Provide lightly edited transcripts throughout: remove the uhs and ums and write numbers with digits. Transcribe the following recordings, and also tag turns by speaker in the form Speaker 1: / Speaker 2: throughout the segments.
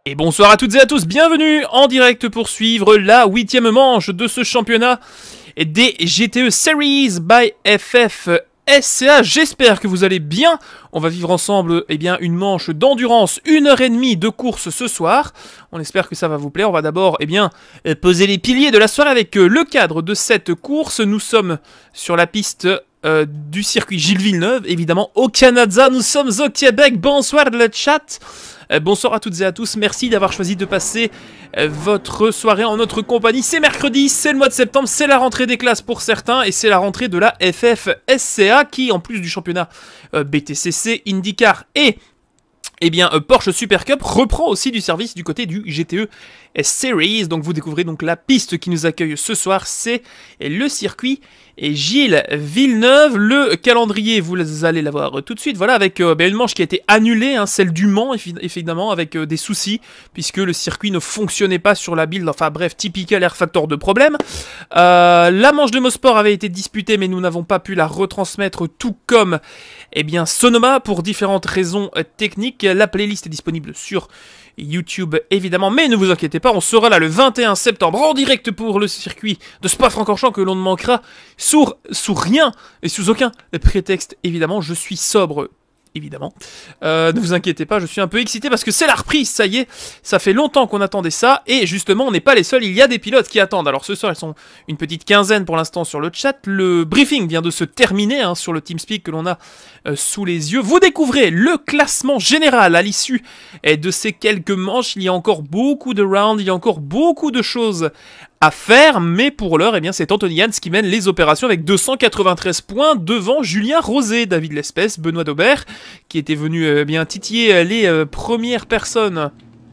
Speaker 1: Et bonsoir à toutes et à tous, bienvenue en direct pour suivre la 8e manche de ce championnat des GTE Series by FF SCA. J'espère que vous allez bien. On va vivre ensemble une manche d'endurance, 1h30 de course ce soir. On espère que ça va vous plaire. On va d'abord poser les piliers de la soirée avec le cadre de cette course. Nous sommes sur la piste du circuit Gilles Villeneuve, évidemment au Canada. Nous sommes au Québec. Bonsoir le chat. Bonsoir à toutes et à tous, merci d'avoir choisi de passer votre soirée en notre compagnie. C'est mercredi, c'est le mois de septembre, c'est la rentrée des classes pour certains et c'est la rentrée de la FF SCA qui, en plus du championnat BTCC, IndyCar et Porsche Super Cup, reprend aussi du service du côté du GTE Series. Donc vous découvrez donc la piste qui nous accueille ce soir, c'est le circuit Gilles Villeneuve. Le calendrier, vous allez l'avoir tout de suite, voilà, avec une manche qui a été annulée, celle du Mans, évidemment, avec des soucis, puisque le circuit ne fonctionnait pas sur la build, enfin bref, typical Air Factor de problème. La manche de Mosport avait été disputée, mais nous n'avons pas pu la retransmettre, tout comme Sonoma, pour différentes raisons techniques. La playlist est disponible sur YouTube évidemment, mais ne vous inquiétez pas, on sera là le 21 septembre en direct pour le circuit de Spa-Francorchamps que l'on ne manquera sous rien et sous aucun prétexte évidemment. Je suis sobre évidemment, ne vous inquiétez pas, je suis un peu excité parce que c'est la reprise, ça y est, ça fait longtemps qu'on attendait ça, et justement on n'est pas les seuls, il y a des pilotes qui attendent. Alors ce soir ils sont une petite quinzaine pour l'instant sur le chat, le briefing vient de se terminer sur le TeamSpeak que l'on a sous les yeux. Vous découvrez le classement général à l'issue de ces quelques manches. Il y a encore beaucoup de rounds, il y a encore beaucoup de choses à faire, mais pour l'heure, c'est Anthony Hans qui mène les opérations avec 293 points devant Julien Rosé, David Lespès, Benoît Daubert, qui était venu titiller les premières personnes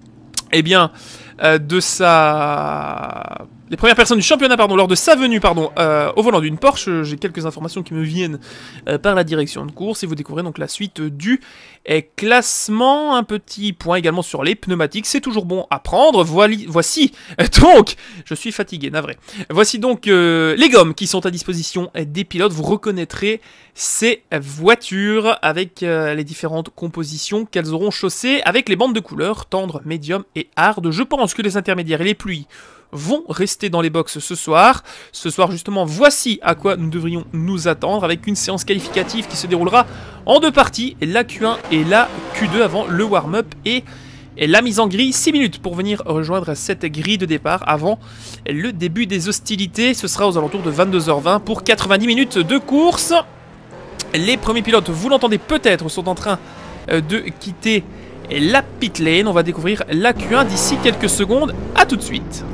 Speaker 1: les premières personnes du championnat lors de sa venue au volant d'une Porsche. J'ai quelques informations qui me viennent par la direction de course et vous découvrez donc la suite du classement. Un petit point également sur les pneumatiques, c'est toujours bon à prendre. Voici donc, je suis fatigué, navré. Voici donc les gommes qui sont à disposition des pilotes. Vous reconnaîtrez ces voitures avec les différentes compositions qu'elles auront chaussées avec les bandes de couleurs tendre, médium et hard. Je pense que les intermédiaires et les pluies vont rester dans les box ce soir. Ce soir justement, voici à quoi nous devrions nous attendre avec une séance qualificative qui se déroulera en deux parties, la Q1 et la Q2 avant le warm-up et la mise en grille. 6 minutes pour venir rejoindre cette grille de départ avant le début des hostilités. Ce sera aux alentours de 22h20 pour 90 minutes de course. Les premiers pilotes, vous l'entendez peut-être, sont en train de quitter la pit lane. On va découvrir la Q1 d'ici quelques secondes. A tout de suite.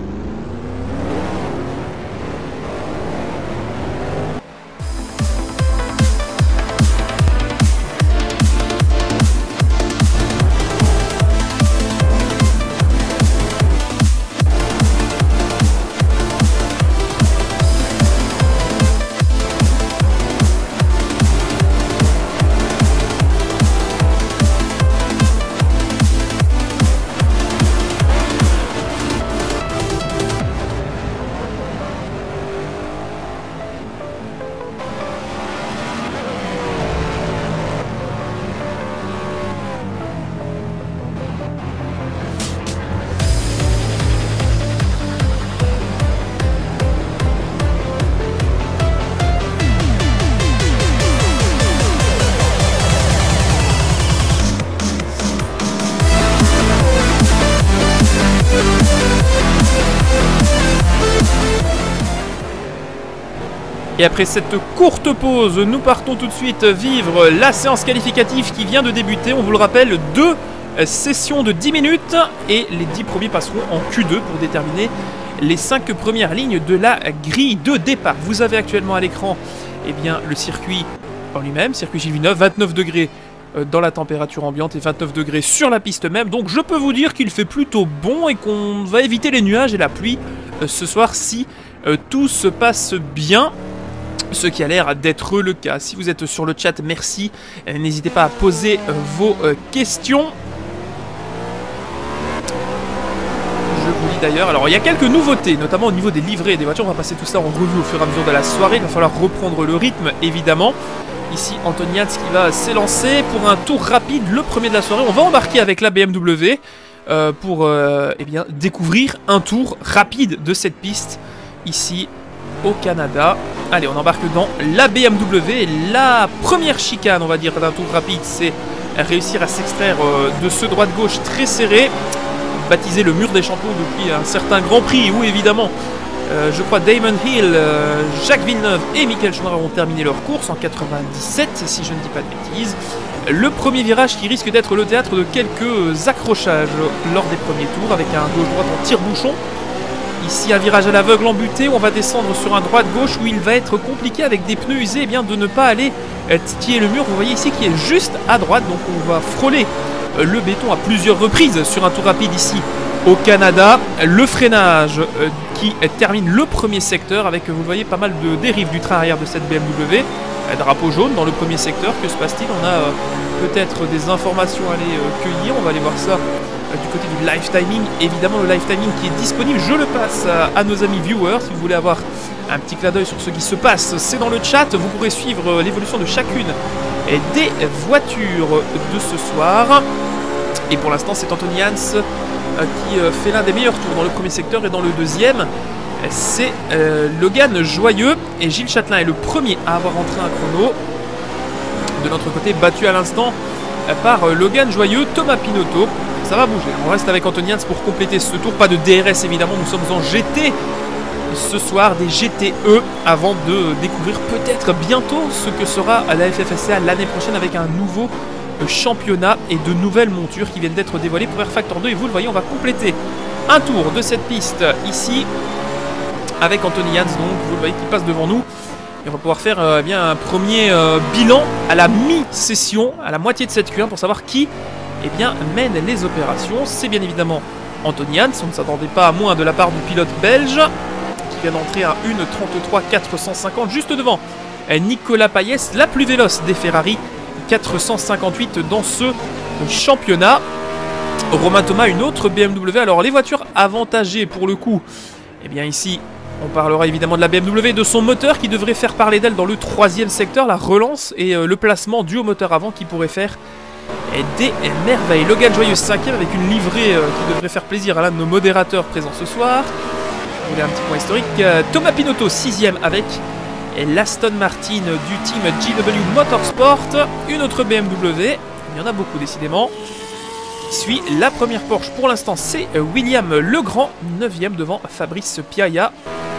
Speaker 1: Et après cette courte pause, nous partons tout de suite vivre la séance qualificative qui vient de débuter. On vous le rappelle, 2 sessions de 10 minutes et les 10 premiers passeront en Q2 pour déterminer les 5 premières lignes de la grille de départ. Vous avez actuellement à l'écran le circuit en lui-même, circuit Gilles Villeneuve, 29 degrés dans la température ambiante et 29 degrés sur la piste même. Donc je peux vous dire qu'il fait plutôt bon et qu'on va éviter les nuages et la pluie ce soir si tout se passe bien. Ce qui a l'air d'être le cas. Si vous êtes sur le chat, merci. N'hésitez pas à poser vos questions. Je vous dis d'ailleurs, alors il y a quelques nouveautés, notamment au niveau des livrets des voitures. On va passer tout ça en revue au fur et à mesure de la soirée. Il va falloir reprendre le rythme, évidemment. Ici, Antoniaz qui va s'élancer pour un tour rapide, le premier de la soirée. On va embarquer avec la BMW. pour eh bien, découvrir un tour rapide de cette piste ici au Canada. Allez, on embarque dans la BMW. La première chicane, on va dire, d'un tour rapide, c'est réussir à s'extraire de ce droite-gauche très serré, baptisé le mur des champions depuis un certain Grand Prix, où évidemment, je crois Damon Hill, Jacques Villeneuve et Michael Schumacher ont terminé leur course en 97, si je ne dis pas de bêtises. Le premier virage qui risque d'être le théâtre de quelques accrochages lors des premiers tours, avec un gauche-droite en tire-bouchon. Ici, un virage à l'aveugle embuté, où on va descendre sur un droite-gauche où il va être compliqué avec des pneus usés de ne pas aller titiller le mur. Vous voyez ici qui est juste à droite, donc on va frôler le béton à plusieurs reprises sur un tour rapide ici au Canada. Le freinage qui termine le premier secteur avec, vous le voyez, pas mal de dérives du train arrière de cette BMW. Drapeau jaune dans le premier secteur, que se passe-t-il? On a peut-être des informations à aller cueillir, on va aller voir ça du côté du live timing. Évidemment, le live timing qui est disponible, je le passe à nos amis viewers. Si vous voulez avoir un petit clin d'œil sur ce qui se passe, c'est dans le chat. Vous pourrez suivre l'évolution de chacune des voitures de ce soir. Et pour l'instant, c'est Anthony Hans qui fait l'un des meilleurs tours dans le premier secteur, et dans le deuxième, c'est Logan Joyeux. Et Gilles Châtelain est le premier à avoir entré un chrono. De notre côté, battu à l'instant par Logan Joyeux. Thomas Pinotto, ça va bouger. On reste avec Anthony Hans pour compléter ce tour. Pas de DRS évidemment, nous sommes en GT ce soir, des GTE, avant de découvrir peut-être bientôt ce que sera la FFSA l'année prochaine, avec un nouveau championnat et de nouvelles montures qui viennent d'être dévoilées pour Air Factor 2. Et vous le voyez, on va compléter un tour de cette piste ici avec Anthony Hans, donc vous le voyez, qui passe devant nous. Et on va pouvoir faire eh bien, un premier bilan à la mi-session, à la moitié de cette Q1, pour savoir qui eh bien, mène les opérations. C'est bien évidemment Anthony Hans. On ne s'attendait pas à moins de la part du pilote belge, qui vient d'entrer à 1:33.450 juste devant Nicolas Payès, la plus véloce des Ferrari, 458 dans ce championnat. Romain Thomas, une autre BMW. Alors les voitures avantagées pour le coup, eh bien ici on parlera évidemment de la BMW, de son moteur qui devrait faire parler d'elle dans le troisième secteur, la relance et le placement du haut moteur avant qui pourrait faire des merveilles. Logan Joyeux 5ème avec une livrée qui devrait faire plaisir à l'un de nos modérateurs présents ce soir. Vous voulez un petit point historique. Thomas Pinotto 6ème avec l'Aston Martin du team JW Motorsport. Une autre BMW, il y en a beaucoup décidément. Qui suit la première Porsche pour l'instant, c'est William Legrand, 9ème devant Fabrice Piaia.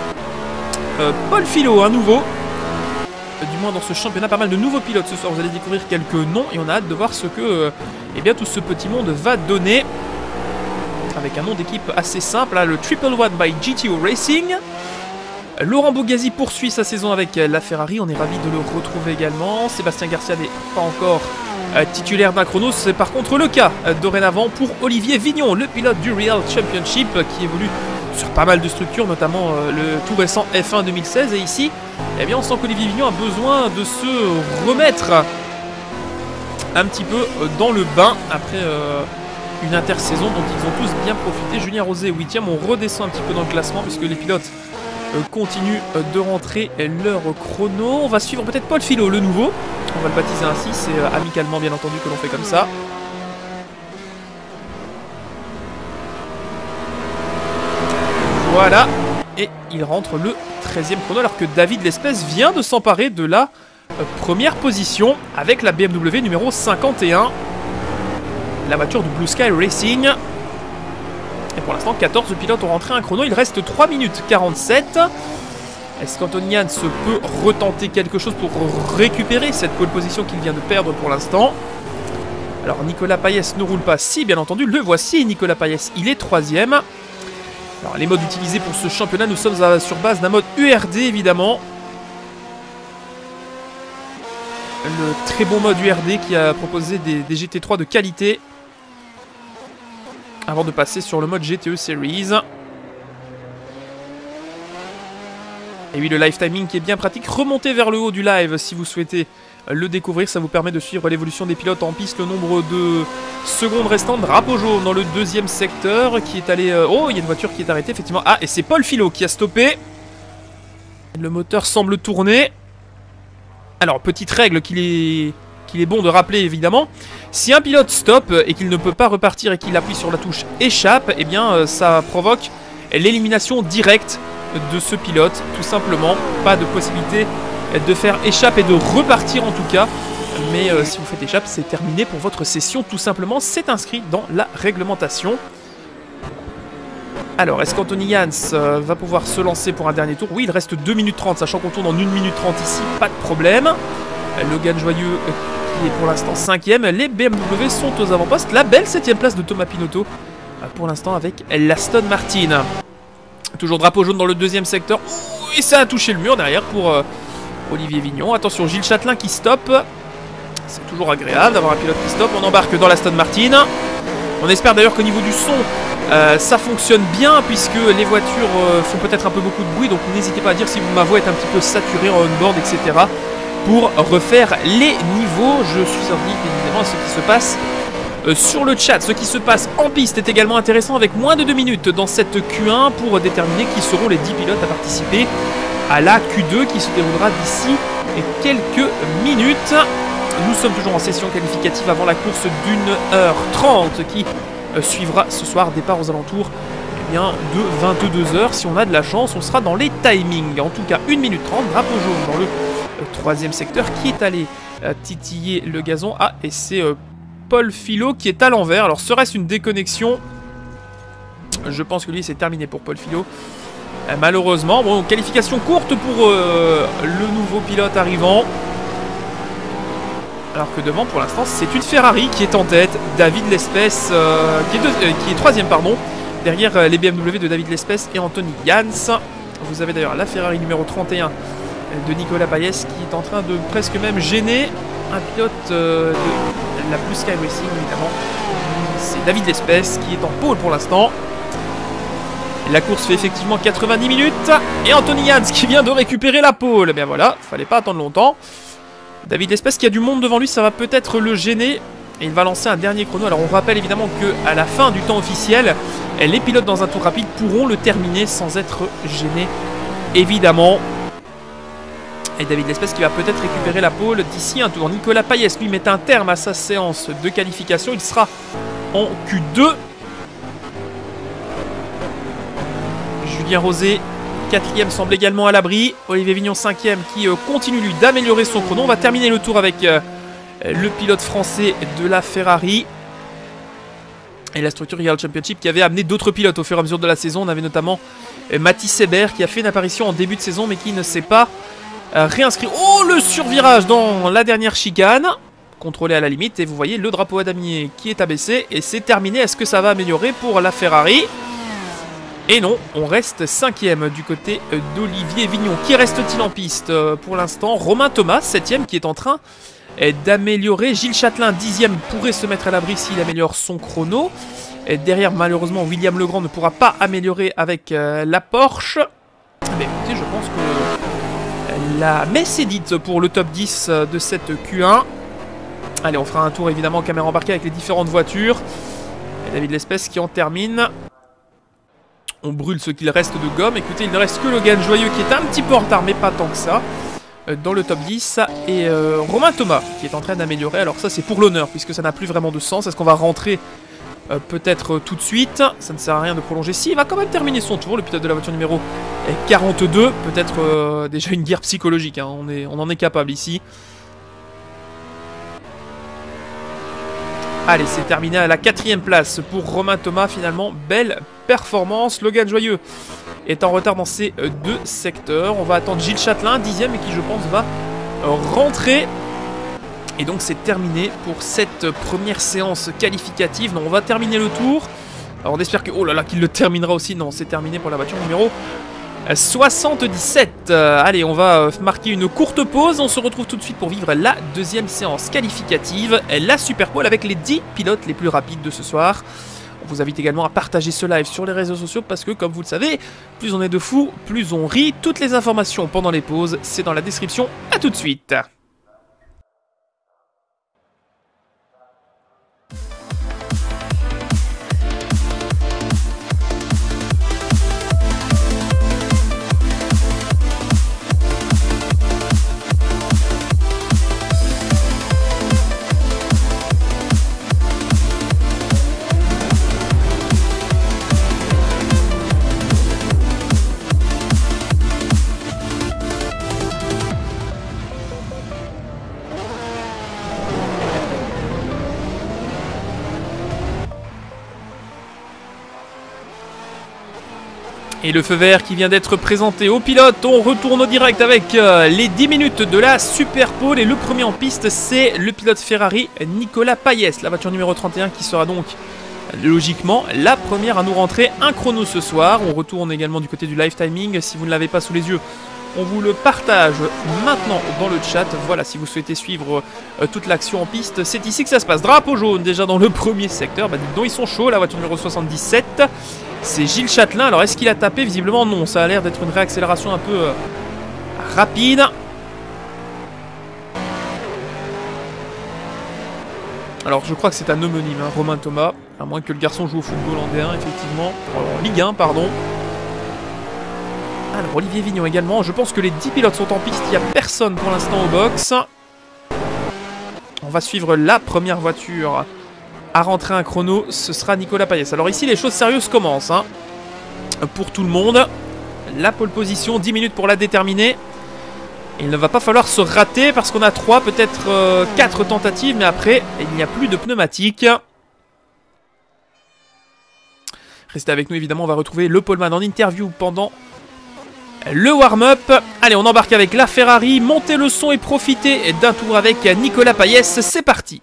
Speaker 1: Paul Filot, un nouveau. Du moins dans ce championnat, pas mal de nouveaux pilotes ce soir. Vous allez découvrir quelques noms et on a hâte de voir ce que eh bien, tout ce petit monde va donner. Avec un nom d'équipe assez simple, là, le Triple One by GTO Racing. Laurent Bogasi poursuit sa saison avec la Ferrari, on est ravis de le retrouver également. Sébastien Garcia n'est pas encore titulaire d'un chrono, c'est par contre le cas dorénavant pour Olivier Vignon, le pilote du Real Championship qui évolue sur pas mal de structures, notamment le tout récent F1 2016. Et ici, eh bien, on sent qu'Olivier Vignon a besoin de se remettre un petit peu dans le bain après une intersaison dont ils ont tous bien profité. Julien Rosé 8ème, on redescend un petit peu dans le classement puisque les pilotes continuent de rentrer leur chrono. On va suivre peut-être Paul Filot, le nouveau. On va le baptiser ainsi, c'est amicalement bien entendu que l'on fait comme ça. Voilà, et il rentre le 13e chrono alors que David Lespèce vient de s'emparer de la première position avec la BMW numéro 51. La voiture du Blue Sky Racing. Et pour l'instant, 14 pilotes ont rentré un chrono. Il reste 3 minutes 47. Est-ce qu'Anthony Hans peut retenter quelque chose pour récupérer cette pole position qu'il vient de perdre pour l'instant? Alors, Nicolas Payès ne roule pas. Si, bien entendu, le voici. Nicolas Payès, il est 3ème. Alors, les modes utilisés pour ce championnat, nous sommes sur base d'un mode URD, évidemment. Le très bon mode URD qui a proposé des GT3 de qualité. Avant de passer sur le mode GTE Series. Et oui, le live timing qui est bien pratique. Remontez vers le haut du live si vous souhaitez le découvrir. Ça vous permet de suivre l'évolution des pilotes en piste. Le nombre de secondes restantes. Drapeau jaune dans le deuxième secteur qui est allé... Oh, il y a une voiture qui est arrêtée, effectivement. Ah, et c'est Paul Filot qui a stoppé. Le moteur semble tourner. Alors, petite règle qui qu'il est bon de rappeler évidemment. Si un pilote stoppe et qu'il ne peut pas repartir et qu'il appuie sur la touche échappe, eh bien ça provoque l'élimination directe de ce pilote, tout simplement. Pas de possibilité de faire échappe et de repartir en tout cas. Mais si vous faites échappe, c'est terminé pour votre session, tout simplement. C'est inscrit dans la réglementation. Alors, est-ce qu'Anthony Jans va pouvoir se lancer pour un dernier tour? Oui, il reste 2 minutes 30, sachant qu'on tourne en 1 minute 30 ici, pas de problème. Logan Joyeux qui est pour l'instant 5ème. Les BMW sont aux avant-postes. La belle 7ème place de Thomas Pinotto, pour l'instant avec l'Aston Martin. Toujours drapeau jaune dans le deuxième secteur. Ouh, et ça a touché le mur derrière pour Olivier Vignon. Attention, Gilles Châtelain qui stoppe. C'est toujours agréable d'avoir un pilote qui stoppe. On embarque dans l'Aston Martin. On espère d'ailleurs qu'au niveau du son, ça fonctionne bien, puisque les voitures font peut-être un peu beaucoup de bruit. Donc n'hésitez pas à dire si ma voix est un petit peu saturée en on-board, etc. pour refaire les niveaux. Je suis indiqué évidemment à ce qui se passe sur le chat. Ce qui se passe en piste est également intéressant, avec moins de 2 minutes dans cette Q1 pour déterminer qui seront les 10 pilotes à participer à la Q2 qui se déroulera d'ici quelques minutes. Nous sommes toujours en session qualificative avant la course d'1h30 qui suivra ce soir. Départ aux alentours de 22h. Si on a de la chance, on sera dans les timings. En tout cas, 1 minute 30, drapeau jaune dans le troisième secteur qui est allé titiller le gazon. Ah, et c'est Paul Philo qui est à l'envers. Alors, serait-ce une déconnexion? Je pense que lui, c'est terminé pour Paul Philo. Malheureusement, bon, qualification courte pour le nouveau pilote arrivant. Alors que devant, pour l'instant, c'est une Ferrari qui est en tête. David Lespès, qui est troisième, pardon. Derrière les BMW de David Lespès et Anthony Jans. Vous avez d'ailleurs la Ferrari numéro 31 de Nicolas Payès qui est en train de presque même gêner un pilote de la Blue Sky Racing, évidemment. C'est David Lespès qui est en pôle pour l'instant. La course fait effectivement 90 minutes. Et Anthony Jans qui vient de récupérer la pôle. Bien voilà, fallait pas attendre longtemps. David Lespès qui a du monde devant lui, ça va peut-être le gêner. Et il va lancer un dernier chrono. Alors on rappelle évidemment qu'à la fin du temps officiel, les pilotes dans un tour rapide pourront le terminer sans être gênés, évidemment. Et David Lespès qui va peut-être récupérer la pole d'ici un tour. Nicolas Payès lui met un terme à sa séance de qualification. Il sera en Q2. Julien Rosé, 4ème, semble également à l'abri. Olivier Vignon, 5ème, qui continue lui d'améliorer son chrono. On va terminer le tour avec le pilote français de la Ferrari. Et la structure Real Championship qui avait amené d'autres pilotes au fur et à mesure de la saison. On avait notamment Mathis Hébert qui a fait une apparition en début de saison mais qui ne s'est pas réinscrit. Oh, le survirage dans la dernière chicane. Contrôlé à la limite. Et vous voyez le drapeau à damier qui est abaissé. Et c'est terminé. Est-ce que ça va améliorer pour la Ferrari ? Et non, on reste 5ème du côté d'Olivier Vignon. Qui reste-t-il en piste pour l'instant? Romain Thomas, 7ème, qui est en train d'améliorer. Gilles Châtelain, 10ème, pourrait se mettre à l'abri s'il améliore son chrono. Et derrière, malheureusement, William Legrand ne pourra pas améliorer avec la Porsche. Mais écoutez, je pense que la messe est dite pour le top 10 de cette Q1. Allez, on fera un tour évidemment caméra embarquée avec les différentes voitures. Et David Lespès qui en termine. On brûle ce qu'il reste de gomme. Écoutez, il ne reste que Logan Joyeux qui est un petit peu en retard, mais pas tant que ça, dans le top 10. Et Romain Thomas qui est en train d'améliorer. Alors ça, c'est pour l'honneur, puisque ça n'a plus vraiment de sens. Est-ce qu'on va rentrer peut-être tout de suite? Ça ne sert à rien de prolonger. Si, il va quand même terminer son tour, le pilote de la voiture numéro 42. Peut-être déjà une guerre psychologique, hein. On en est capable ici. Allez, c'est terminé à la 4ème place pour Romain Thomas, finalement. Belle performance. Logan Joyeux est en retard dans ces deux secteurs. On va attendre Gilles Châtelain, 10ème, et qui, je pense, va rentrer. Et donc, c'est terminé pour cette première séance qualificative. Donc, on va terminer le tour. Alors, on espère que... Oh là là, qu'il le terminera aussi. Non, c'est terminé pour la voiture numéro 77. Allez, on va marquer une courte pause. On se retrouve tout de suite pour vivre la deuxième séance qualificative, la Super Pole avec les 10 pilotes les plus rapides de ce soir. On vous invite également à partager ce live sur les réseaux sociaux parce que, comme vous le savez, plus on est de fous, plus on rit. Toutes les informations pendant les pauses, c'est dans la description. À tout de suite. Et le feu vert qui vient d'être présenté au pilote. On retourne au direct avec les 10 minutes de la Super Pole. Et le premier en piste, c'est le pilote Ferrari, Nicolas Payès. La voiture numéro 31 qui sera donc logiquement la première à nous rentrer un chrono ce soir. On retourne également du côté du live timing. Si vous ne l'avez pas sous les yeux, on vous le partage maintenant dans le chat. Voilà, si vous souhaitez suivre toute l'action en piste, c'est ici que ça se passe. Drapeau jaune déjà dans le premier secteur. Bah, dis donc, ils sont chauds. La voiture numéro 77. C'est Gilles Châtelain. Alors, est-ce qu'il a tapé? Visiblement, non. Ça a l'air d'être une réaccélération un peu rapide. Alors, je crois que c'est un homonyme, hein, Romain Thomas. À moins que le garçon joue au football en D1, effectivement. En Ligue 1, pardon. Alors, Olivier Vignon également. Je pense que les 10 pilotes sont en piste. Il n'y a personne pour l'instant au box. On va suivre la première voiture à rentrer un chrono, ce sera Nicolas Payès. Alors ici, les choses sérieuses commencent. Hein. Pour tout le monde, la pole position, 10 minutes pour la déterminer. Il ne va pas falloir se rater parce qu'on a 3, peut-être 4 tentatives, mais après, il n'y a plus de pneumatiques. Restez avec nous, évidemment, on va retrouver le poleman en interview pendant le warm-up. Allez, on embarque avec la Ferrari, montez le son et profitez d'un tour avec Nicolas Payès. C'est parti.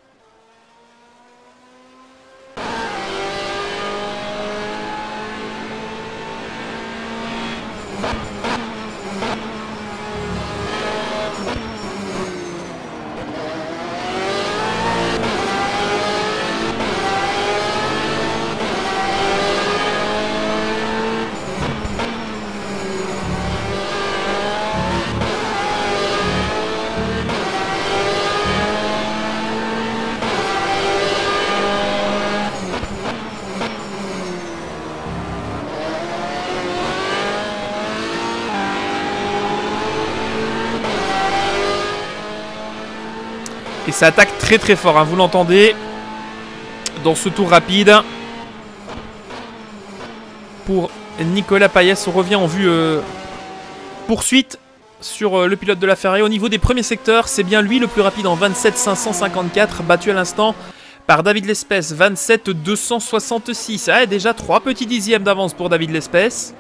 Speaker 1: Et ça attaque très très fort, hein, vous l'entendez, dans ce tour rapide. Pour Nicolas Payès, on revient en vue poursuite sur le pilote de la Ferrari. Au niveau des premiers secteurs, c'est bien lui le plus rapide en 27,554, battu à l'instant par David Lespès, 27,266. Ah, déjà 3 petits dixièmes d'avance pour David Lespès.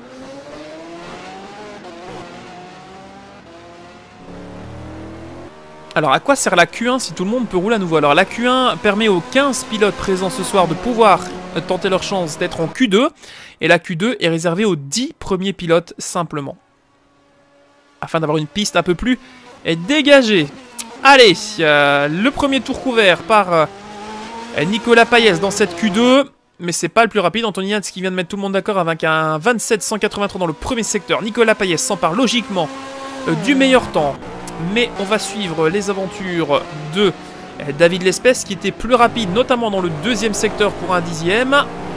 Speaker 1: Alors, à quoi sert la Q1 si tout le monde peut rouler à nouveau? Alors, la Q1 permet aux 15 pilotes présents ce soir de pouvoir tenter leur chance d'être en Q2. Et la Q2 est réservée aux 10 premiers pilotes simplement. Afin d'avoir une piste un peu plus dégagée. Allez, le premier tour couvert par Nicolas Payès dans cette Q2. Mais c'est pas le plus rapide. Anthony Yance qui vient de mettre tout le monde d'accord avec un 27,183 dans le premier secteur. Nicolas Payès s'empare logiquement du meilleur temps. Mais on va suivre les aventures de David Lespès qui était plus rapide, notamment dans le deuxième secteur pour un dixième.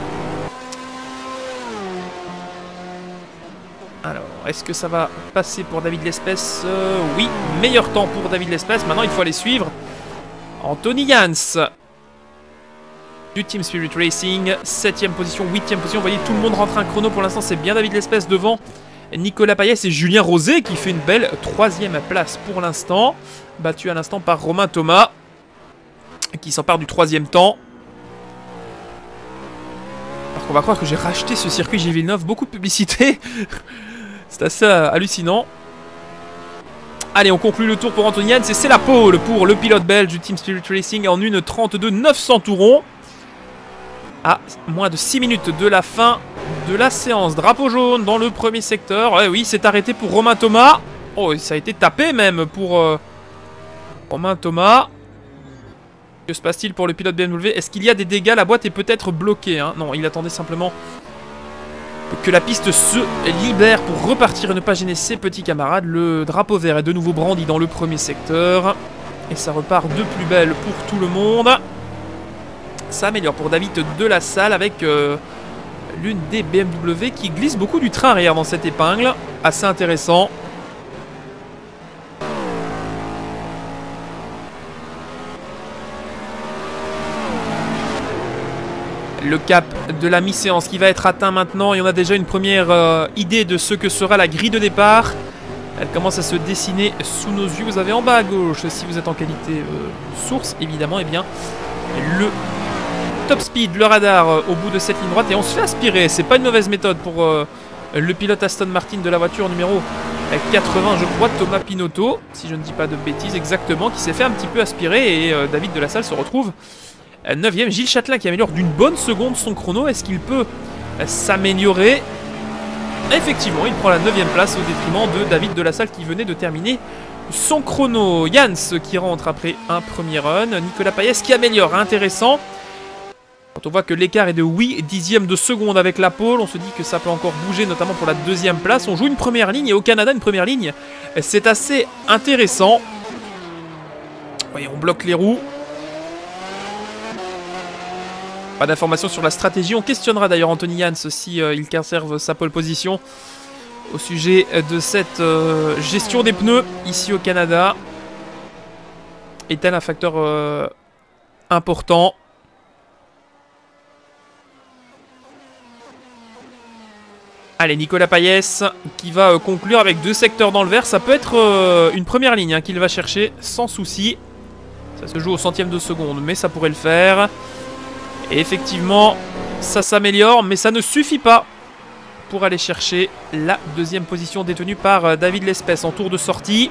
Speaker 1: Alors, est-ce que ça va passer pour David Lespès? Oui, meilleur temps pour David Lespès. Maintenant, il faut aller suivre Anthony Yance du Team Spirit Racing. 7ème position, 8ème position. Vous voyez, tout le monde rentre un chrono. Pour l'instant, c'est bien David Lespès devant Nicolas Payès et Julien Rosé qui fait une belle 3ème place pour l'instant. Battu à l'instant par Romain Thomas qui s'empare du 3ème temps. Alors qu'on va croire que j'ai racheté ce circuit Gilles Villeneuve. Beaucoup de publicité. C'est assez hallucinant. Allez, on conclut le tour pour Anthony Yance et c'est la pole pour le pilote belge du Team Spirit Racing en une 32,900 tourons. À moins de 6 minutes de la fin de la séance. Drapeau jaune dans le premier secteur. Ouais, oui, c'est arrêté pour Romain Thomas. Oh, ça a été tapé même pour Romain Thomas. Que se passe-t-il pour le pilote BMW? Est-ce qu'il y a des dégâts? La boîte est peut-être bloquée. Hein. Non, il attendait simplement que la piste se libère pour repartir et ne pas gêner ses petits camarades. Le drapeau vert est de nouveau brandi dans le premier secteur. Et ça repart de plus belle pour tout le monde. Ça améliore pour David de la Salle avec l'une des BMW qui glisse beaucoup du train arrière dans cette épingle. Assez intéressant. Le cap de la mi-séance qui va être atteint maintenant. Et on a déjà une première idée de ce que sera la grille de départ. Elle commence à se dessiner sous nos yeux. Vous avez en bas à gauche, si vous êtes en qualité source, évidemment, eh bien, le top speed, le radar au bout de cette ligne droite. Et on se fait aspirer. C'est pas une mauvaise méthode pour le pilote Aston Martin de la voiture numéro 80, je crois, Thomas Pinotto, si je ne dis pas de bêtises exactement, qui s'est fait un petit peu aspirer, et David de la Salle se retrouve 9ème. Gilles Châtelain qui améliore d'une bonne seconde son chrono. Est-ce qu'il peut s'améliorer? Effectivement, il prend la 9ème place au détriment de David de la Salle qui venait de terminer son chrono. Jans qui rentre après un premier run. Nicolas Payès qui améliore, intéressant. Quand on voit que l'écart est de 8 dixièmes de seconde avec la pole, on se dit que ça peut encore bouger, notamment pour la 2ème place. On joue une première ligne, et au Canada, une première ligne, c'est assez intéressant. Voyez, on bloque les roues. Pas d'informations sur la stratégie. On questionnera d'ailleurs Anthony Jans si il conserve sa pole position au sujet de cette gestion des pneus ici au Canada. Est-elle un facteur important? Allez, Nicolas Payès qui va conclure avec 2 secteurs dans le vert. Ça peut être une première ligne qu'il va chercher sans souci. Ça se joue au centième de seconde, mais ça pourrait le faire. Et effectivement, ça s'améliore, mais ça ne suffit pas pour aller chercher la 2ème position détenue par David Lespès en tour de sortie.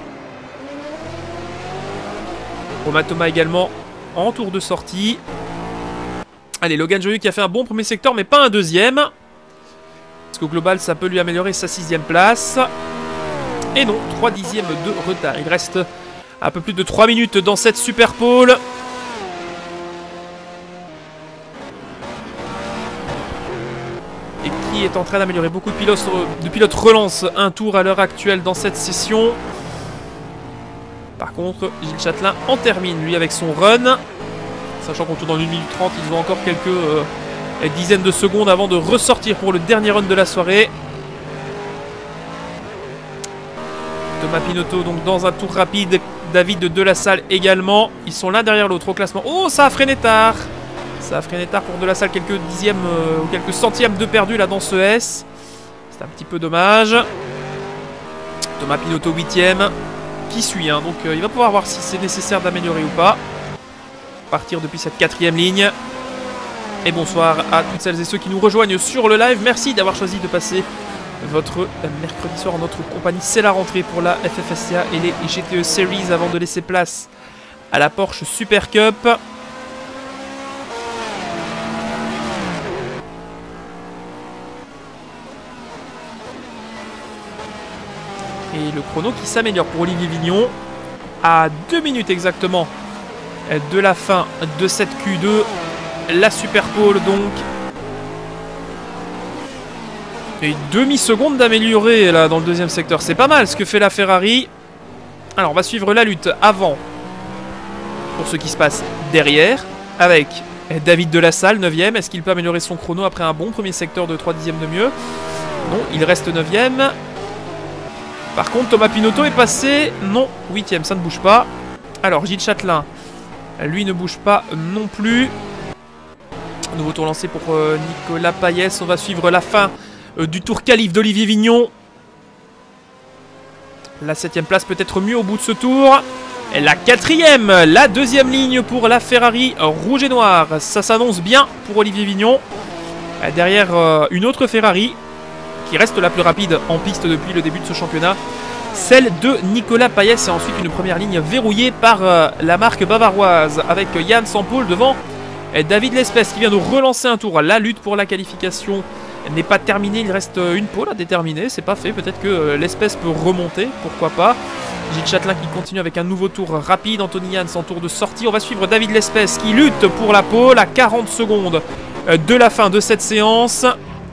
Speaker 1: Romain Thomas également en tour de sortie. Allez, Logan Joyeux qui a fait un bon premier secteur, mais pas un 2ème. Parce qu'au global, ça peut lui améliorer sa 6ème place. Et non, 3 dixièmes de retard. Il reste un peu plus de 3 minutes dans cette super pole. Et qui est en train d'améliorer. Beaucoup de pilotes relancent un tour à l'heure actuelle dans cette session. Par contre, Gilles Châtelain en termine, lui, avec son run. Sachant qu'on tourne dans 1 minute 30, ils ont encore quelques dizaines de secondes avant de ressortir pour le dernier run de la soirée. Thomas Pinotto donc dans un tour rapide, David de la Salle également. Ils sont l'un derrière l'autre au classement. Oh, ça a freiné tard. Ça a freiné tard pour de la Salle, quelques dixièmes ou quelques centièmes de perdu là dans ce S. C'est un petit peu dommage. Thomas Pinotto 8ème qui suit, hein. Donc il va pouvoir voir si c'est nécessaire d'améliorer ou pas. Partir depuis cette 4ème ligne. Et bonsoir à toutes celles et ceux qui nous rejoignent sur le live. Merci d'avoir choisi de passer votre mercredi soir en notre compagnie. C'est la rentrée pour la FFSCA et les GTE Series avant de laisser place à la Porsche Super Cup. Et le chrono qui s'améliore pour Olivier Vignon à 2 minutes exactement de la fin de cette Q2. La Super Pole donc. Et demi-seconde d'améliorer là dans le 2ème secteur. C'est pas mal ce que fait la Ferrari. Alors on va suivre la lutte avant pour ce qui se passe derrière. Avec David de la Salle 9ème. Est-ce qu'il peut améliorer son chrono après un bon premier secteur de 3 dixièmes de mieux? Non, il reste 9ème. Par contre Thomas Pinotto est passé. Non, 8ème, ça ne bouge pas. Alors Gilles Châtelain, lui ne bouge pas non plus. Nouveau tour lancé pour Nicolas Payès. On va suivre la fin du tour qualif d'Olivier Vignon. La 7ème place peut être mieux au bout de ce tour. Et la 4ème, la 2ème ligne pour la Ferrari rouge et noir. Ça s'annonce bien pour Olivier Vignon. Derrière une autre Ferrari qui reste la plus rapide en piste depuis le début de ce championnat. Celle de Nicolas Payès. Et ensuite une première ligne verrouillée par la marque bavaroise avec Jans en pole devant David Lespès qui vient de relancer un tour. La lutte pour la qualification n'est pas terminée. Il reste une pole à déterminer. C'est pas fait. Peut-être que Lespès peut remonter. Pourquoi pas. Gilles Châtelain qui continue avec un nouveau tour rapide. Anthony Jans en tour de sortie. On va suivre David Lespès qui lutte pour la pole à 40 secondes de la fin de cette séance.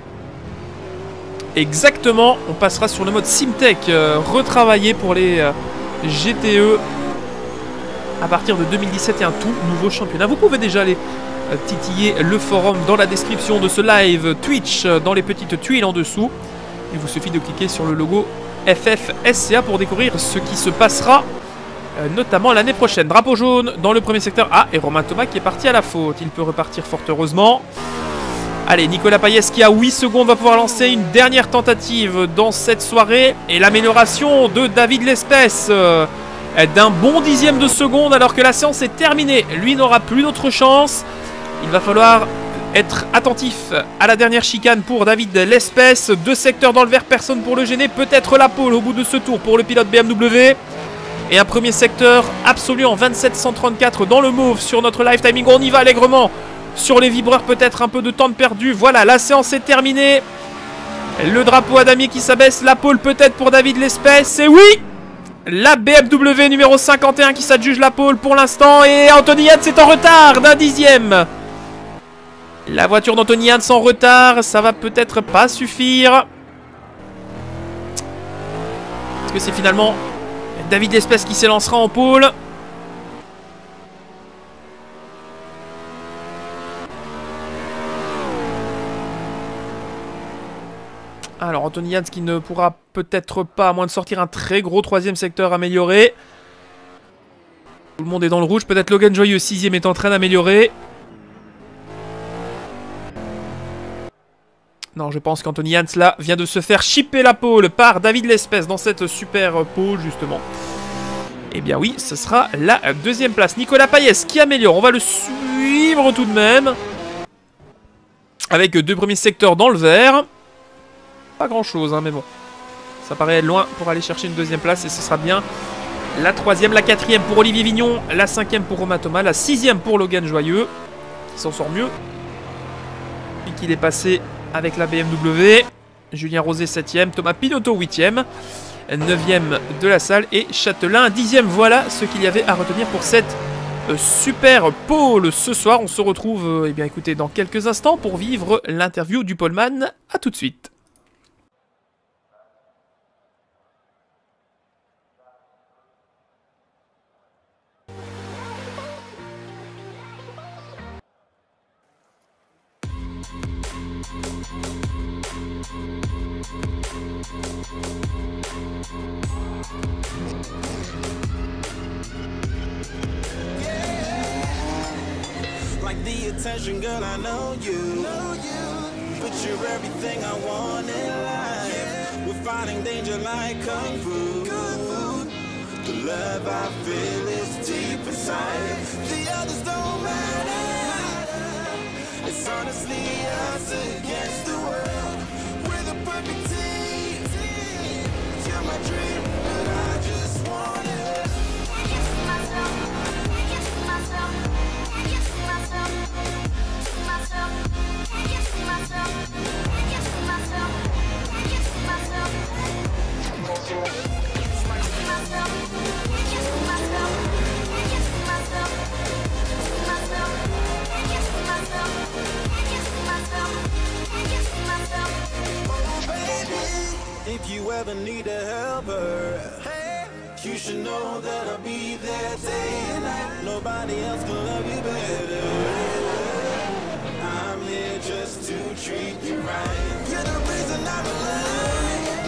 Speaker 1: Exactement. On passera sur le mode Simtech retravaillé pour les GTE à partir de 2017 et un tout nouveau championnat. Vous pouvez déjà aller titiller le forum dans la description de ce live Twitch, dans les petites tuiles en dessous. Il vous suffit de cliquer sur le logo FFSCA pour découvrir ce qui se passera notamment l'année prochaine. Drapeau jaune dans le premier secteur. Ah, et Romain Thomas qui est parti à la faute. Il peut repartir fort heureusement. Allez, Nicolas Payès qui a 8 secondes va pouvoir lancer une dernière tentative dans cette soirée. Et l'amélioration de David Lespès d'un bon dixième de seconde alors que la séance est terminée. Lui n'aura plus d'autre chance. Il va falloir être attentif à la dernière chicane pour David L'Espèce. 2 secteurs dans le vert, personne pour le gêner. Peut-être la pole au bout de ce tour pour le pilote BMW. Et un premier secteur absolu en 27-134 dans le mauve sur notre live timing. On y va allègrement sur les vibreurs, peut-être un peu de temps de perdu. Voilà, la séance est terminée. Le drapeau à damier qui s'abaisse. La pole peut-être pour David L'Espèce. Et oui, la BMW numéro 51 qui s'adjuge la pole pour l'instant. Et Anthony Hans est en retard d'un 10e. La voiture d'Anthony Hans en retard. Ça va peut-être pas suffire. Est-ce que c'est finalement David L'Espèce qui s'élancera en pole? Alors Anthony Hans qui ne pourra peut-être pas, à moins de sortir un très gros 3e secteur amélioré. Tout le monde est dans le rouge, peut-être Logan Joyeux 6e est en train d'améliorer. Non, je pense qu'Anthony Hans là vient de se faire chipper la pole par David L'Espèce dans cette super pole justement. Eh bien oui, ce sera la 2e place. Nicolas Payès qui améliore, on va le suivre tout de même. Avec 2 premiers secteurs dans le vert. Pas grand chose, hein, mais bon. Ça paraît loin pour aller chercher une 2e place et ce sera bien la 3e, la 4e pour Olivier Vignon, la 5e pour Romain Thomas, la 6e pour Logan Joyeux, qui s'en sort mieux. Puis qu'il est passé avec la BMW. Julien Rosé 7e, Thomas Pinotto 8e, 9e de la salle et Châtelain 10e. Voilà ce qu'il y avait à retenir pour cette super pole ce soir. On se retrouve eh bien, écoutez, dans quelques instants pour vivre l'interview du poleman. A tout de suite.
Speaker 2: Attention, girl, I know you. But you're everything I want in life. We're fighting danger like kung fu. The love I feel is deep inside. The others don't matter. It's honestly us against the world. We're the perfect team. You're my dream, but I just want it. I can't see myself. I can't see myself. I can't see myself. If you ever need a helper, you should know that I'll be there day and night. Nobody else can love you better. I'm here just to treat you right. You're the reason I'm alive.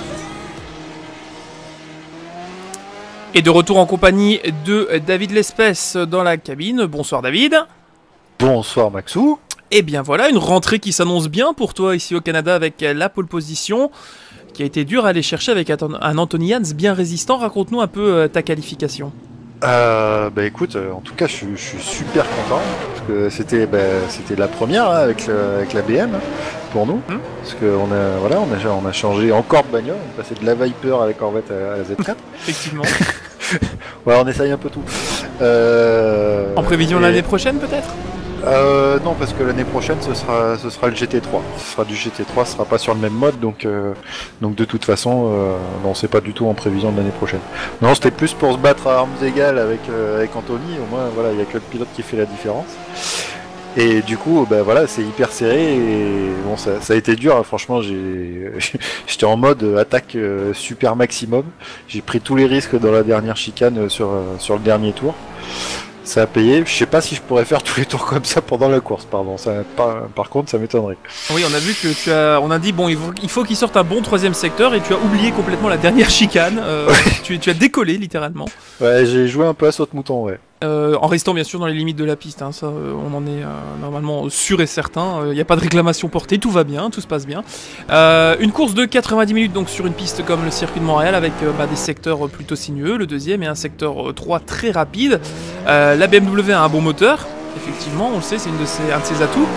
Speaker 1: Et de retour en compagnie de David L'Espèce dans la cabine. Bonsoir David.
Speaker 3: Bonsoir Maxou.
Speaker 1: Et bien voilà, une rentrée qui s'annonce bien pour toi ici au Canada avec la pole position, qui a été dur à aller chercher avec un Anthony Hans bien résistant. Raconte-nous un peu ta qualification.
Speaker 3: Bah écoute, en tout cas je suis super content parce que c'était la première hein, avec la BM pour nous parce qu'on a changé encore de bagnole, on est passé de la Viper à la Corvette à la Z4.
Speaker 1: Effectivement.
Speaker 3: Ouais, on essaye un peu tout.
Speaker 1: En prévision l'année prochaine peut-être?
Speaker 3: Non, parce que l'année prochaine ce sera le GT3. Ce sera du GT3, ce sera pas sur le même mode, donc de toute façon, non, c'est pas du tout en prévision de l'année prochaine. Non, c'était plus pour se battre à armes égales avec Anthony. Au moins, voilà, il y a que le pilote qui fait la différence. Et du coup, bah voilà, c'est hyper serré. Et bon, ça a été dur. Hein, franchement, j'étais en mode attaque super maximum. J'ai pris tous les risques dans la dernière chicane sur le dernier tour. Ça a payé. Je sais pas si je pourrais faire tous les tours comme ça pendant la course, pardon. Par contre, ça m'étonnerait.
Speaker 1: Oui, on a vu que on a dit bon, il faut qu'il sorte un bon 3e secteur et tu as oublié complètement la dernière chicane. Tu as décollé littéralement.
Speaker 3: Ouais, j'ai joué un peu à saute-mouton, ouais.
Speaker 1: En restant bien sûr dans les limites de la piste, hein, ça on en est normalement sûr et certain, il n'y a pas de réclamation portée, tout va bien, tout se passe bien. Une course de 90 minutes donc sur une piste comme le circuit de Montréal avec des secteurs plutôt sinueux, le deuxième et un secteur 3 très rapide. La BMW a un bon moteur, effectivement, on le sait, c'est un de ses atouts.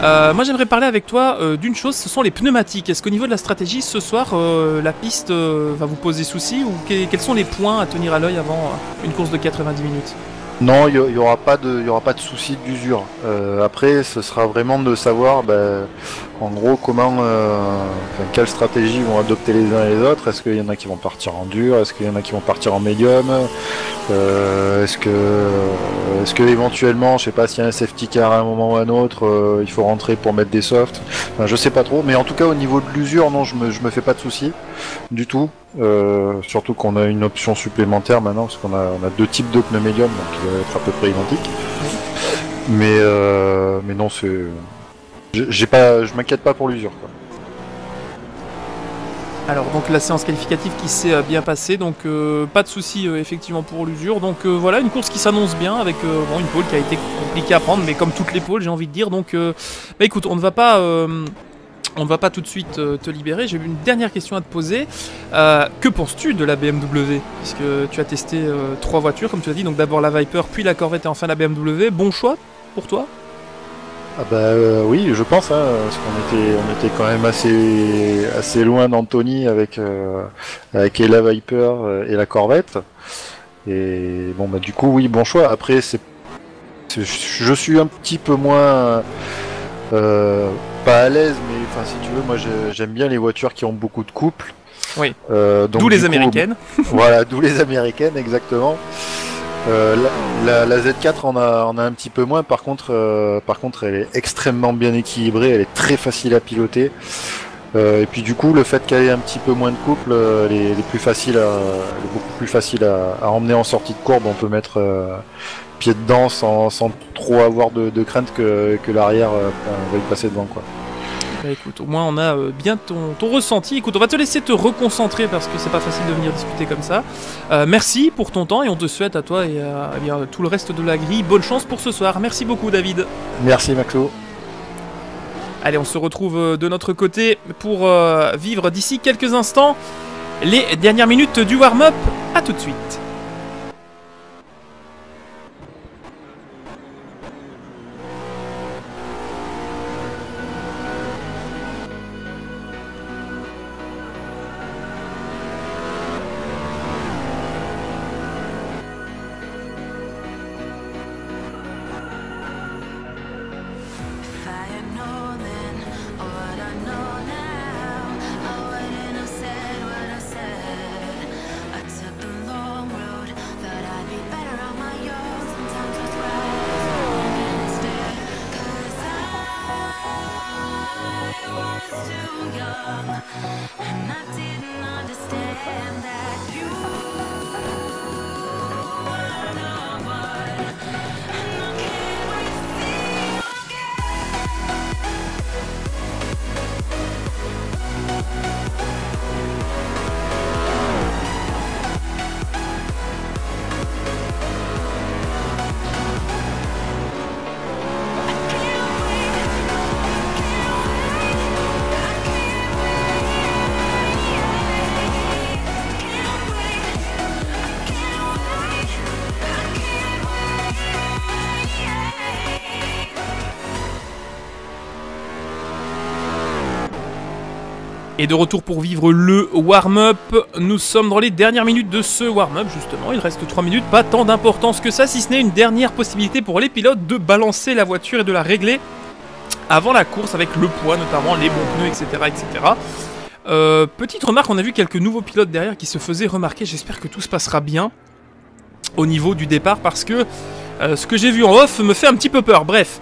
Speaker 1: Moi j'aimerais parler avec toi d'une chose, ce sont les pneumatiques. Est-ce qu'au niveau de la stratégie ce soir, la piste va vous poser souci ou quels sont les points à tenir à l'œil avant une course de 90 minutes?
Speaker 3: Non, il y aura pas de souci d'usure. Après, ce sera vraiment de savoir, en gros, quelle stratégie vont adopter les uns et les autres. Est-ce qu'il y en a qui vont partir en dur? Est-ce qu'il y en a qui vont partir en médium? Est-ce que éventuellement, je sais pas s'il y a un safety car à un moment ou à un autre, il faut rentrer pour mettre des softs. Enfin, je sais pas trop. Mais en tout cas, au niveau de l'usure, non, je me fais pas de soucis du tout. Surtout qu'on a une option supplémentaire maintenant, parce qu'on a 2 types de pneus médium, donc ils doivent être à peu près identiques. Mais non, je m'inquiète pas pour l'usure, quoi.
Speaker 1: Alors donc la séance qualificative qui s'est bien passée, donc pas de souci effectivement pour l'usure. Donc voilà, une course qui s'annonce bien avec une pole qui a été compliquée à prendre, mais comme toutes les poles j'ai envie de dire. Donc écoute, on ne va pas tout de suite te libérer. J'ai une dernière question à te poser. Que penses-tu de la BMW? Puisque tu as testé 3 voitures, comme tu l'as dit. Donc d'abord la Viper, puis la Corvette et enfin la BMW. Bon choix pour toi?
Speaker 3: Oui, je pense, hein, parce on était quand même assez loin d'Anthony avec la Viper et la Corvette. Et bon, du coup, oui, bon choix. Après, je suis un petit peu moins pas à l'aise, mais enfin, si tu veux, moi j'aime bien les voitures qui ont beaucoup de couple.
Speaker 1: Oui.
Speaker 3: Donc,
Speaker 1: d'où les américaines.
Speaker 3: Voilà, d'où les américaines, exactement. La Z4 en a un petit peu moins. Par contre, elle est extrêmement bien équilibrée. Elle est très facile à piloter. Et puis du coup, le fait qu'elle ait un petit peu moins de couple, elle est beaucoup plus facile à emmener en sortie de courbe. On peut mettre pied dedans sans trop avoir de crainte que l'arrière va y passer devant, quoi.
Speaker 1: Bah écoute, au moins on a bien ton ressenti. Écoute, on va te laisser te reconcentrer parce que c'est pas facile de venir discuter comme ça. Merci pour ton temps et on te souhaite à toi et à tout le reste de la grille bonne chance pour ce soir. Merci beaucoup David.
Speaker 3: Merci Maxo.
Speaker 1: Allez, on se retrouve de notre côté pour vivre d'ici quelques instants les dernières minutes du warm-up. A tout de suite. Et de retour pour vivre le warm-up, nous sommes dans les dernières minutes de ce warm-up justement, il reste 3 minutes, pas tant d'importance que ça, si ce n'est une dernière possibilité pour les pilotes de balancer la voiture et de la régler avant la course avec le poids notamment, les bons pneus, etc. etc. Petite remarque, on a vu quelques nouveaux pilotes derrière qui se faisaient remarquer, j'espère que tout se passera bien au niveau du départ parce que ce que j'ai vu en off me fait un petit peu peur, bref.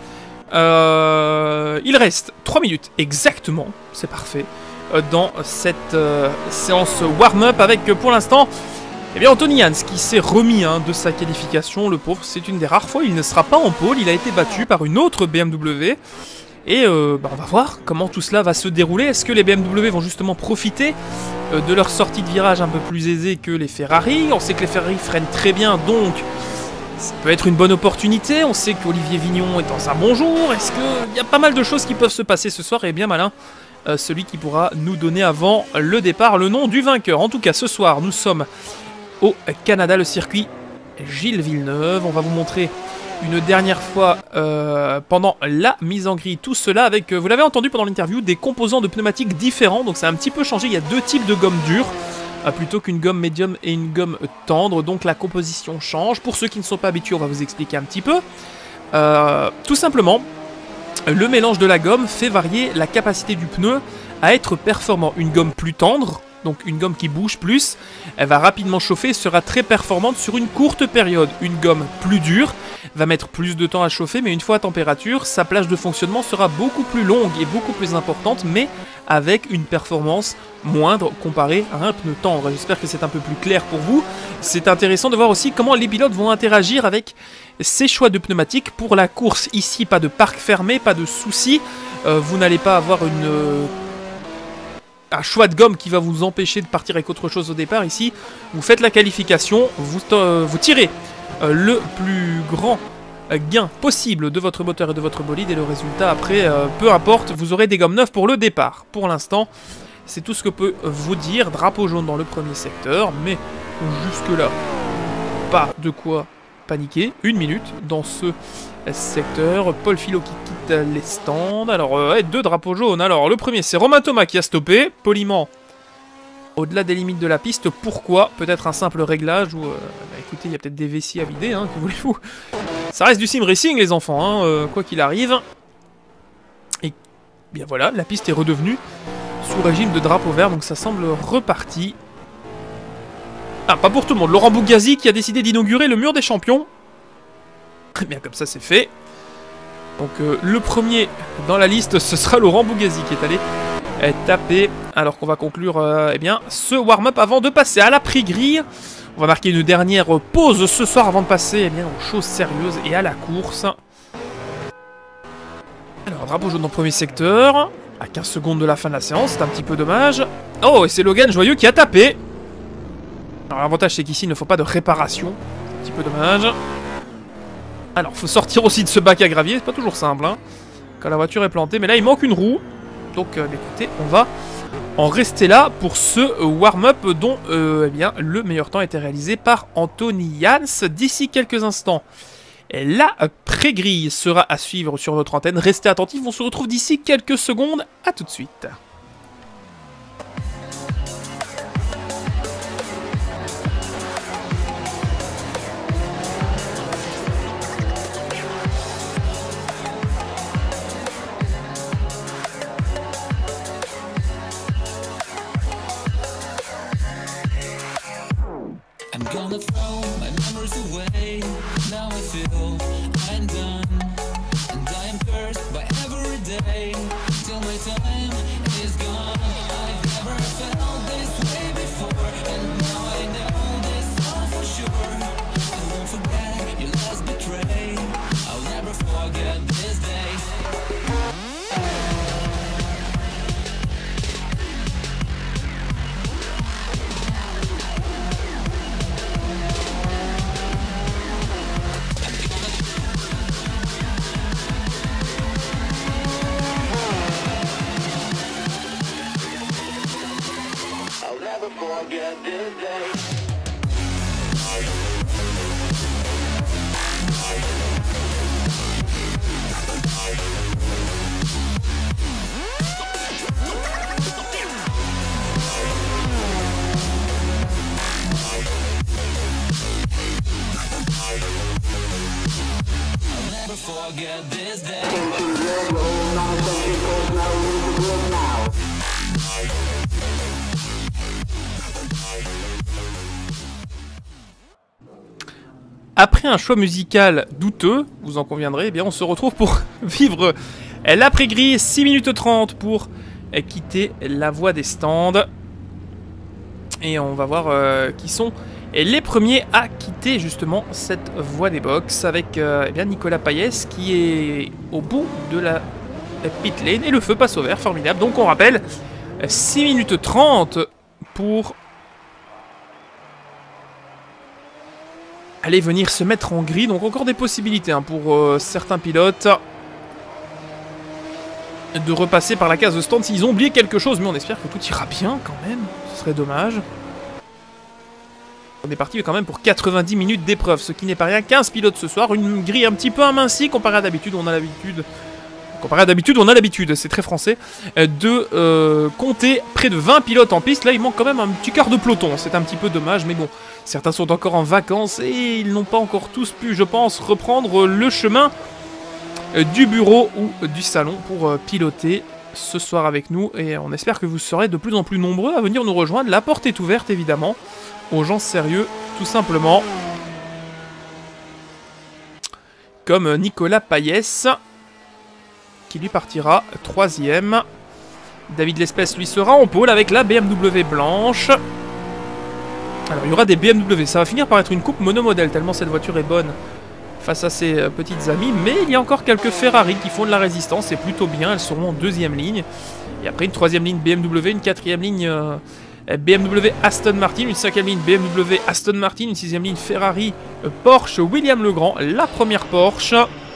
Speaker 1: Il reste 3 minutes exactement, c'est parfait. Dans cette séance warm-up avec pour l'instant Anthony Hans qui s'est remis de sa qualification, le pauvre, c'est une des rares fois il ne sera pas en pole, il a été battu par une autre BMW et on va voir comment tout cela va se dérouler. Est-ce que les BMW vont justement profiter de leur sortie de virage un peu plus aisée que les Ferrari? On sait que les Ferrari freinent très bien, donc ça peut être une bonne opportunité. On sait qu'Olivier Vignon est dans un bon jour. Est-ce qu'il y a pas mal de choses qui peuvent se passer ce soir? Et bien malin celui qui pourra nous donner avant le départ le nom du vainqueur. En tout cas, ce soir, nous sommes au Canada, le circuit Gilles Villeneuve. On va vous montrer une dernière fois pendant la mise en grille. Tout cela avec, vous l'avez entendu pendant l'interview, des composants de pneumatiques différents. Donc ça a un petit peu changé, il y a deux types de gomme dure. Plutôt qu'une gomme médium et une gomme tendre. Donc la composition change. Pour ceux qui ne sont pas habitués, on va vous expliquer un petit peu. Tout simplement, le mélange de la gomme fait varier la capacité du pneu à être performant. Une gomme plus tendre, donc une gomme qui bouge plus, elle va rapidement chauffer et sera très performante sur une courte période. Une gomme plus dure va mettre plus de temps à chauffer, mais une fois à température, sa plage de fonctionnement sera beaucoup plus longue et beaucoup plus importante, mais avec une performance moindre comparée à un pneu tendre. J'espère que c'est un peu plus clair pour vous. C'est intéressant de voir aussi comment les pilotes vont interagir avec ces choix de pneumatiques pour la course. Ici, pas de parc fermé, pas de soucis. Vous n'allez pas avoir un choix de gomme qui va vous empêcher de partir avec autre chose au départ. Ici, vous faites la qualification, vous tirez le plus grand gain possible de votre moteur et de votre bolide, et le résultat après, peu importe, vous aurez des gommes neuves pour le départ. Pour l'instant, c'est tout ce que peut vous dire. Drapeau jaune dans le premier secteur, mais jusque là, pas de quoi paniquer. 1 minute dans ce secteur. Paul Philo qui quitte les stands. Alors, 2 drapeaux jaunes. Alors, le premier, c'est Romain Thomas qui a stoppé, poliment, au-delà des limites de la piste. Pourquoi? Peut-être un simple réglage ou... écoutez, il y a peut-être des vessies à vider, hein, que voulez-vous? Ça reste du sim racing, les enfants, hein, quoi qu'il arrive. Et bien voilà, la piste est redevenue sous régime de drapeau vert, donc ça semble reparti. Ah, pas pour tout le monde. Laurent Bougazi qui a décidé d'inaugurer le mur des champions. Très bien, comme ça c'est fait. Donc le premier dans la liste, ce sera Laurent Bougazi qui est allé taper, alors qu'on va conclure eh bien, ce warm-up avant de passer à la prix-grille. On va marquer une dernière pause ce soir avant de passer eh bien, aux choses sérieuses et à la course. Alors, drapeau jaune dans le premier secteur, à 15 secondes de la fin de la séance, c'est un petit peu dommage. Oh, et c'est Logan Joyeux qui a tapé. Alors l'avantage c'est qu'ici il ne faut pas de réparation, c'est un petit peu dommage. Alors, faut sortir aussi de ce bac à gravier, c'est pas toujours simple, hein, quand la voiture est plantée, mais là il manque une roue. Donc écoutez, on va en rester là pour ce warm-up dont eh bien, le meilleur temps a été réalisé par Anthony Jans. D'ici quelques instants, la pré-grille sera à suivre sur notre antenne. Restez attentifs, on se retrouve d'ici quelques secondes. À tout de suite.
Speaker 4: I'm gonna throw my memories away. Now I feel I'm done, and I am cursed by every day till my time is gone. I've never felt this way before, and now I know this all for sure. I won't forget your last betray. I'll never forget this day. I'll never forget this day. I'll never forget this day.
Speaker 1: Après un choix musical douteux, vous en conviendrez, eh bien on se retrouve pour vivre l'après-grille, 6 minutes 30 pour quitter la voie des stands. Et on va voir qui sont les premiers à quitter justement cette voie des box avec eh bien Nicolas Payès qui est au bout de la pit lane et le feu passe au vert, formidable. Donc on rappelle, 6 minutes 30 pour aller venir se mettre en grille. Donc encore des possibilités hein, pour certains pilotes de repasser par la case de stand s'ils ont oublié quelque chose, mais on espère que tout ira bien quand même, ce serait dommage. On est parti quand même pour 90 minutes d'épreuve, ce qui n'est pas rien. 15 pilotes ce soir, une grille un petit peu amincie comparé à d'habitude. On a l'habitude, c'est très français, de compter près de 20 pilotes en piste. Là, il manque quand même un petit quart de peloton. C'est un petit peu dommage, mais bon, certains sont encore en vacances et ils n'ont pas encore tous pu, je pense, reprendre le chemin du bureau ou du salon pour piloter ce soir avec nous. Et on espère que vous serez de plus en plus nombreux à venir nous rejoindre. La porte est ouverte, évidemment, aux gens sérieux, tout simplement. Comme Nicolas Payès, qui lui partira 3ème. David Lespès, lui, sera en pôle avec la BMW blanche. Alors, il y aura des BMW. Ça va finir par être une coupe monomodèle, tellement cette voiture est bonne face à ses petites amies. Mais il y a encore quelques Ferrari qui font de la résistance. C'est plutôt bien. Elles seront en 2ème ligne. Et après, une 3ème ligne BMW, une 4ème ligne BMW Aston Martin, une 5ème ligne BMW Aston Martin, une 6ème ligne Ferrari Porsche William Legrand, la première Porsche.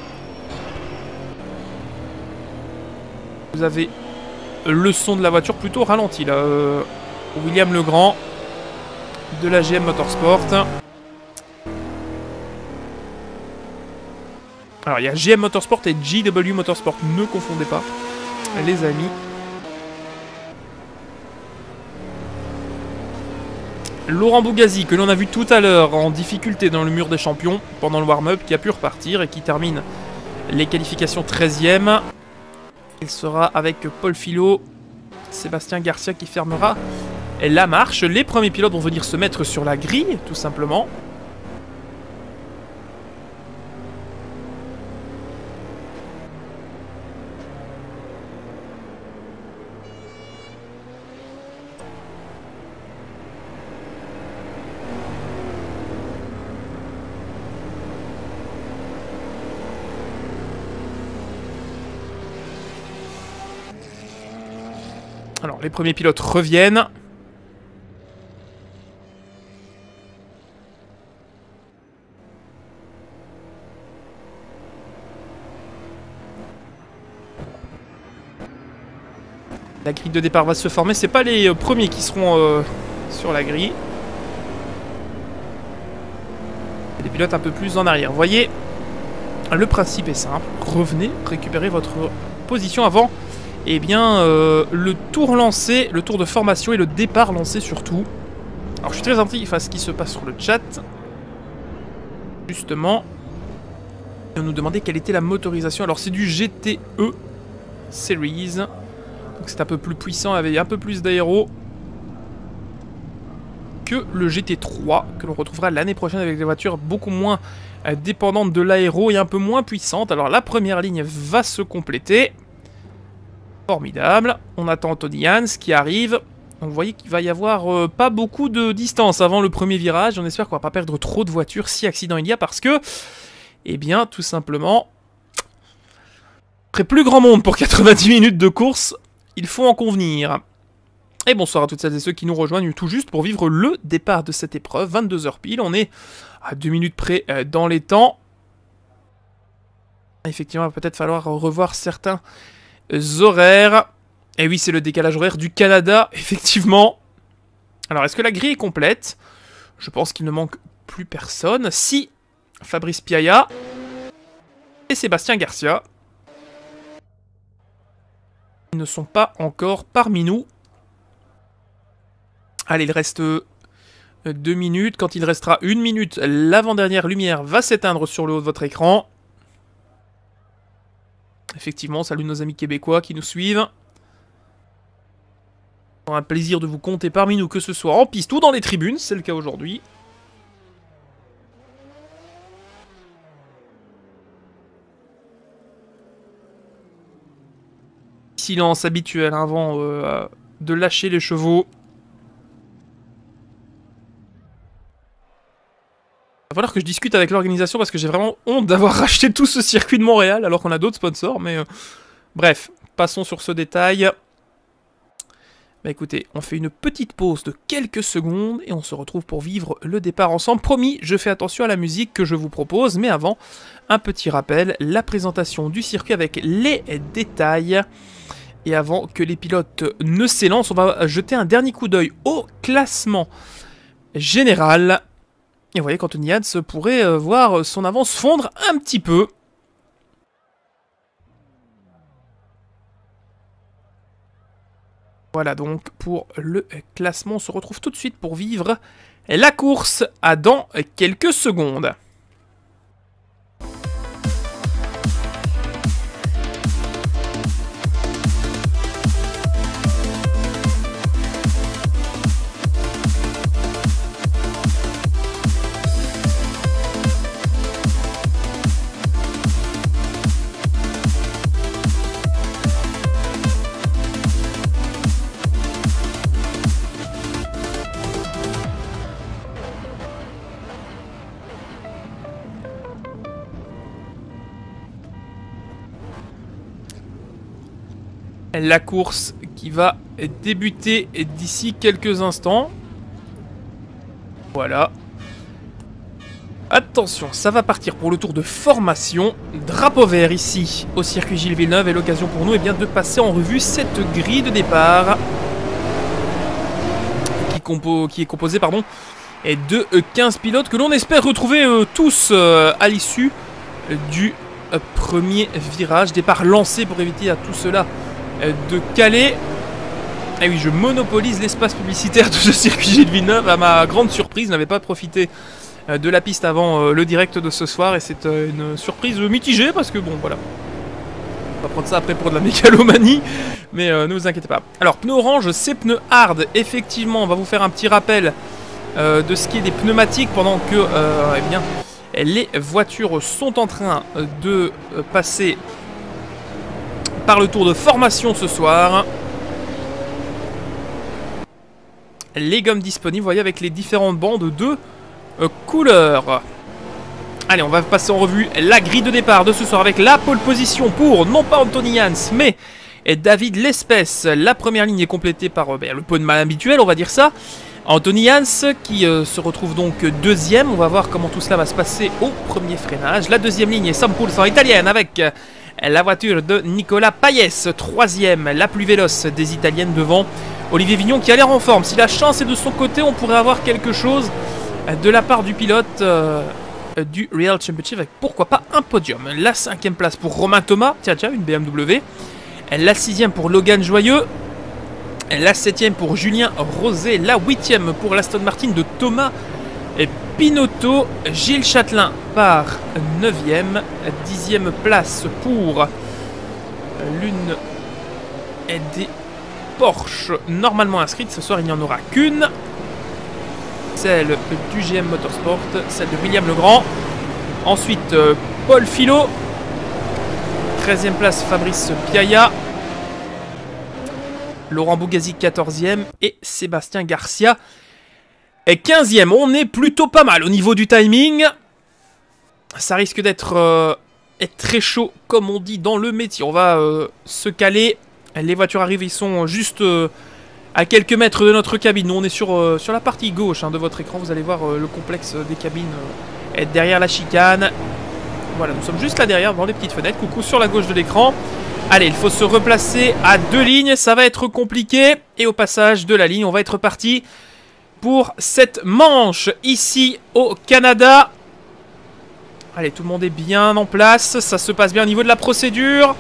Speaker 1: Vous avez le son de la voiture plutôt ralenti là. William Legrand de la GM Motorsport. Alors il y a GM Motorsport et JW Motorsport, ne confondez pas les amis. Laurent Bougazi, que l'on a vu tout à l'heure en difficulté dans le mur des champions pendant le warm-up, qui a pu repartir et qui termine les qualifications 13ème. Il sera avec Paul Filot, Sébastien Garcia qui fermera la marche. Les premiers pilotes vont venir se mettre sur la grille, tout simplement. Alors, les premiers pilotes reviennent. La grille de départ va se former. C'est pas les premiers qui seront sur la grille. Les pilotes un peu plus en arrière. Vous voyez, le principe est simple. Revenez, récupérez votre position avant. Eh bien, le tour lancé, le tour de formation et le départ lancé surtout. Alors, je suis très attentif à ce qui se passe sur le chat. Justement, on nous demandait quelle était la motorisation. Alors, c'est du GTE Series. Donc, c'est un peu plus puissant, avec un peu plus d'aéro que le GT3, que l'on retrouvera l'année prochaine avec des voitures beaucoup moins dépendantes de l'aéro et un peu moins puissantes. Alors, la première ligne va se compléter. Formidable. On attend Tony Hans qui arrive. Donc vous voyez qu'il va y avoir pas beaucoup de distance avant le premier virage. On espère qu'on va pas perdre trop de voitures si accident il y a parce que, eh bien, tout simplement, après plus grand monde pour 90 minutes de course, il faut en convenir. Et bonsoir à toutes celles et ceux qui nous rejoignent tout juste pour vivre le départ de cette épreuve. 22h pile, on est à 2 minutes près dans les temps. Effectivement, il va peut-être falloir revoir certains horaires. Et oui, c'est le décalage horaire du Canada, effectivement. Alors, est-ce que la grille est complète? Je pense qu'il ne manque plus personne. Si Fabrice Piailla et Sébastien Garcia ne sont pas encore parmi nous. Allez, il reste 2 minutes. Quand il restera 1 minute, l'avant-dernière lumière va s'éteindre sur le haut de votre écran. Effectivement, salut nos amis québécois qui nous suivent. Un plaisir de vous compter parmi nous, que ce soit en piste ou dans les tribunes, c'est le cas aujourd'hui. Silence habituel avant de lâcher les chevaux. Il va falloir que je discute avec l'organisation parce que j'ai vraiment honte d'avoir racheté tout ce circuit de Montréal alors qu'on a d'autres sponsors, mais bref, passons sur ce détail. Bah écoutez, on fait une petite pause de quelques secondes et on se retrouve pour vivre le départ ensemble. Promis, je fais attention à la musique que je vous propose, mais avant, un petit rappel, la présentation du circuit avec les détails. Et avant que les pilotes ne s'élancent, on va jeter un dernier coup d'œil au classement général. Et vous voyez qu'Anthony Hans pourrait voir son avance fondre un petit peu. Voilà donc pour le classement. On se retrouve tout de suite pour vivre la course à dans quelques secondes. La course qui va débuter d'ici quelques instants. Voilà. Attention, ça va partir pour le tour de formation. Drapeau vert ici au circuit Gilles Villeneuve et l'occasion pour nous de passer en revue cette grille de départ qui est composée de 15 pilotes que l'on espère retrouver tous à l'issue du premier virage. Départ lancé pour éviter à tout cela de caler. Et oui, je monopolise l'espace publicitaire de ce circuit Gilles Villeneuve. À ma grande surprise, je n'avais pas profité de la piste avant le direct de ce soir. Et c'est une surprise mitigée parce que bon, voilà. On va prendre ça après pour de la mégalomanie. Mais ne vous inquiétez pas. Alors, pneus orange, c'est pneus hard. Effectivement, on va vous faire un petit rappel de ce qui est des pneumatiques pendant que eh bien, les voitures sont en train de passer par le tour de formation ce soir. Les gommes disponibles, vous voyez, avec les différentes bandes de couleurs. Allez, on va passer en revue la grille de départ de ce soir avec la pole position pour, non pas Anthony Hans, mais David Lespès. La première ligne est complétée par le podium habituel, on va dire ça. Anthony Hans qui se retrouve donc deuxième. On va voir comment tout cela va se passer au premier freinage. La deuxième ligne est Sampulso italienne avec la voiture de Nicolas Paes. Troisième, la plus véloce des italiennes devant Olivier Vignon qui a l'air en forme. Si la chance est de son côté, on pourrait avoir quelque chose de la part du pilote du Real Championship avec pourquoi pas un podium. La cinquième place pour Romain Thomas, tiens, une BMW. La sixième pour Logan Joyeux. La septième pour Julien Rosé. La huitième pour l'Aston Martin de Thomas Pinotto. Gilles Châtelain part 9e. 10e place pour l'une des Porsche normalement inscrites. Ce soir, il n'y en aura qu'une. Celle du GM Motorsport, celle de William Legrand. Ensuite, Paul Filot. 13e place, Fabrice Piailla. Laurent Bougazi 14e et Sébastien Garcia 15e. On est plutôt pas mal au niveau du timing. Ça risque d'être très chaud comme on dit dans le métier. On va se caler. Les voitures arrivent, ils sont juste à quelques mètres de notre cabine. Nous on est sur la partie gauche de votre écran. Vous allez voir le complexe des cabines derrière la chicane. Voilà, nous sommes juste là derrière dans les petites fenêtres. Coucou sur la gauche de l'écran. Allez, il faut se replacer à deux lignes, ça va être compliqué. Et au passage de la ligne, on va être parti pour cette manche ici au Canada. Allez, tout le monde est bien en place, ça se passe bien au niveau de la procédure.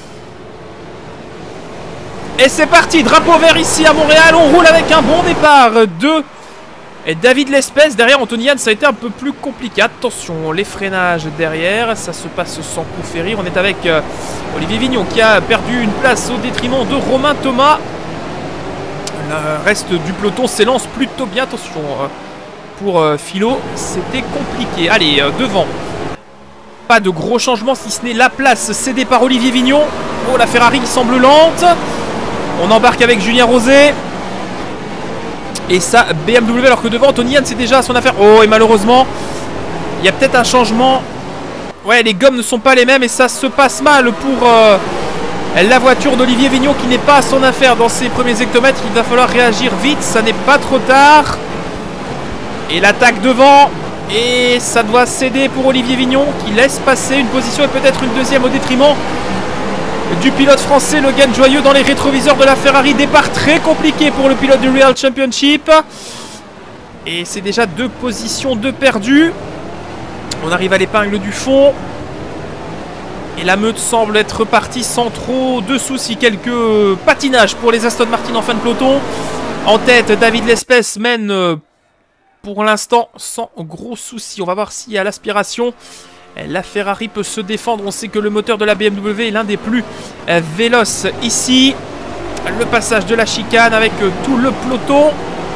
Speaker 1: Et c'est parti, drapeau vert ici à Montréal, on roule avec un bon départ de David Lespès. Derrière Anthony Hans, ça a été un peu plus compliqué. Attention, les freinages derrière, ça se passe sans coup férir. On est avec Olivier Vignon qui a perdu une place au détriment de Romain Thomas. Le reste du peloton s'élance plutôt bien. Attention, pour Philo, c'était compliqué. Allez, devant. Pas de gros changements si ce n'est la place cédée par Olivier Vignon. Oh, la Ferrari qui semble lente. On embarque avec Julien Rosé. Et ça, BMW, alors que devant, Anthony Hans, c'est déjà à son affaire. Oh, et malheureusement, il y a peut-être un changement. Ouais, les gommes ne sont pas les mêmes et ça se passe mal pour la voiture d'Olivier Vignon qui n'est pas à son affaire dans ses premiers hectomètres. Il va falloir réagir vite, ça n'est pas trop tard. Et l'attaque devant. Et ça doit céder pour Olivier Vignon qui laisse passer une position et peut-être une deuxième au détriment du pilote français Logan Joyeux dans les rétroviseurs de la Ferrari. Départ très compliqué pour le pilote du Real Championship. Et c'est déjà 2 positions de perdues. On arrive à l'épingle du fond. Et la meute semble être repartie sans trop de soucis. Quelques patinages pour les Aston Martin en fin de peloton. En tête, David L'Espèce mène pour l'instant sans gros soucis. On va voir si à l'aspiration, la Ferrari peut se défendre. On sait que le moteur de la BMW est l'un des plus véloces ici. Le passage de la chicane avec tout le peloton.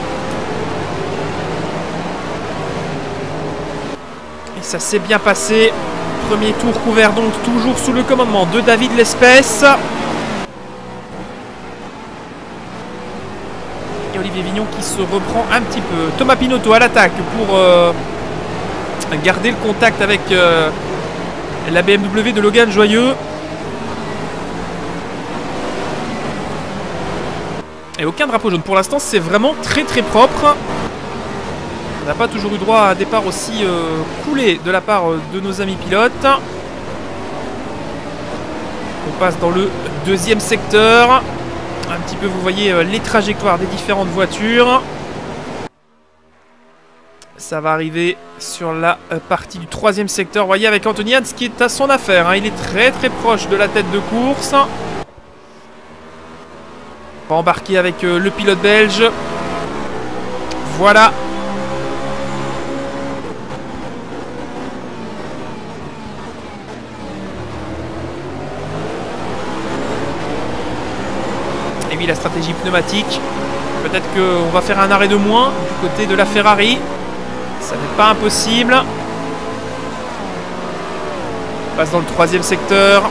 Speaker 1: Et ça s'est bien passé. Premier tour couvert donc toujours sous le commandement de David L'Espèce. Et Olivier Vignon qui se reprend un petit peu. Thomas Pinotto à l'attaque pour garder le contact avec la BMW de Logan Joyeux. Et aucun drapeau jaune. Pour l'instant, c'est vraiment très très propre. On n'a pas toujours eu droit à un départ aussi coulé de la part de nos amis pilotes. On passe dans le 2e secteur. Un petit peu, vous voyez les trajectoires des différentes voitures. Ça va arriver sur la partie du 3e secteur. Vous voyez avec Anthony Hans qui est à son affaire. Hein. Il est très très proche de la tête de course. On va embarquer avec le pilote belge. Voilà. Et oui, la stratégie pneumatique. Peut-être qu'on va faire un arrêt de moins du côté de la Ferrari. Ça n'est pas impossible. On passe dans le 3e secteur.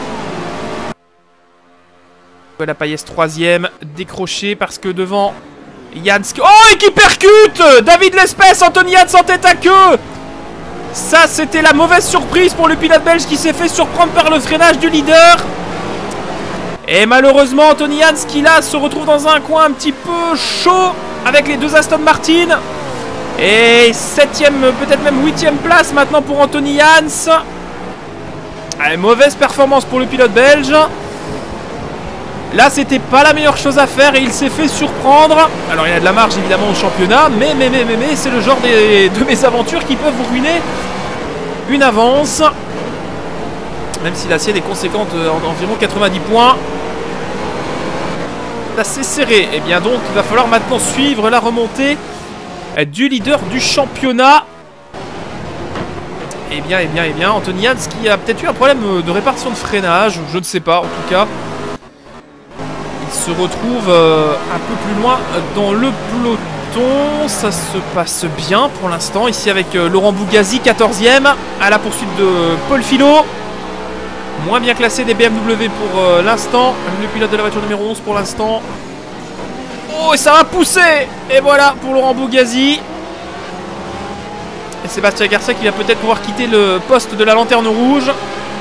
Speaker 1: La Payès 3e, décroché parce que devant Jans... Oh, et qui percute David L'Espèce, Anthony Jans en tête à queue. Ça, c'était la mauvaise surprise pour le pilote belge qui s'est fait surprendre par le freinage du leader. Et malheureusement, Anthony Jans qui là se retrouve dans un coin un petit peu chaud avec les 2 Aston Martin. Et 7e, peut-être même 8e place maintenant pour Anthony Jans. Allez, mauvaise performance pour le pilote belge. Là, c'était pas la meilleure chose à faire et il s'est fait surprendre. Alors, il y a de la marge évidemment au championnat, mais c'est le genre de mésaventures qui peuvent vous ruiner une avance. Même si la sienne est conséquente environ 90 points. C'est assez serré. Et bien donc, il va falloir maintenant suivre la remontée du leader du championnat. Et bien, Anthony Jans qui a peut-être eu un problème de répartition de freinage, je ne sais pas en tout cas. Se retrouve un peu plus loin dans le peloton. Ça se passe bien pour l'instant ici avec Laurent Bougazi 14e à la poursuite de Paul Filot. Moins bien classé des BMW pour l'instant. Le pilote de la voiture numéro 11 pour l'instant. Oh, et ça va pousser. Et voilà pour Laurent Bougazi. Et Sébastien Garcia qui va peut-être pouvoir quitter le poste de la lanterne rouge.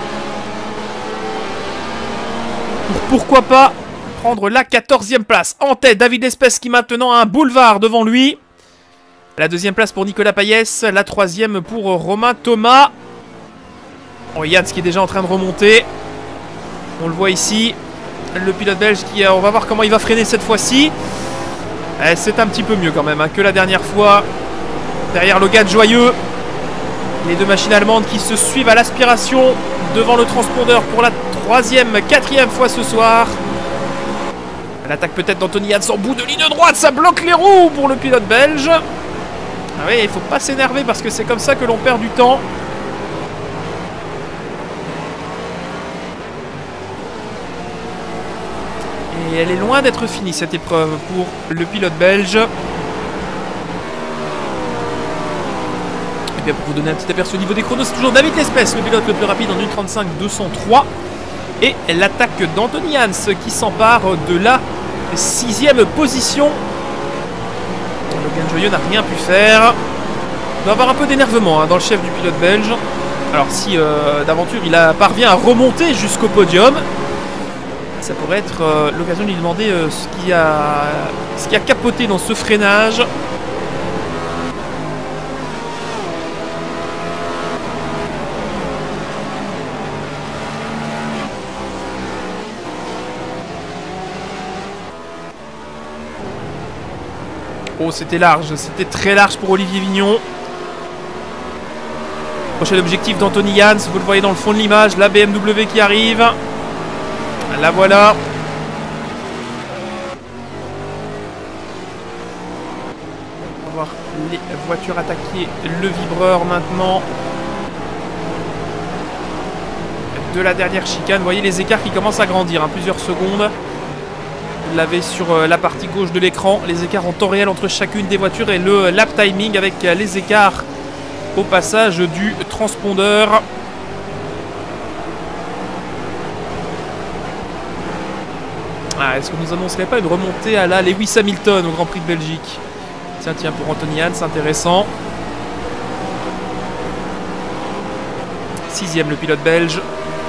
Speaker 1: Pourquoi pas prendre la 14e place. En tête, David L'Espèce qui maintenant a un boulevard devant lui. La 2e place pour Nicolas Payès. La 3e pour Romain Thomas. Oh, Jans qui est déjà en train de remonter. On le voit ici. Le pilote belge qui... on va voir comment il va freiner cette fois-ci. C'est un petit peu mieux quand même que la dernière fois. Derrière Logan Joyeux. Les 2 machines allemandes qui se suivent à l'aspiration devant le transpondeur pour la 3e, 4e fois ce soir. L'attaque peut-être d'Anthony Jans en bout de ligne droite, ça bloque les roues pour le pilote belge. Ah oui, il faut pas s'énerver parce que c'est comme ça que l'on perd du temps. Et elle est loin d'être finie cette épreuve pour le pilote belge. Et bien pour vous donner un petit aperçu au niveau des chronos, c'est toujours David L'Espèce, le pilote le plus rapide en 1:35.203. Et l'attaque d'Anthony Jans qui s'empare de la 6e position. Logan Joyeux n'a rien pu faire. Il doit avoir un peu d'énervement dans le chef du pilote belge. Alors si d'aventure il parvient à remonter jusqu'au podium, ça pourrait être l'occasion de lui demander ce qui a capoté dans ce freinage. Oh, c'était large, c'était très large pour Olivier Vignon. Prochain objectif d'Anthony Jans, vous le voyez dans le fond de l'image, la BMW qui arrive. La voilà. On va voir les voitures attaquer le vibreur maintenant. De la dernière chicane, vous voyez les écarts qui commencent à grandir, hein, plusieurs secondes. Vous l'avez sur la partie gauche de l'écran, les écarts en temps réel entre chacune des voitures et le lap timing avec les écarts au passage du transpondeur. Ah, est-ce qu'on nous annoncerait pas une remontée à la Lewis Hamilton au Grand Prix de Belgique? Tiens, pour Anthony Jans, c'est intéressant. 6ème le pilote belge.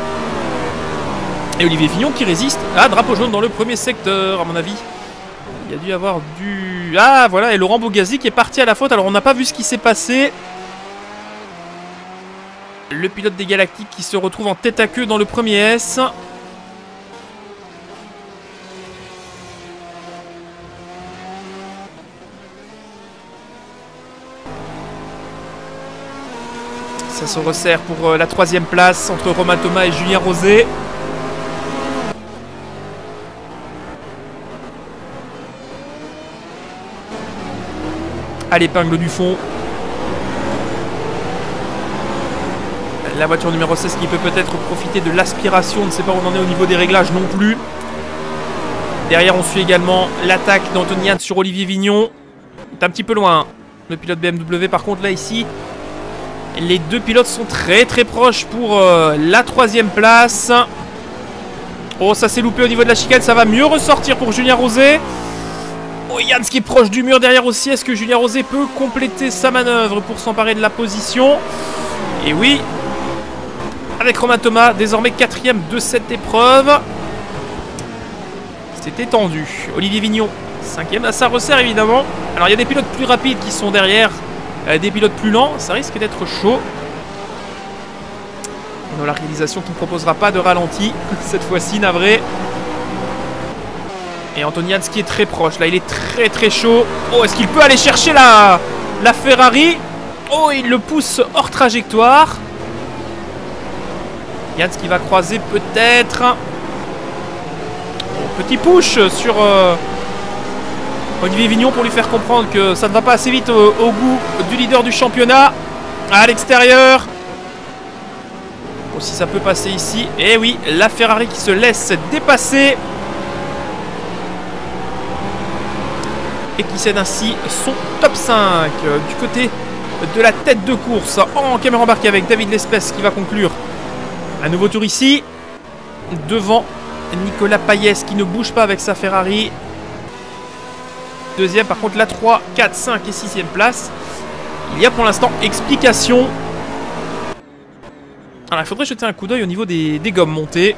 Speaker 1: Et Olivier Vignon qui résiste. Ah, drapeau jaune dans le premier secteur, à mon avis. Il y a dû avoir du... Ah, voilà, et Laurent Bogasi qui est parti à la faute. Alors, on n'a pas vu ce qui s'est passé. Le pilote des Galactiques qui se retrouve en tête à queue dans le premier S. Ça se resserre pour la 3ème place entre Romain Thomas et Julien Rosé. À l'épingle du fond. La voiture numéro 16 qui peut peut-être profiter de l'aspiration. On ne sait pas où on en est au niveau des réglages non plus. Derrière, on suit également l'attaque d'Anthony Jans sur Olivier Vignon. C'est un petit peu loin. Le pilote BMW, par contre, là, ici, les deux pilotes sont très très proches pour la 3ème place. Oh, ça s'est loupé au niveau de la chicane. Ça va mieux ressortir pour Julien Rosé. Oh, Jans qui est proche du mur derrière aussi. Est-ce que Julien Rosé peut compléter sa manœuvre pour s'emparer de la position? Et oui, avec Romain Thomas, désormais 4ème de cette épreuve. C'était tendu. Olivier Vignon, 5ème. Ça resserre évidemment. Alors il y a des pilotes plus rapides qui sont derrière. Des pilotes plus lents. Ça risque d'être chaud. Dans la réalisation qui ne proposera pas de ralenti. Cette fois-ci, navré. Et Anthony Jans qui est très proche. Là, il est très très chaud. Oh, est-ce qu'il peut aller chercher la Ferrari? Oh, il le pousse hors trajectoire. Jans qui va croiser peut-être. Oh, petit push sur Olivier Vignon pour lui faire comprendre que ça ne va pas assez vite au goût du leader du championnat. À l'extérieur. Oh, si ça peut passer ici. Et oui, la Ferrari qui se laisse dépasser. Et qui cède ainsi son top 5 du côté de la tête de course en caméra embarquée avec David Lespès qui va conclure un nouveau tour ici devant Nicolas Payès qui ne bouge pas avec sa Ferrari. 2ème, par contre la 3, 4, 5 et 6ème place. Il y a pour l'instant explication. Alors il faudrait jeter un coup d'œil au niveau des gommes montées.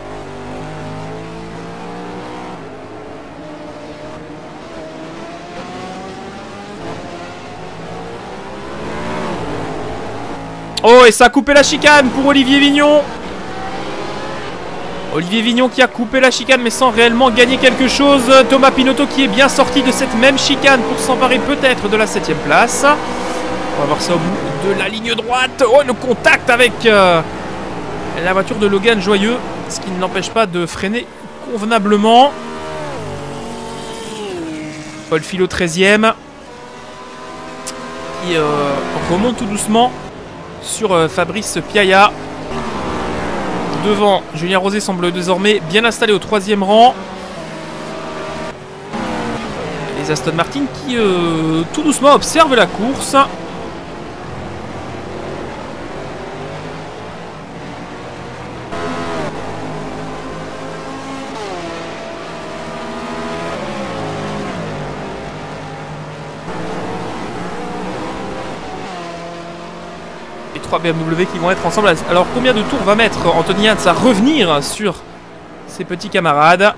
Speaker 1: Oh, et ça a coupé la chicane pour Olivier Vignon. Olivier Vignon qui a coupé la chicane mais sans réellement gagner quelque chose. Thomas Pinotto qui est bien sorti de cette même chicane pour s'emparer peut-être de la 7ème place. On va voir ça au bout de la ligne droite. Oh, le contact avec la voiture de Logan Joyeux. Ce qui ne l'empêche pas de freiner convenablement. Paul Philo 13ème. Qui remonte tout doucement sur Fabrice Piaia. Devant, Julien Rosé semble désormais bien installé au 3ème rang. Les Aston Martin qui tout doucement observent la course. Les 3 BMW qui vont être ensemble. Alors combien de tours va mettre Anthony Jans à revenir sur ses petits camarades?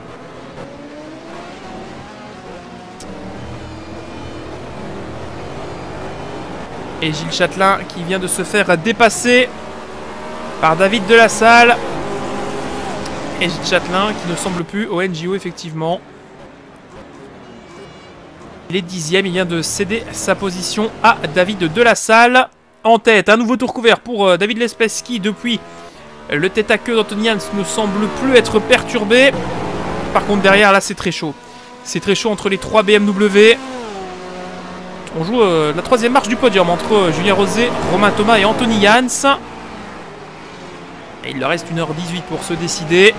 Speaker 1: Et Gilles Châtelain qui vient de se faire dépasser par David Delassalle. Et Gilles Châtelain qui ne semble plus au NJO effectivement. Il est 10e, il vient de céder sa position à David Delassalle. En tête, un nouveau tour couvert pour David Lespeski depuis le tête à queue d'Anthony Hans ne semble plus être perturbé. Par contre derrière là c'est très chaud. C'est très chaud entre les 3 BMW. On joue la troisième marche du podium entre Julien Rosé, Romain Thomas et Anthony Hans. Et il leur reste 1h18 pour se décider.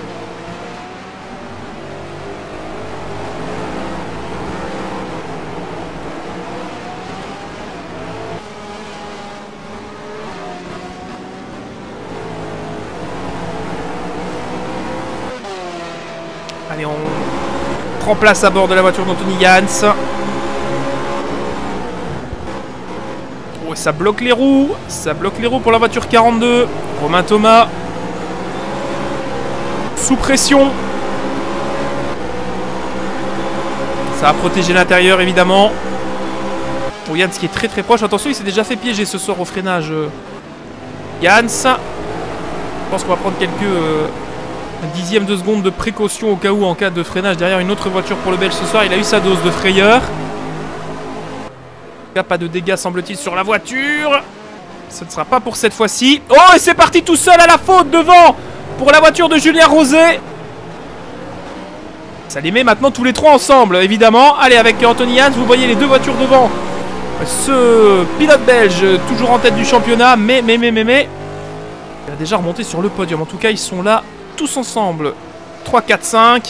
Speaker 1: Allez, on prend place à bord de la voiture d'Anthony Hans. Oh, ça bloque les roues. Ça bloque les roues pour la voiture 42. Romain Thomas. Sous pression. Ça a protégé l'intérieur, évidemment. Oh, Jans qui est très très proche. Attention, il s'est déjà fait piéger ce soir au freinage. Jans. Je pense qu'on va prendre quelques... dixième de seconde de précaution au cas où en cas de freinage derrière une autre voiture pour le Belge ce soir. Il a eu sa dose de frayeur. Pas de dégâts semble-t-il sur la voiture. Ce ne sera pas pour cette fois-ci. Oh et c'est parti tout seul à la faute devant pour la voiture de Julien Rosé. Ça les met maintenant tous les trois ensemble évidemment. Allez avec Anthony Hans, vous voyez les deux voitures devant. Ce pilote belge toujours en tête du championnat. Mais il a déjà remonté sur le podium. En tout cas ils sont là tous ensemble, 3, 4, 5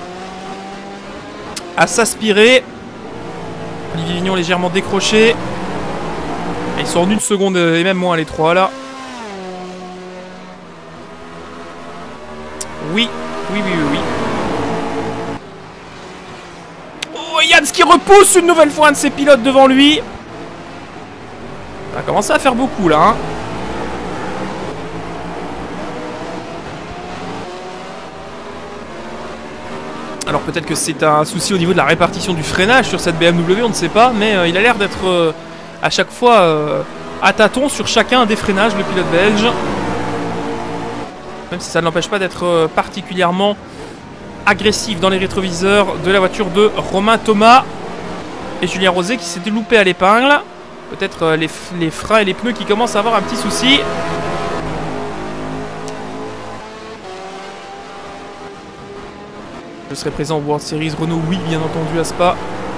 Speaker 1: à s'aspirer. Olivier Vignon légèrement décroché. Ils sont en 1 seconde et même moins les trois là. Oui. Oh, Jans qui repousse une nouvelle fois un de ses pilotes devant lui. Ça a commencé à faire beaucoup là hein. Alors peut-être que c'est un souci au niveau de la répartition du freinage sur cette BMW, on ne sait pas, mais il a l'air d'être à chaque fois à tâtons sur chacun des freinages, le pilote belge. Même si ça ne l'empêche pas d'être particulièrement agressif dans les rétroviseurs de la voiture de Romain Thomas. Et Julien Rosé qui s'était loupé à l'épingle. Peut-être les freins et les pneus qui commencent à avoir un petit souci. Je serai présent au World Series Renault, oui, bien entendu, à Spa.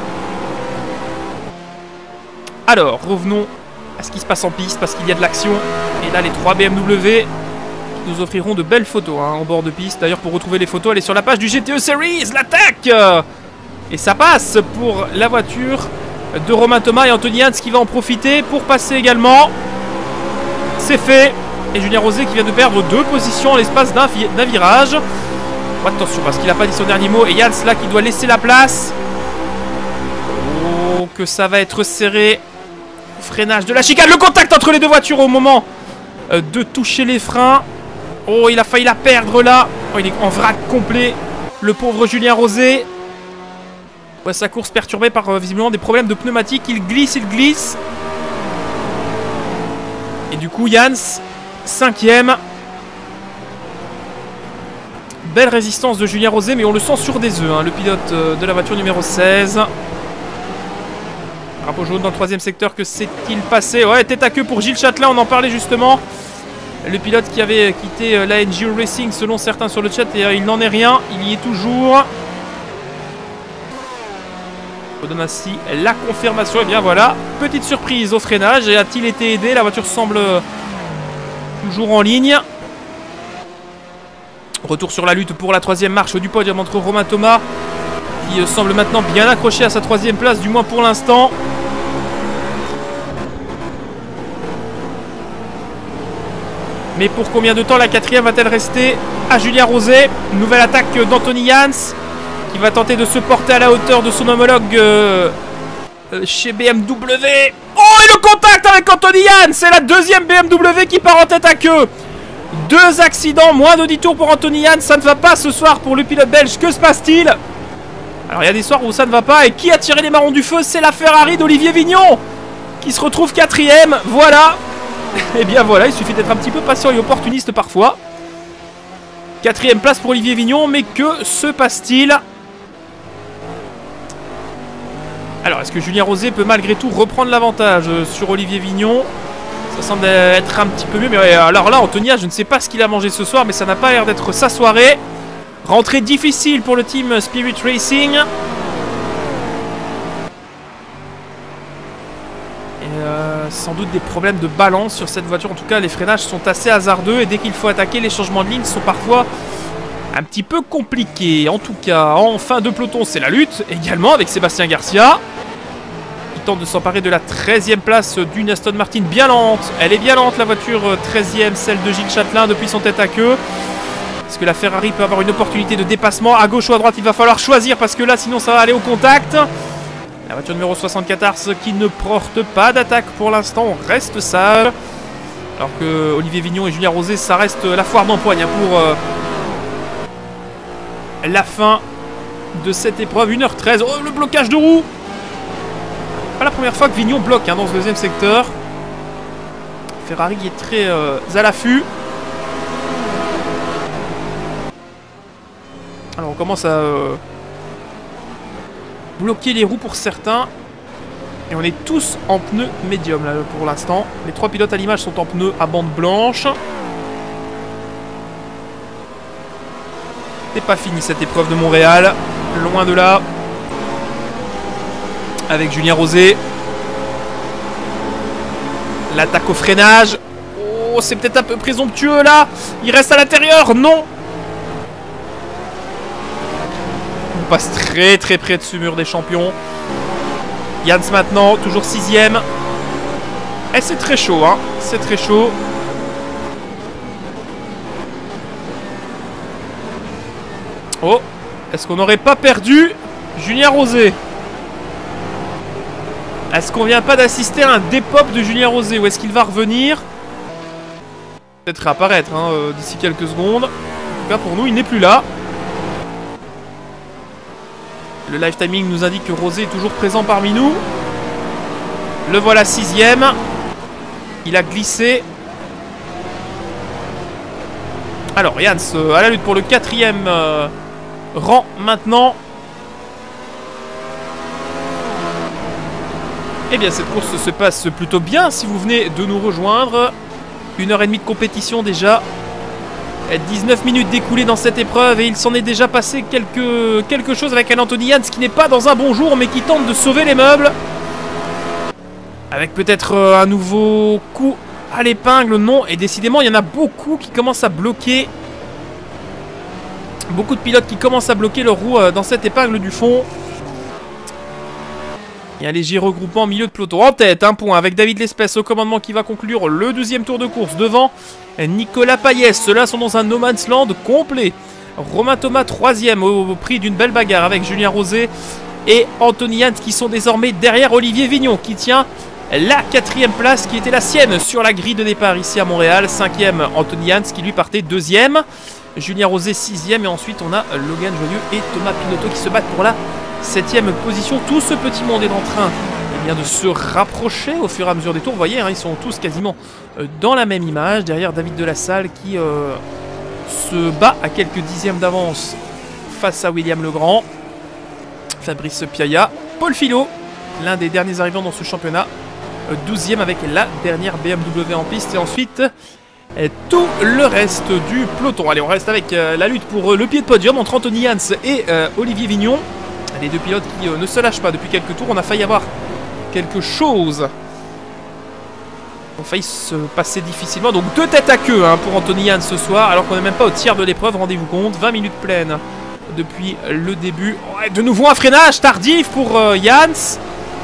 Speaker 1: Alors, revenons à ce qui se passe en piste, parce qu'il y a de l'action. Et là, les 3 BMW nous offriront de belles photos hein, en bord de piste. D'ailleurs, pour retrouver les photos, allez sur la page du GTE Series, l'attaque. Et ça passe pour la voiture de Romain Thomas et Anthony Hans qui va en profiter pour passer également. C'est fait. Et Julien Rosé qui vient de perdre 2 positions en l'espace d'un virage. Attention parce qu'il n'a pas dit son dernier mot. Et Jans là qui doit laisser la place. Oh que ça va être serré. Freinage de la chicane. Le contact entre les deux voitures au moment de toucher les freins. Oh il a failli la perdre là. Oh, il est en vrac complet. Le pauvre Julien Rosé. Ouais, sa course perturbée par visiblement des problèmes de pneumatique. Il glisse. Et du coup Jans 5ème. Belle résistance de Julien Rosé, mais on le sent sur des œufs, hein, le pilote de la voiture numéro 16. Drapeau jaune dans le 3ème secteur, que s'est-il passé? Ouais, tête à queue pour Gilles Châtelain, on en parlait justement. Le pilote qui avait quitté la NGO Racing selon certains sur le chat, et il n'en est rien, il y est toujours. On donne ainsi la confirmation, et bien voilà, petite surprise au freinage, et a-t-il été aidé? La voiture semble toujours en ligne. Retour sur la lutte pour la 3ème marche du podium entre Romain Thomas qui semble maintenant bien accroché à sa 3ème place, du moins pour l'instant. Mais pour combien de temps la 4ème va-t-elle rester à Julien Rosé? Nouvelle attaque d'Anthony Hans qui va tenter de se porter à la hauteur de son homologue chez BMW. Oh et le contact avec Anthony Hans. C'est la 2ème BMW qui part en tête à queue. 2 accidents, moins de 10 tours pour Anthony Hans. Ça ne va pas ce soir pour le pilote belge. Que se passe-t-il? Alors il y a des soirs où ça ne va pas. Et qui a tiré les marrons du feu? C'est la Ferrari d'Olivier Vignon qui se retrouve 4ème. Voilà. Et bien voilà, il suffit d'être un petit peu patient et opportuniste parfois. 4ème place pour Olivier Vignon. Mais que se passe-t-il? Alors, est-ce que Julien Rosé peut malgré tout reprendre l'avantage sur Olivier Vignon? Ça semble être un petit peu mieux. Mais alors là, Antonia, je ne sais pas ce qu'il a mangé ce soir, mais ça n'a pas l'air d'être sa soirée. Rentrée difficile pour le team Spirit Racing. Et sans doute des problèmes de balance sur cette voiture. En tout cas, les freinages sont assez hasardeux. Et dès qu'il faut attaquer, les changements de ligne sont parfois un petit peu compliqués. En tout cas, en fin de peloton, c'est la lutte. Également avec Sébastien Garcia. Il tente de s'emparer de la 13e place d'une Aston Martin bien lente. Elle est bien lente, la voiture 13e, celle de Gilles Châtelain depuis son tête à queue. Est-ce que la Ferrari peut avoir une opportunité de dépassement? À gauche ou à droite, il va falloir choisir parce que là, sinon, ça va aller au contact. La voiture numéro 64 qui ne porte pas d'attaque pour l'instant. On reste sage. Alors que Olivier Vignon et Julien Rosé, ça reste la foire d'empoigne pour la fin de cette épreuve. 1h13. Oh, le blocage de roue. Pas la première fois que Vignon bloque dans ce deuxième secteur. Ferrari qui est très à l'affût. Alors on commence à bloquer les roues pour certains. Et on est tous en pneus médium là pour l'instant. Les 3 pilotes à l'image sont en pneus à bande blanche. C'est pas fini cette épreuve de Montréal. Loin de là. Avec Julien Rosé. L'attaque au freinage. Oh, c'est peut-être un peu présomptueux là. Il reste à l'intérieur. Non. On passe très très près de ce mur des champions. Jans maintenant, toujours 6ème. Et c'est très chaud, c'est très chaud. Oh, est-ce qu'on n'aurait pas perdu Julien Rosé? Est-ce qu'on vient pas d'assister à un dépop de Julien Rosé? Ou est-ce qu'il va revenir? Peut-être réapparaître d'ici quelques secondes. En tout cas, pour nous, il n'est plus là. Le live timing nous indique que Rosé est toujours présent parmi nous. Le voilà 6ème. Il a glissé. Alors, Jans à la lutte pour le 4ème rang maintenant. Eh bien, cette course se passe plutôt bien si vous venez de nous rejoindre. 1h30 de compétition déjà. 19 minutes découlées dans cette épreuve et il s'en est déjà passé quelque chose avec un Anthony Jans qui n'est pas dans un bon jour mais qui tente de sauver les meubles. Avec peut-être un nouveau coup à l'épingle, non. Et décidément, il y en a beaucoup qui commencent à bloquer. Beaucoup de pilotes qui commencent à bloquer leur roue dans cette épingle du fond. Il y a un léger regroupement au milieu de peloton. En tête, un point avec David Lespèce au commandement qui va conclure le 12e tour de course devant Nicolas Payès. Ceux-là sont dans un no man's land complet. Romain Thomas 3ème au prix d'une belle bagarre avec Julien Rosé et Anthony Jans qui sont désormais derrière Olivier Vignon qui tient la 4ème place qui était la sienne sur la grille de départ ici à Montréal. 5ème Anthony Jans qui lui partait 2ème. Julien Rosé 6ème et ensuite on a Logan Joyeux et Thomas Pinotto qui se battent pour la 7ème position. Tout ce petit monde est en train de se rapprocher au fur et à mesure des tours. Vous voyez, ils sont tous quasiment dans la même image. Derrière David Delassalle qui se bat à quelques dixièmes d'avance face à William Legrand. Fabrice Piailla. Paul Filot, l'un des derniers arrivants dans ce championnat. 12ème avec la dernière BMW en piste. Et ensuite, tout le reste du peloton. Allez, on reste avec la lutte pour le pied de podium entre Anthony Jans et Olivier Vignon. Les deux pilotes qui ne se lâchent pas depuis quelques tours. On a failli avoir quelque chose. On a failli se passer difficilement. Donc 2 têtes à queue pour Anthony Jans ce soir. Alors qu'on n'est même pas au tiers de l'épreuve. Rendez-vous compte. 20 minutes pleines depuis le début. Ouais, de nouveau un freinage tardif pour Jans.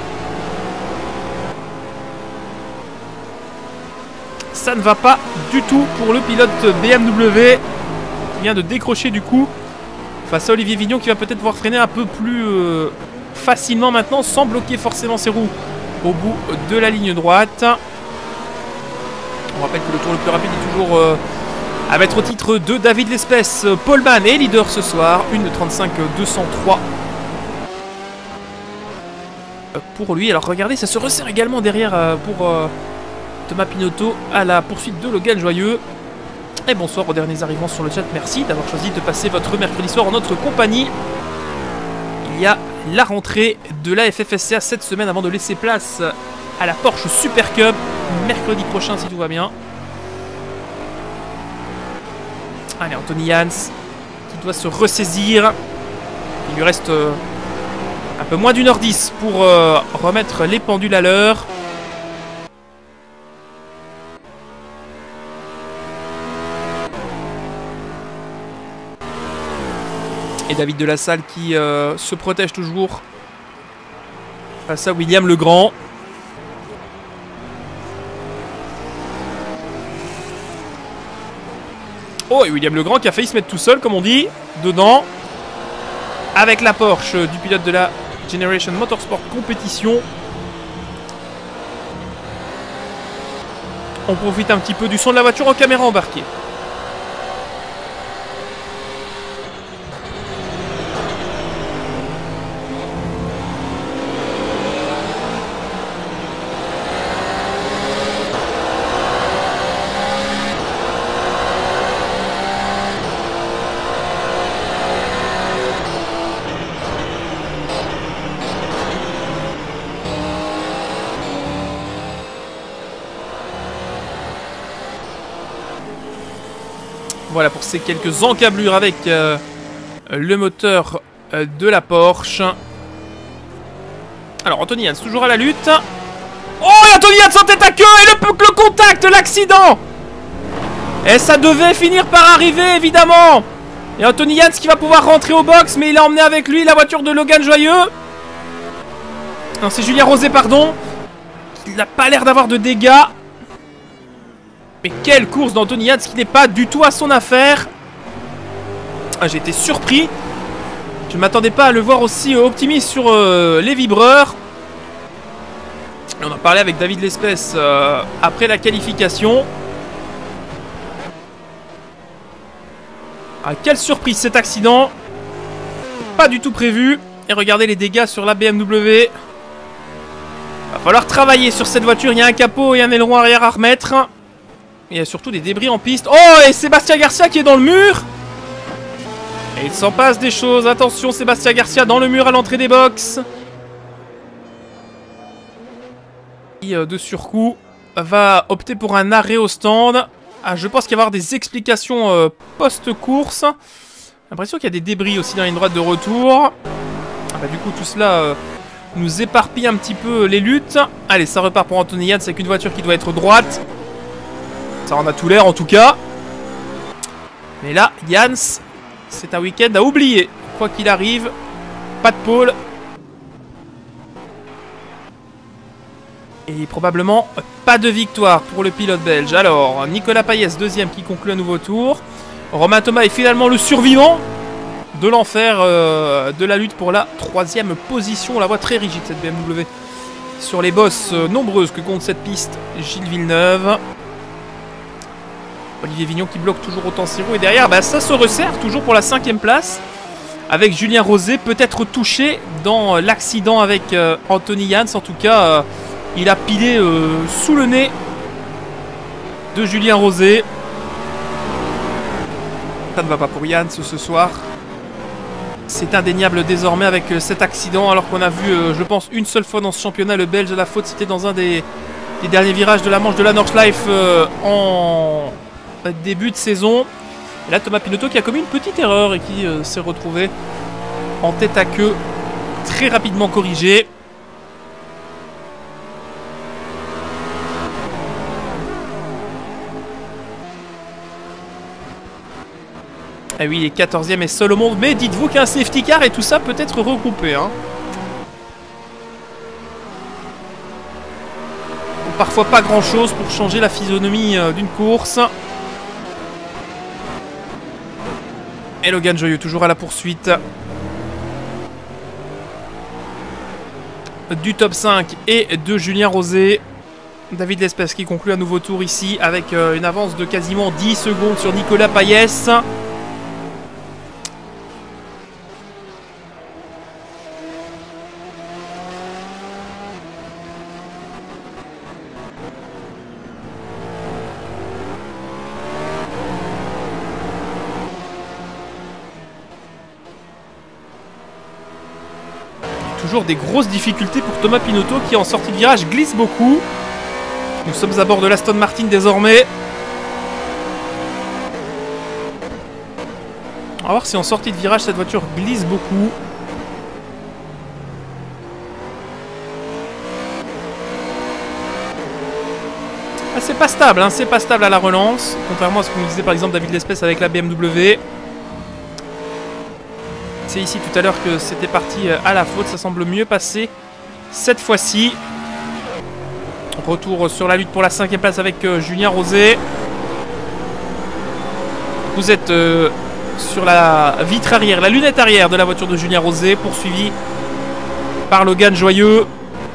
Speaker 1: Ça ne va pas du tout pour le pilote BMW. Qui vient de décrocher du coup. Face à Olivier Vignon qui va peut-être pouvoir freiner un peu plus facilement maintenant sans bloquer forcément ses roues au bout de la ligne droite. On rappelle que le tour le plus rapide est toujours à mettre au titre de David Lespèce. Paulman est leader ce soir, 1:35.203 pour lui. Alors regardez, ça se resserre également derrière pour Thomas Pinotto à la poursuite de Logan Joyeux. Et bonsoir aux derniers arrivants sur le chat, merci d'avoir choisi de passer votre mercredi soir en notre compagnie. Il y a la rentrée de la FFSCA cette semaine avant de laisser place à la Porsche Super Cup mercredi prochain si tout va bien. Allez, Anthony Jans qui doit se ressaisir. Il lui reste un peu moins d'1h10 pour remettre les pendules à l'heure. Et David de la Salle qui se protège toujours face à William Legrand. Oh, et William Legrand qui a failli se mettre tout seul, comme on dit, dedans. Avec la Porsche du pilote de la Generation Motorsport Compétition. On profite un petit peu du son de la voiture en caméra embarquée. Voilà pour ces quelques encablures avec le moteur de la Porsche. Alors Anthony Jans toujours à la lutte. Oh, et Anthony Jans en tête à queue et le contact, l'accident. Et ça devait finir par arriver évidemment. Et Anthony Jans qui va pouvoir rentrer au box, mais il a emmené avec lui la voiture de Logan Joyeux. Non, c'est Julien Rosé, pardon. Il n'a pas l'air d'avoir de dégâts. Mais quelle course d'Anthony Jans qui n'est pas du tout à son affaire. Ah, j'ai été surpris. Je ne m'attendais pas à le voir aussi optimiste sur les vibreurs. Et on en parlait avec David Lespèce après la qualification. Ah, quelle surprise cet accident. Pas du tout prévu. Et regardez les dégâts sur la BMW. Va falloir travailler sur cette voiture. Il y a un capot et un aileron arrière à remettre. Il y a surtout des débris en piste. Oh, et Sébastien Garcia qui est dans le mur. Et il s'en passe des choses. Attention, Sébastien Garcia dans le mur à l'entrée des box. De surcoût va opter pour un arrêt au stand. Ah, je pense qu'il va y avoir des explications post-course. J'ai l'impression qu'il y a des débris aussi dans la ligne droite de retour. Ah bah, du coup, tout cela nous éparpille un petit peu les luttes. Allez, ça repart pour Anthony Jans avec une voiture qui doit être droite. Ça en a tout l'air en tout cas. Mais là, Jans, c'est un week-end à oublier. Quoi qu'il arrive, pas de pôle. Et probablement pas de victoire pour le pilote belge. Alors, Nicolas Payès, deuxième qui conclut un nouveau tour. Romain Thomas est finalement le survivant de l'enfer de la lutte pour la troisième position. On la voit très rigide cette BMW. Sur les bosses nombreuses que compte cette piste, Gilles Villeneuve. Olivier Vignon qui bloque toujours autant ses roues. Et derrière, bah, ça se resserre toujours pour la 5ème place. Avec Julien Rosé, peut-être touché dans l'accident avec Anthony Jans. En tout cas, il a pilé sous le nez de Julien Rosé. Ça ne va pas pour Jans ce soir. C'est indéniable désormais avec cet accident. Alors qu'on a vu, je pense, une seule fois dans ce championnat le Belge. La faute, c'était dans un des derniers virages de la manche de la Nordschleife en début de saison. Et là, Thomas Pinotto qui a commis une petite erreur et qui s'est retrouvé en tête à queue, très rapidement corrigé. Ah oui, il est 14e et seul au monde, mais dites-vous qu'un safety car et tout ça peut être regroupé. Hein. Parfois pas grand-chose pour changer la physionomie d'une course. Et Logan Joyeux toujours à la poursuite du top 5 et de Julien Rosé. David Lespèce qui conclut un nouveau tour ici avec une avance de quasiment 10 secondes sur Nicolas Payès. Toujours des grosses difficultés pour Thomas Pinotto qui en sortie de virage glisse beaucoup. Nous sommes à bord de l'Aston Martin désormais. On va voir si en sortie de virage cette voiture glisse beaucoup. Ah, c'est pas stable, hein, c'est pas stable à la relance, contrairement à ce que nous disait par exemple David Lespès avec la BMW. C'est ici tout à l'heure que c'était parti à la faute, ça semble mieux passer cette fois-ci. Retour sur la lutte pour la 5e place avec Julien Rosé. Vous êtes sur la vitre arrière, la lunette arrière de la voiture de Julien Rosé, poursuivi par Logan Joyeux.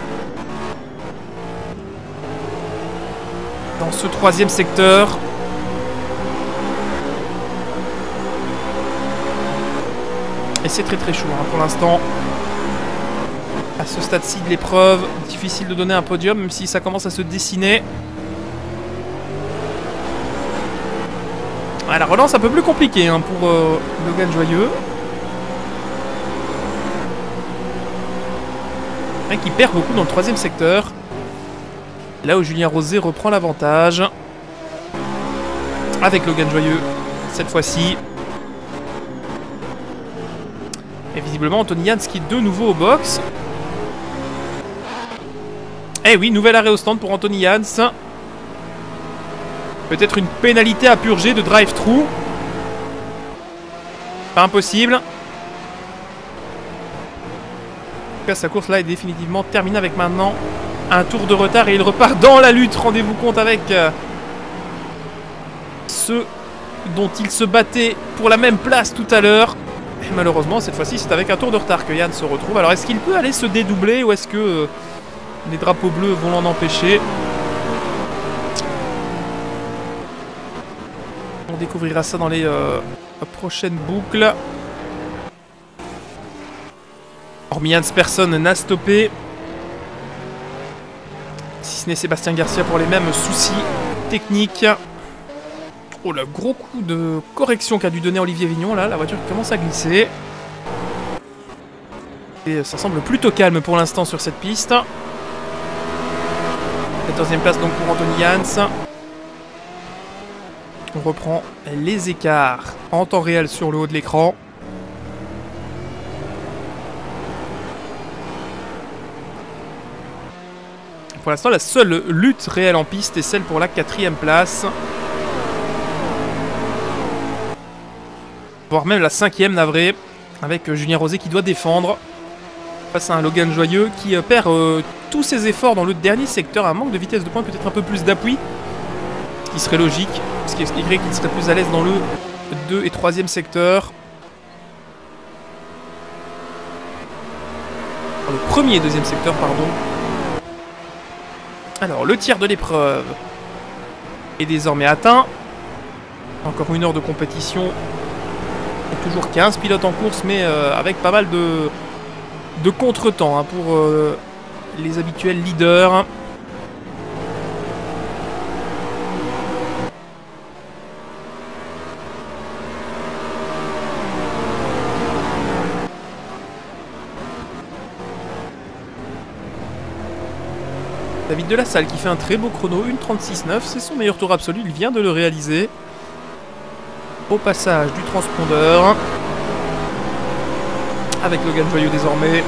Speaker 1: Dans ce 3e secteur. Et c'est très chaud hein, pour l'instant. À ce stade-ci de l'épreuve, difficile de donner un podium, même si ça commence à se dessiner. Ouais, la relance un peu plus compliquée hein, pour Logan Joyeux. Et qui perd beaucoup dans le 3e secteur. Là où Julien Rosé reprend l'avantage. Avec Logan Joyeux, cette fois-ci. Et visiblement Anthony Jans qui est de nouveau au box. Eh oui, nouvel arrêt au stand pour Anthony Jans. Peut-être une pénalité à purger de drive-through. Pas impossible. En tout cas, sa course là est définitivement terminée avec maintenant un tour de retard et il repart dans la lutte. Rendez-vous compte avec ceux dont il se battait pour la même place tout à l'heure. Et malheureusement, cette fois-ci, c'est avec un tour de retard que Yann se retrouve. Alors, est-ce qu'il peut aller se dédoubler ou est-ce que les drapeaux bleus vont l'en empêcher? On découvrira ça dans les prochaines boucles. Hormis Jans, personne n'a stoppé. Si ce n'est Sébastien Garcia pour les mêmes soucis techniques. Oh, le gros coup de correction qu'a dû donner Olivier Vignon là, la voiture qui commence à glisser. Et ça semble plutôt calme pour l'instant sur cette piste. 14e place donc pour Anthony Jans. On reprend les écarts en temps réel sur le haut de l'écran. Pour l'instant, la seule lutte réelle en piste est celle pour la 4e place. Voire même la 5e navrée, avec Julien Rosé qui doit défendre face à un Logan Joyeux qui perd tous ses efforts dans le dernier secteur, un manque de vitesse de pointe, peut-être un peu plus d'appui, ce qui serait logique, ce qui expliquerait qu'il serait plus à l'aise dans le 2 et 3e secteur. Dans le 1er et 2e secteur, pardon. Alors, le tiers de l'épreuve est désormais atteint. Encore une heure de compétition. Toujours 15 pilotes en course, mais avec pas mal de contretemps hein, pour les habituels leaders. David Delassalle qui fait un très beau chrono, 1:36.9, c'est son meilleur tour absolu, il vient de le réaliser. Au passage du transpondeur. Avec Logan Joyeux désormais.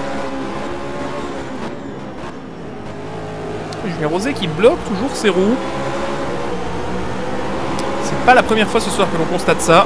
Speaker 1: Julien Rosé qui bloque toujours ses roues. C'est pas la première fois ce soir que l'on constate ça.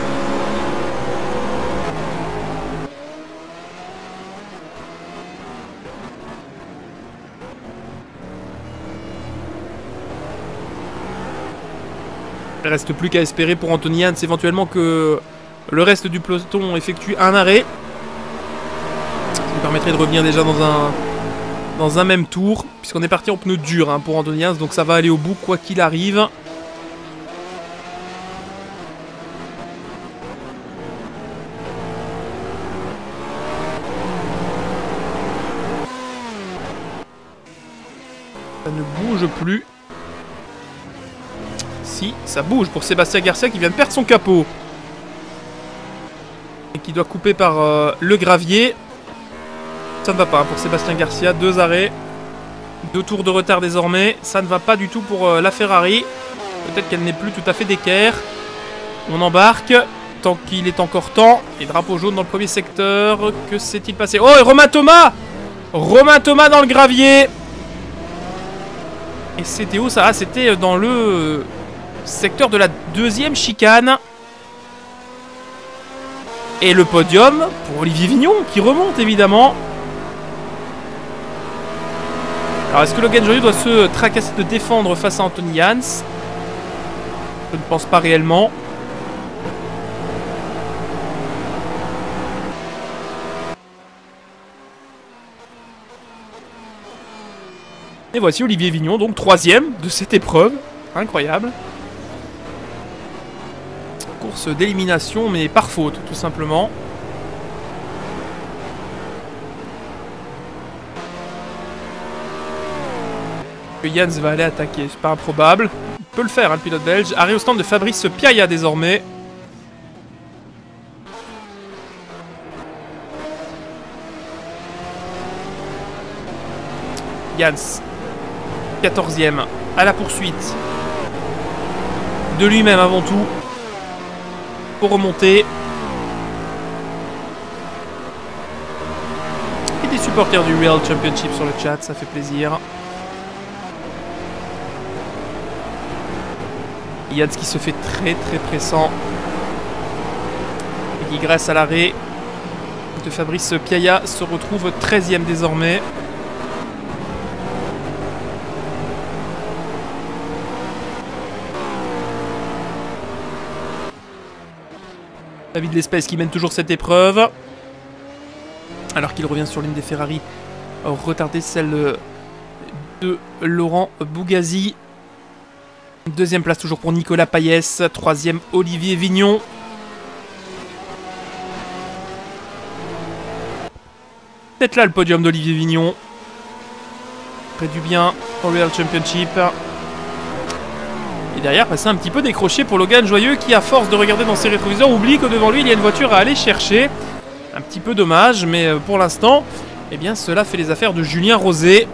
Speaker 1: Il ne reste plus qu'à espérer pour Anthony Jans éventuellement que le reste du peloton effectue un arrêt. Ça lui permettrait de revenir déjà dans un même tour, puisqu'on est parti en pneu dur hein, pour Anthony Jans, donc ça va aller au bout quoi qu'il arrive. Ça ne bouge plus. Si, ça bouge pour Sébastien Garcia qui vient de perdre son capot. Et qui doit couper par le gravier. Ça ne va pas hein, pour Sébastien Garcia. 2 arrêts. 2 tours de retard désormais. Ça ne va pas du tout pour la Ferrari. Peut-être qu'elle n'est plus tout à fait d'équerre. On embarque. Tant qu'il est encore temps. Et drapeau jaune dans le premier secteur. Que s'est-il passé? Oh, et Romain Thomas! Romain Thomas dans le gravier. Et c'était où ça? Ah, c'était dans le secteur de la deuxième chicane. Et le podium pour Olivier Vignon qui remonte évidemment. Alors est-ce que Logan Joyeux doit se tracasser de défendre face à Anthony Jans? Je ne pense pas réellement. Et voici Olivier Vignon, donc 3ème de cette épreuve. Incroyable. Course d'élimination, mais par faute, tout simplement. Jans va aller attaquer, c'est pas improbable. Il peut le faire, hein, le pilote belge. Arrêt au stand de Fabrice Piailla désormais. Jans, 14ème, à la poursuite de lui-même avant tout. Pour remonter. Et des supporters du Real Championship sur le chat, ça fait plaisir. Jans qui se fait très pressant. Et qui grâce à l'arrêt de Fabrice Piailla se retrouve 13ème désormais. David L'Espèce qui mène toujours cette épreuve. Alors qu'il revient sur l'une des Ferrari retardée, celle de Laurent Bougazi. 2ème place toujours pour Nicolas Payès. 3ème Olivier Vignon. Peut-être là le podium d'Olivier Vignon. Près du bien au Real Championship. Et derrière, c'est un petit peu décroché pour Logan Joyeux qui, à force de regarder dans ses rétroviseurs, oublie que devant lui, il y a une voiture à aller chercher. Un petit peu dommage, mais pour l'instant, eh bien, cela fait les affaires de Julien Rosé.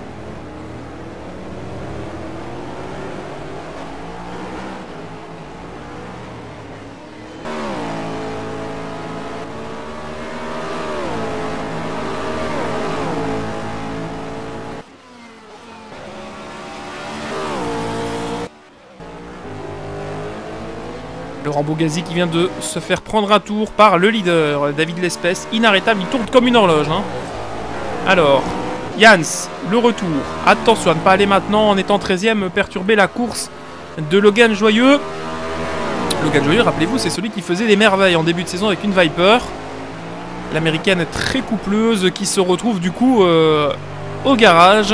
Speaker 1: Laurent Bougazi qui vient de se faire prendre un tour par le leader, David L'Espèce, inarrêtable, il tourne comme une horloge. Hein. Alors, Jans, le retour. Attention à ne pas aller maintenant en étant 13ème, perturber la course de Logan Joyeux. Logan Joyeux, rappelez-vous, c'est celui qui faisait des merveilles en début de saison avec une Viper. L'américaine très coupleuse qui se retrouve du coup au garage.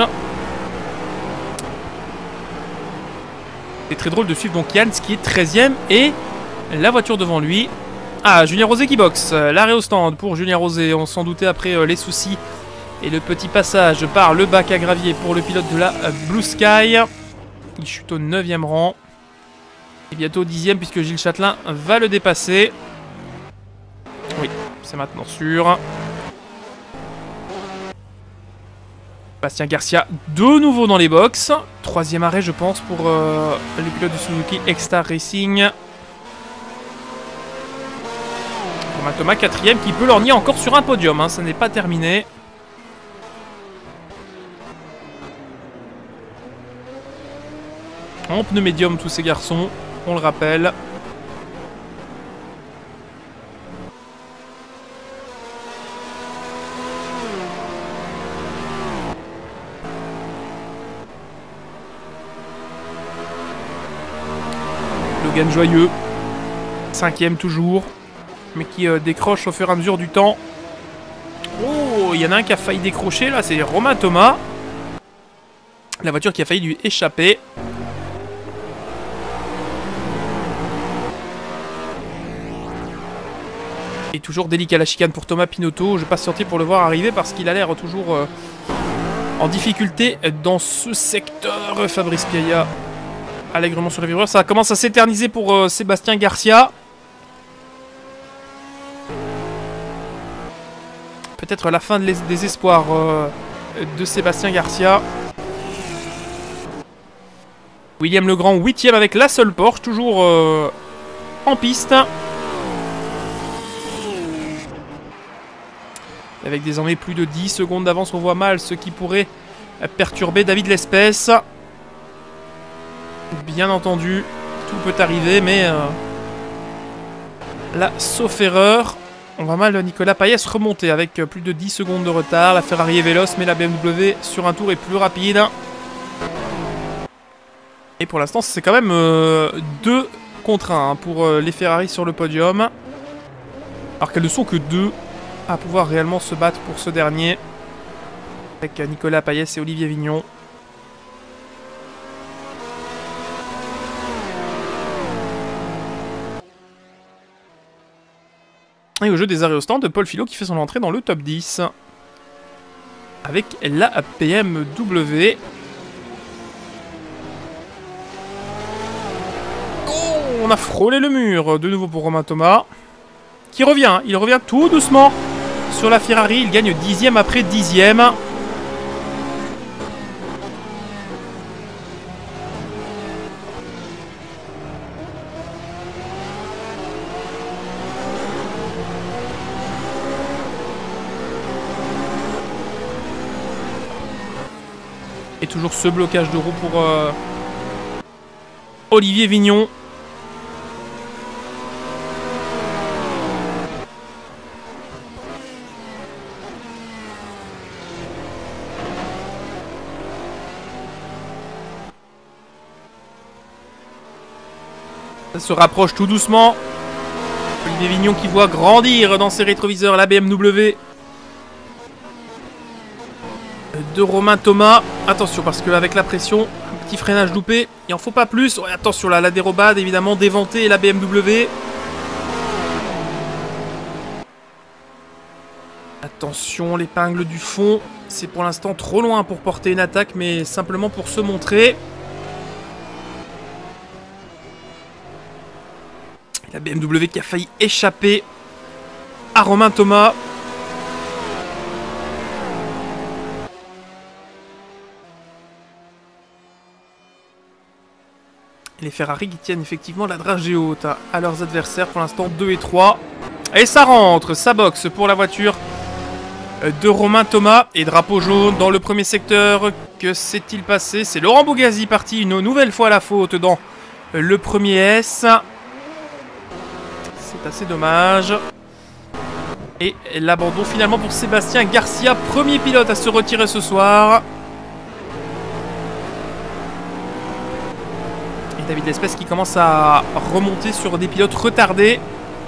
Speaker 1: C'est très drôle de suivre donc Jans qui est 13ème et la voiture devant lui. Ah, Julien Rosé qui boxe. L'arrêt au stand pour Julien Rosé. On s'en doutait après les soucis. Et le petit passage par le bac à gravier pour le pilote de la Blue Sky. Il chute au 9ème rang. Et bientôt au 10ème puisque Gilles Châtelain va le dépasser. Oui, c'est maintenant sûr. Bastien Garcia de nouveau dans les box. 3ème arrêt je pense pour les pilotes du Suzuki X-Star Racing. Romain Thomas 4ème qui peut lorgner encore sur un podium. Hein, ça n'est pas terminé. En pneu médium tous ces garçons, on le rappelle. Logan Joyeux, 5ème toujours, mais qui décroche au fur et à mesure du temps. Oh, il y en a un qui a failli décrocher là, c'est Romain Thomas. La voiture qui a failli lui échapper. Et toujours délicat la chicane pour Thomas Pinotto. Je passe sortir pour le voir arriver parce qu'il a l'air toujours en difficulté dans ce secteur. Fabrice Piailla allègrement sur le vibreur. Ça commence à s'éterniser pour Sébastien Garcia. peut-être la fin des espoirs de Sébastien Garcia. William Legrand, 8ème avec la seule Porsche, toujours en piste. Avec désormais plus de 10 secondes d'avance, on voit mal ce qui pourrait perturber David Lespès. Bien entendu, tout peut arriver, mais là, sauf erreur, on voit mal Nicolas Payès remonter avec plus de 10 secondes de retard. La Ferrari est véloce, mais la BMW sur un tour est plus rapide. Et pour l'instant, c'est quand même 2 contre 1 pour les Ferrari sur le podium. Alors qu'elles ne sont que 2 à pouvoir réellement se battre pour ce dernier. Avec Nicolas Payès et Olivier Vignon. Et au jeu des arrêts au stand de Paul Filot qui fait son entrée dans le top 10. Avec la BMW. On a frôlé le mur, de nouveau pour Romain Thomas, qui revient, il revient tout doucement sur la Ferrari, il gagne 10ème après 10ème. Et toujours ce blocage de roue pour Olivier Vignon. Ça se rapproche tout doucement. Olivier Vignon qui voit grandir dans ses rétroviseurs la BMW de Romain Thomas. Attention parce qu'avec la pression, un petit freinage loupé, il en faut pas plus. Ouais, attention là, la dérobade évidemment, déventée la BMW. Attention, l'épingle du fond, c'est pour l'instant trop loin pour porter une attaque, mais simplement pour se montrer. La BMW qui a failli échapper à Romain Thomas. Et les Ferrari qui tiennent effectivement la dragée haute à leurs adversaires. Pour l'instant 2 et 3. Et ça rentre, ça boxe pour la voiture de Romain Thomas. Et drapeau jaune dans le premier secteur. Que s'est-il passé? C'est Laurent Bogasi parti une nouvelle fois à la faute dans le premier S. C'est assez dommage. Et l'abandon finalement pour Sébastien Garcia, premier pilote à se retirer ce soir. Et David Lespès qui commence à remonter sur des pilotes retardés.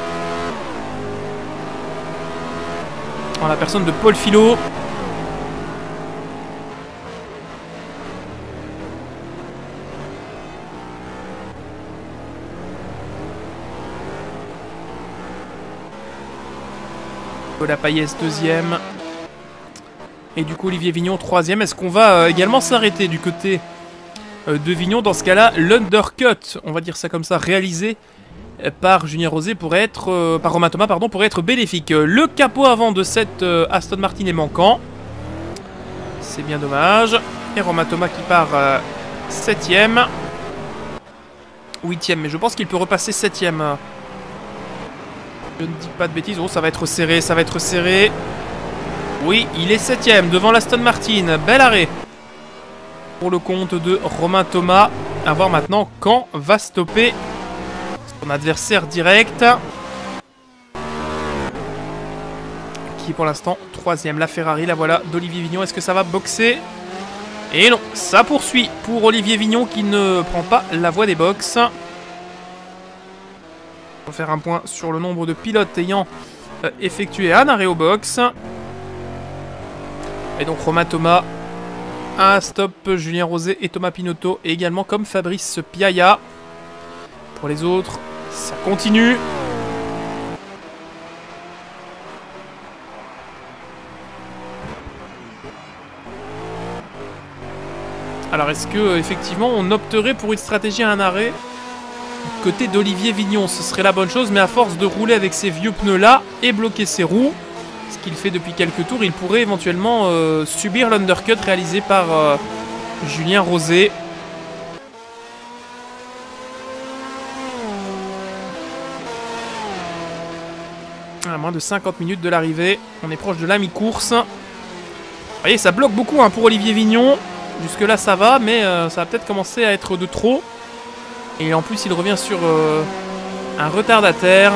Speaker 1: En la personne de Paul Filot. Nicolas Payès 2ème. Et du coup Olivier Vignon 3ème. Est-ce qu'on va également s'arrêter du côté de Vignon? Dans ce cas-là, l'undercut, on va dire ça comme ça, réalisé par Julien Rosé pourrait être, par Romain Thomas pardon, pourrait être bénéfique. Le capot avant de cette Aston Martin est manquant. C'est bien dommage. Et Romain Thomas qui part 7ème. 8ème, mais je pense qu'il peut repasser 7ème. Je ne dis pas de bêtises. Oh, ça va être serré, ça va être serré. Oui, il est 7ème devant l'Aston Martin. Bel arrêt pour le compte de Romain Thomas. A voir maintenant quand va stopper son adversaire direct. Qui est pour l'instant 3ème. La Ferrari, la voilà, d'Olivier Vignon. Est-ce que ça va boxer? Et non, ça poursuit pour Olivier Vignon qui ne prend pas la voie des box. On va faire un point sur le nombre de pilotes ayant effectué un arrêt au box. Et donc Romain Thomas, un stop, Julien Rosé et Thomas Pinotto, et également comme Fabrice Piaia. Pour les autres, ça continue. Alors est-ce que effectivement on opterait pour une stratégie à un arrêt côté d'Olivier Vignon? Ce serait la bonne chose, mais à force de rouler avec ces vieux pneus là et bloquer ses roues, ce qu'il fait depuis quelques tours, il pourrait éventuellement subir l'undercut réalisé par Julien Rosé. À moins de 50 minutes de l'arrivée, on est proche de la mi-course. Vous voyez, ça bloque beaucoup hein, pour Olivier Vignon. Jusque là ça va, mais ça va peut-être commencer à être de trop. Et en plus il revient sur un retardataire.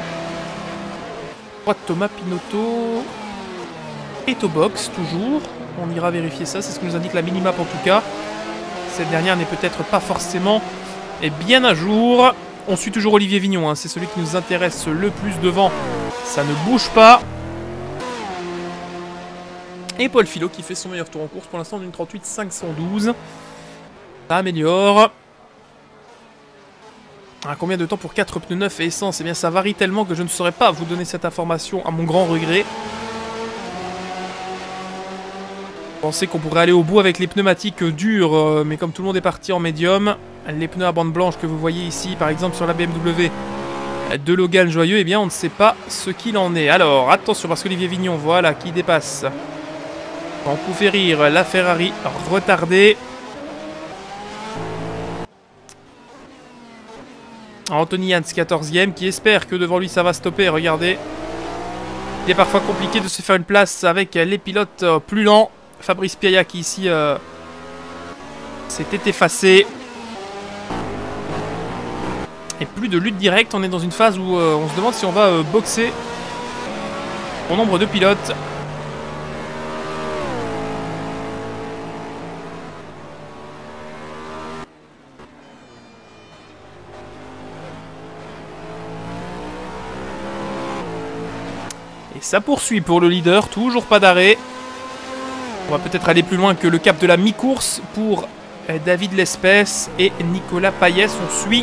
Speaker 1: Thomas Pinotto est au box toujours. On ira vérifier ça, c'est ce que nous indique la minimap en tout cas. Cette dernière n'est peut-être pas forcément bien à jour. On suit toujours Olivier Vignon, hein, c'est celui qui nous intéresse le plus devant. Ça ne bouge pas. Et Paul Filot qui fait son meilleur tour en course pour l'instant d'une 38,512. Ça améliore. Combien de temps pour 4 pneus neufs et essence? Eh bien ça varie tellement que je ne saurais pas vous donner cette information à mon grand regret. Je pensais qu'on pourrait aller au bout avec les pneumatiques dures, mais comme tout le monde est parti en médium, les pneus à bande blanche que vous voyez ici, par exemple sur la BMW de Logan Joyeux, eh bien on ne sait pas ce qu'il en est. Alors attention parce qu'Olivier Vignon, voilà, qui dépasse. En coup fait rire la Ferrari retardée. Anthony Hans 14e qui espère que devant lui ça va stopper. Regardez, il est parfois compliqué de se faire une place avec les pilotes plus lents. Fabrice Piaia qui ici s'était effacé. Et plus de lutte directe, on est dans une phase où on se demande si on va boxer au nombre de pilotes. Et ça poursuit pour le leader, toujours pas d'arrêt. On va peut-être aller plus loin que le cap de la mi-course pour David Lespès et Nicolas Payès. On suit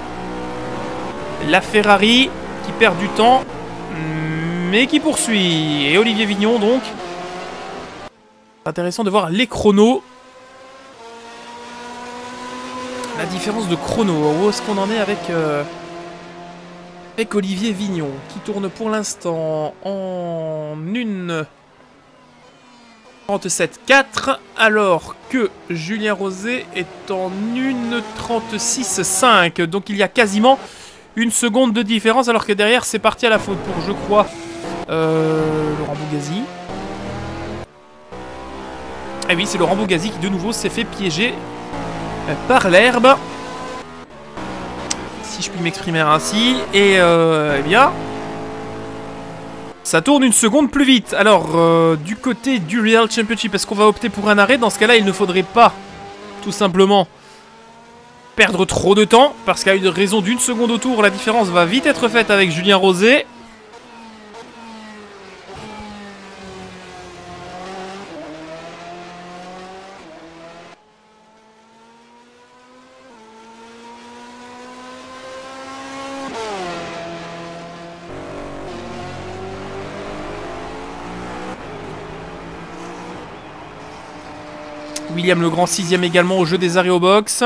Speaker 1: la Ferrari qui perd du temps, mais qui poursuit. Et Olivier Vignon donc. Intéressant de voir les chronos. La différence de chrono. Où est-ce qu'on en est avec Olivier Vignon qui tourne pour l'instant en 1:37.4 alors que Julien Rosé est en 1:36.5. Donc il y a quasiment une seconde de différence alors que derrière c'est parti à la faute pour, je crois, Laurent Bougazi. Et oui, c'est Laurent Bougazi qui de nouveau s'est fait piéger par l'herbe, si je puis m'exprimer ainsi. Et eh bien, ça tourne une seconde plus vite. Alors, du côté du Real Championship, est-ce qu'on va opter pour un arrêt? Dans ce cas-là, il ne faudrait pas, tout simplement, perdre trop de temps, parce qu'à une raison d'une seconde au tour, la différence va vite être faite avec Julien Rosé. William Legrand 6ème également au jeu des arrêts au box.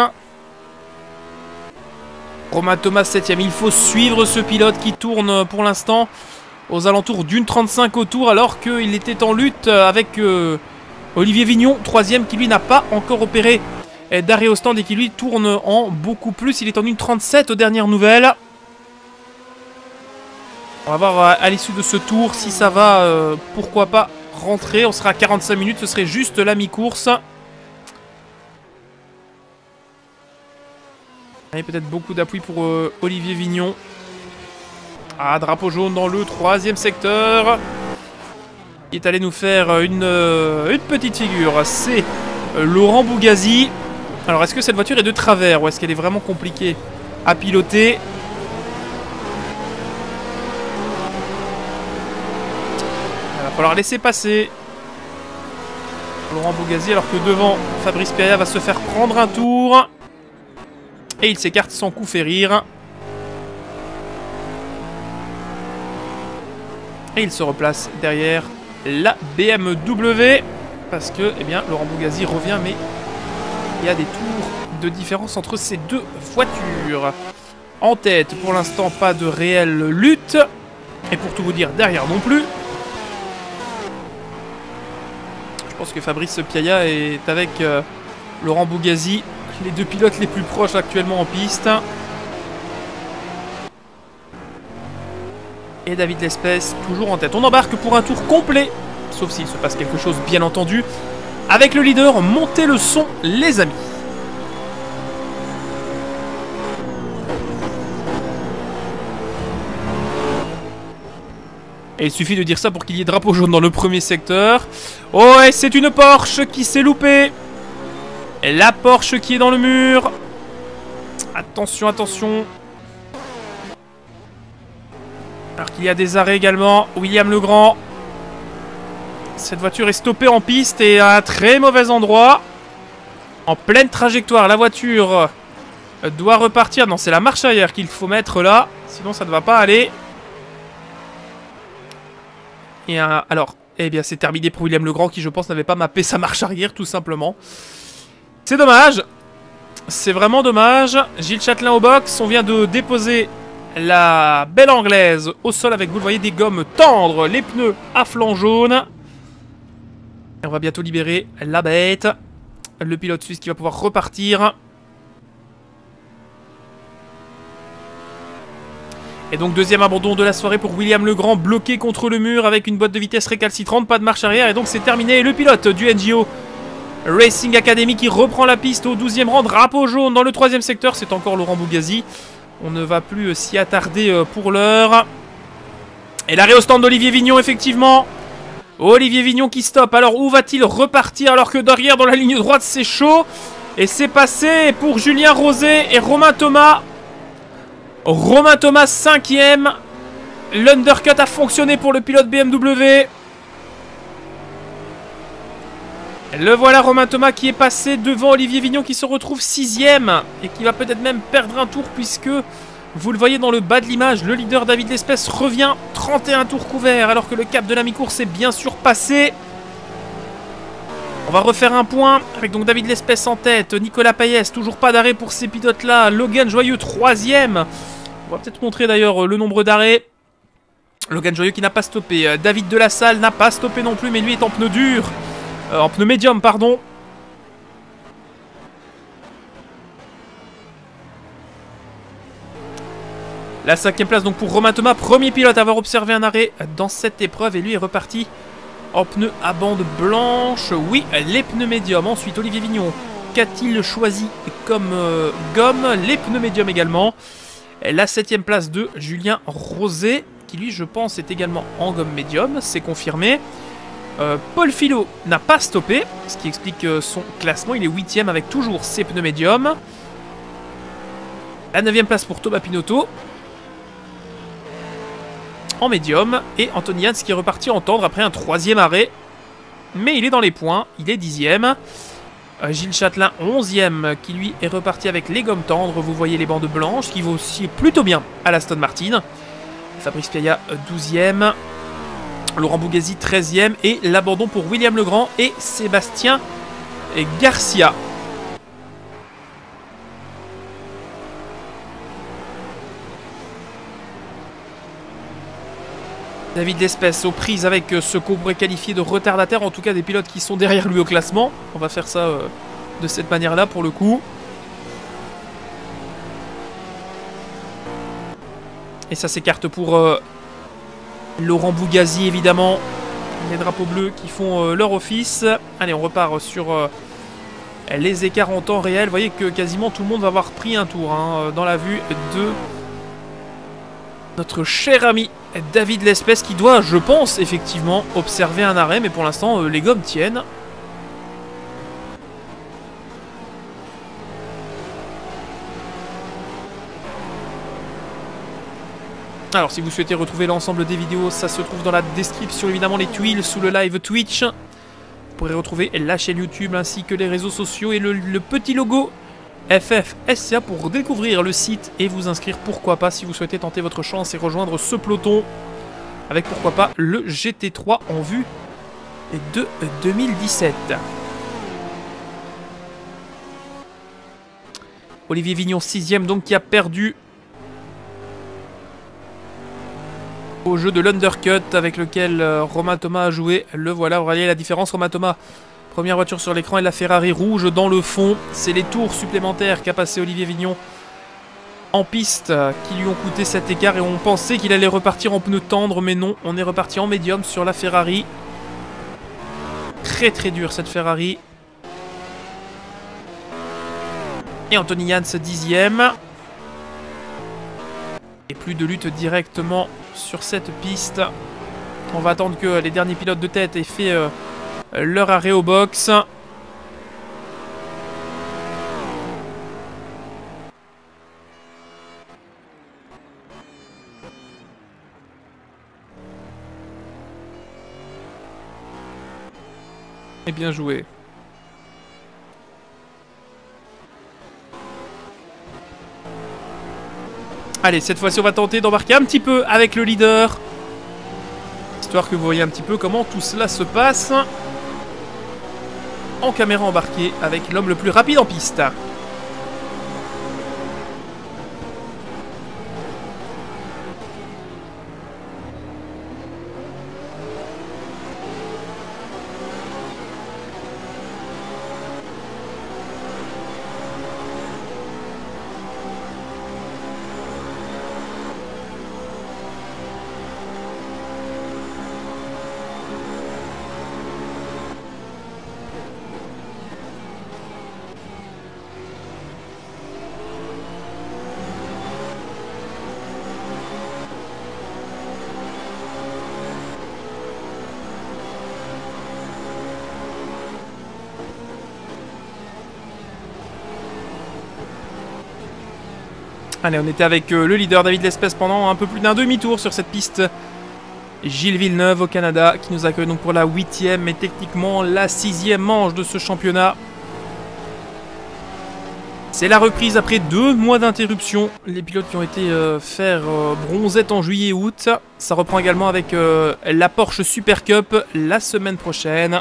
Speaker 1: Romain Thomas 7ème. Il faut suivre ce pilote qui tourne pour l'instant aux alentours d'une 35 au tour alors qu'il était en lutte avec Olivier Vignon 3ème qui lui n'a pas encore opéré d'arrêt au stand et qui lui tourne en beaucoup plus. Il est en 1:37 aux dernières nouvelles. On va voir à l'issue de ce tour si ça va, pourquoi pas, rentrer. On sera à 45 minutes, ce serait juste la mi-course. Et peut-être beaucoup d'appui pour Olivier Vignon. Ah, drapeau jaune dans le 3e secteur. Il est allé nous faire une petite figure. C'est Laurent Bougazi. Alors, est-ce que cette voiture est de travers ou est-ce qu'elle est vraiment compliquée à piloter? Il va falloir laisser passer Laurent Bougazi alors que devant, Fabrice Piaia va se faire prendre un tour. Et il s'écarte sans coup fait rire. Et il se replace derrière la BMW. Parce que, eh bien, Laurent Bougazi revient, mais il y a des tours de différence entre ces deux voitures. En tête, pour l'instant, pas de réelle lutte. Et pour tout vous dire, derrière non plus. Je pense que Fabrice Piaia est avec Laurent Bougazi, les deux pilotes les plus proches actuellement en piste. Et David Lespès toujours en tête. On embarque pour un tour complet, sauf s'il se passe quelque chose bien entendu. Avec le leader, montez le son les amis. Et il suffit de dire ça pour qu'il y ait drapeau jaune dans le premier secteur. Oh, et c'est une Porsche qui s'est loupée. Et la Porsche qui est dans le mur. Attention, attention. Alors qu'il y a des arrêts également. William Legrand. Cette voiture est stoppée en piste et à un très mauvais endroit. En pleine trajectoire, la voiture doit repartir. Non, c'est la marche arrière qu'il faut mettre là. Sinon, ça ne va pas aller. Et alors, eh bien, c'est terminé pour William Legrand qui, je pense, n'avait pas mappé sa marche arrière, tout simplement. C'est dommage. C'est vraiment dommage. Gilles Châtelain au box. On vient de déposer la belle anglaise au sol avec, vous le voyez, des gommes tendres. Les pneus à flanc jaune. Et on va bientôt libérer la bête. Le pilote suisse qui va pouvoir repartir. Et donc deuxième abandon de la soirée pour William Legrand, bloqué contre le mur avec une boîte de vitesse récalcitrante, pas de marche arrière et donc c'est terminé. Le pilote du NGO Racing Academy qui reprend la piste au 12e rang, drapeau jaune dans le 3e secteur, c'est encore Laurent Bougazi. On ne va plus s'y attarder pour l'heure. Et l'arrêt au stand d'Olivier Vignon effectivement. Olivier Vignon qui stoppe, alors où va-t-il repartir alors que derrière dans la ligne droite c'est chaud. Et c'est passé pour Julien Rosé et Romain Thomas. Romain Thomas 5e. L'undercut a fonctionné pour le pilote BMW. Le voilà Romain Thomas qui est passé devant Olivier Vignon qui se retrouve 6e. Et qui va peut-être même perdre un tour puisque, vous le voyez dans le bas de l'image, le leader David Lespès revient 31 tours couverts alors que le cap de la mi-course est bien sûr passé. On va refaire un point avec donc David Lespès en tête, Nicolas Payès, toujours pas d'arrêt pour ces pilotes-là, Logan Joyeux 3e. On va peut-être montrer d'ailleurs le nombre d'arrêts. Logan Joyeux qui n'a pas stoppé, David Delassalle n'a pas stoppé non plus mais lui est en pneu dur, en pneu médium pardon. La 5e place donc pour Romain Thomas, premier pilote à avoir observé un arrêt dans cette épreuve et lui est reparti en pneus à bande blanche. Oui, les pneus médiums. Ensuite, Olivier Vignon, qu'a-t-il choisi comme gomme? Les pneus médiums également. La 7e place de Julien Rosé, qui lui, je pense, est également en gomme médium. C'est confirmé. Paul Filot n'a pas stoppé, ce qui explique son classement. Il est 8e avec toujours ses pneus médiums. La 9e place pour Thomas Pinotto. En médium, et Anthony Hans qui est reparti en tendre après un 3e arrêt, mais il est dans les points, il est 10e. Gilles Châtelain 11e qui lui est reparti avec les gommes tendres, vous voyez les bandes blanches qui vont aussi plutôt bien à l'Aston Martin. Fabrice Piaia 12e, Laurent Bougazi 13e et l'abandon pour William Legrand et Sébastien Garcia. David Lespès aux prises avec ce qu'on pourrait qualifier de retardataire, en tout cas des pilotes qui sont derrière lui au classement. On va faire ça de cette manière-là pour le coup. Et ça s'écarte pour Laurent Bougazi évidemment. Les drapeaux bleus qui font leur office. Allez, on repart sur les écarts en temps réel. Vous voyez que quasiment tout le monde va avoir pris un tour dans la vue de notre cher ami David Lespès qui doit, je pense, effectivement observer un arrêt, mais pour l'instant, les gommes tiennent. Alors, si vous souhaitez retrouver l'ensemble des vidéos, ça se trouve dans la description, évidemment, les tuiles sous le live Twitch. Vous pourrez retrouver la chaîne YouTube ainsi que les réseaux sociaux et le petit logo FFSCA pour découvrir le site et vous inscrire, pourquoi pas, si vous souhaitez tenter votre chance et rejoindre ce peloton avec, pourquoi pas, le GT3 en vue de 2017. Olivier Vignon 6e donc qui a perdu au jeu de l'undercut avec lequel Romain Thomas a joué. Le voilà, vous voyez la différence. Romain Thomas, première voiture sur l'écran, et la Ferrari rouge dans le fond. C'est les tours supplémentaires qu'a passé Olivier Vignon en piste qui lui ont coûté cet écart, et on pensait qu'il allait repartir en pneus tendres, mais non, on est reparti en médium sur la Ferrari. Très très dur cette Ferrari. Et Anthony Jans 10e. Et plus de lutte directement sur cette piste. On va attendre que les derniers pilotes de tête aient fait leur arrêt au box. Et bien joué. Allez, cette fois-ci, on va tenter d'embarquer un petit peu avec le leader. Histoire que vous voyez un petit peu comment tout cela se passe. En caméra embarquée avec l'homme le plus rapide en piste. Allez, on était avec le leader David Lespès pendant un peu plus d'un demi-tour sur cette piste. Gilles Villeneuve au Canada qui nous accueille donc pour la 8e mais techniquement la 6e manche de ce championnat. C'est la reprise après 2 mois d'interruption. Les pilotes qui ont été faire bronzette en juillet et août. Ça reprend également avec la Porsche Super Cup la semaine prochaine.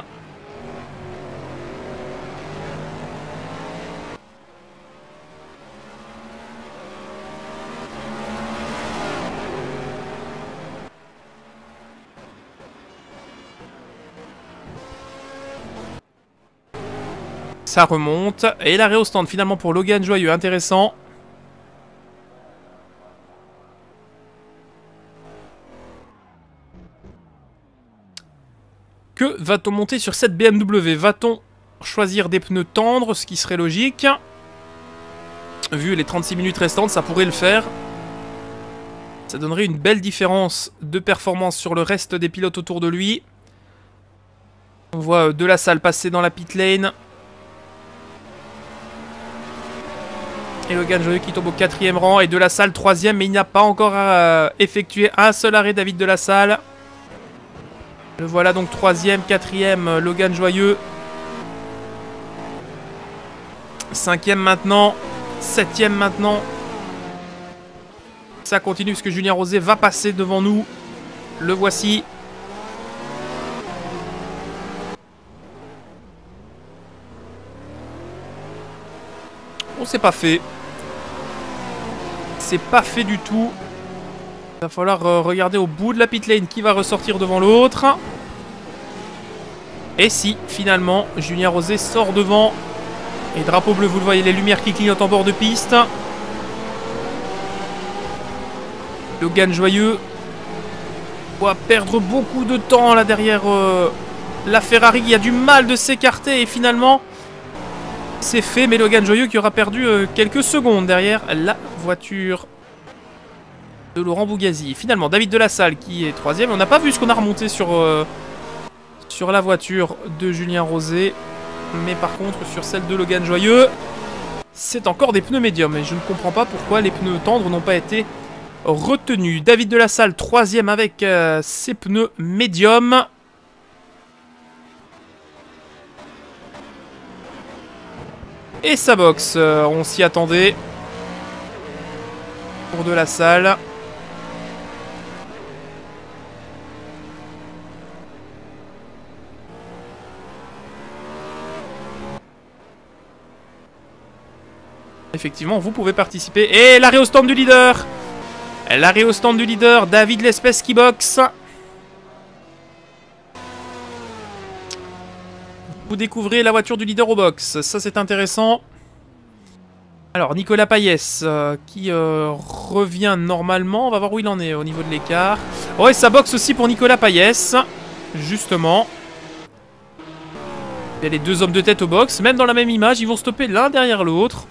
Speaker 1: Ça remonte. Et l'arrêt au stand finalement pour Logan Joyeux. Intéressant. Que va-t-on monter sur cette BMW? Va-t-on choisir des pneus tendres, ce qui serait logique? Vu les 36 minutes restantes, ça pourrait le faire. Ça donnerait une belle différence de performance sur le reste des pilotes autour de lui. On voit De La Salle passer dans la pit lane. Et Logan Joyeux qui tombe au 4e rang. Et De La Salle 3e. Mais il n'a pas encore effectué un seul arrêt, David De La Salle. Le voilà donc 3e, 4e, Logan Joyeux. 5e maintenant. 7e maintenant. Ça continue parce que Julien Rosé va passer devant nous. Le voici. On s'est pas fait. C'est pas fait du tout. Il va falloir regarder au bout de la pit lane qui va ressortir devant l'autre. Et si, finalement, Julien Rosé sort devant. Et drapeau bleu, vous le voyez, les lumières qui clignotent en bord de piste. Logan Joyeux doit perdre beaucoup de temps là derrière la Ferrari. Il a du mal de s'écarter et finalement... c'est fait, mais Logan Joyeux qui aura perdu quelques secondes derrière la voiture de Laurent Bougazi. Finalement, David De La Salle qui est 3e. On n'a pas vu ce qu'on a remonté sur la voiture de Julien Rosé. Mais par contre, sur celle de Logan Joyeux, c'est encore des pneus médiums. Et je ne comprends pas pourquoi les pneus tendres n'ont pas été retenus. David De La Salle, 3e avec ses pneus médiums. Et sa boxe, on s'y attendait. Pour De La Salle. Effectivement, vous pouvez participer. Et l'arrêt au stand du leader. L'arrêt au stand du leader, David Lespès qui boxe. Vous découvrez la voiture du leader au box, ça c'est intéressant. Alors Nicolas Payès qui revient normalement, on va voir où il en est au niveau de l'écart. Ouais, ça boxe aussi pour Nicolas Payès, justement. Il y a les deux hommes de tête au box, même dans la même image, ils vont stopper l'un derrière l'autre.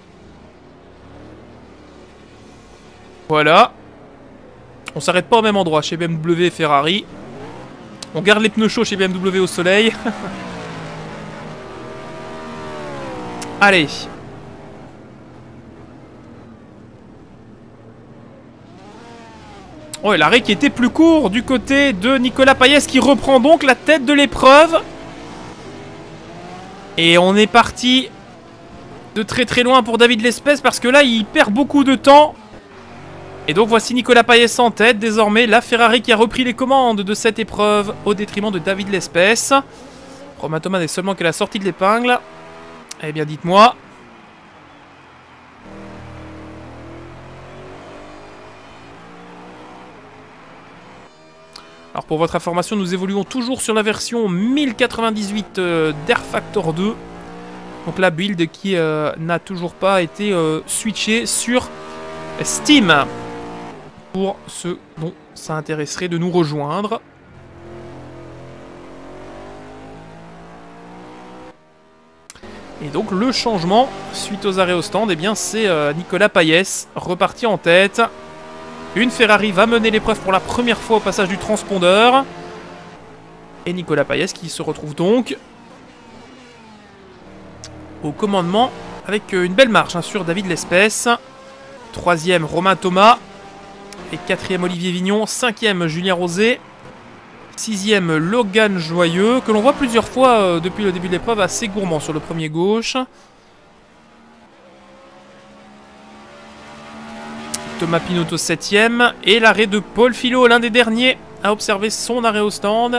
Speaker 1: Voilà. On s'arrête pas au même endroit chez BMW et Ferrari. On garde les pneus chauds chez BMW au soleil. Allez. Oh, l'arrêt qui était plus court du côté de Nicolas Payès qui reprend donc la tête de l'épreuve. Et on est parti de très très loin pour David Lespès parce que là il perd beaucoup de temps. Et donc voici Nicolas Payès en tête. Désormais la Ferrari qui a repris les commandes de cette épreuve au détriment de David Lespès. Romain Thomas n'est seulement qu'à la sortie de l'épingle. Eh bien dites-moi. Alors pour votre information, nous évoluons toujours sur la version 1098 d'Air Factor 2. Donc la build qui n'a toujours pas été switchée sur Steam. Pour ceux dont ça intéresserait de nous rejoindre. Et donc le changement, suite aux arrêts au stand, eh bien c'est Nicolas Payès reparti en tête. Une Ferrari va mener l'épreuve pour la première fois au passage du transpondeur. Et Nicolas Payès qui se retrouve donc au commandement avec une belle marche sur David Lespès. Troisième, Romain Thomas. Et quatrième, Olivier Vignon. Cinquième, Julien Rosé. Sixième, Logan Joyeux, que l'on voit plusieurs fois depuis le début de l'épreuve, assez gourmand sur le premier gauche. Thomas Pinotto 7ème. Et l'arrêt de Paul Filot, l'un des derniers à observer son arrêt au stand.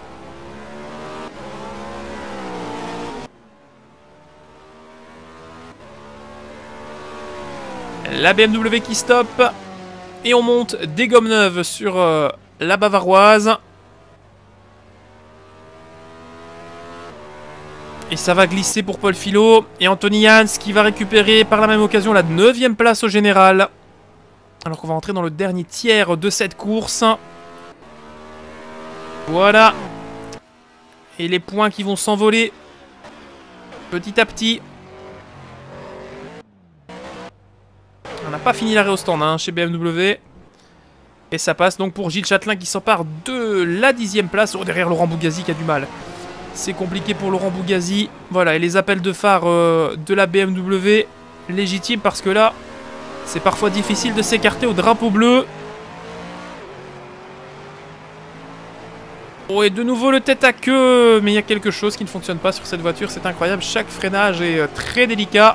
Speaker 1: La BMW qui stoppe. Et on monte des gommes neuves sur la Bavaroise. Et ça va glisser pour Paul Filot. Et Anthony Jans qui va récupérer par la même occasion la 9ème place au général. Alors qu'on va entrer dans le dernier tiers de cette course. Voilà. Et les points qui vont s'envoler petit à petit. On n'a pas fini l'arrêt au stand chez BMW. Et ça passe donc pour Gilles Châtelain qui s'empare de la 10ème place. Oh, derrière Laurent Bougazi qui a du mal. C'est compliqué pour Laurent Bougazi. Voilà, et les appels de phare de la BMW légitimes parce que là, c'est parfois difficile de s'écarter au drapeau bleu. Oh, et de nouveau le tête à queue. Mais il y a quelque chose qui ne fonctionne pas sur cette voiture. C'est incroyable. Chaque freinage est très délicat.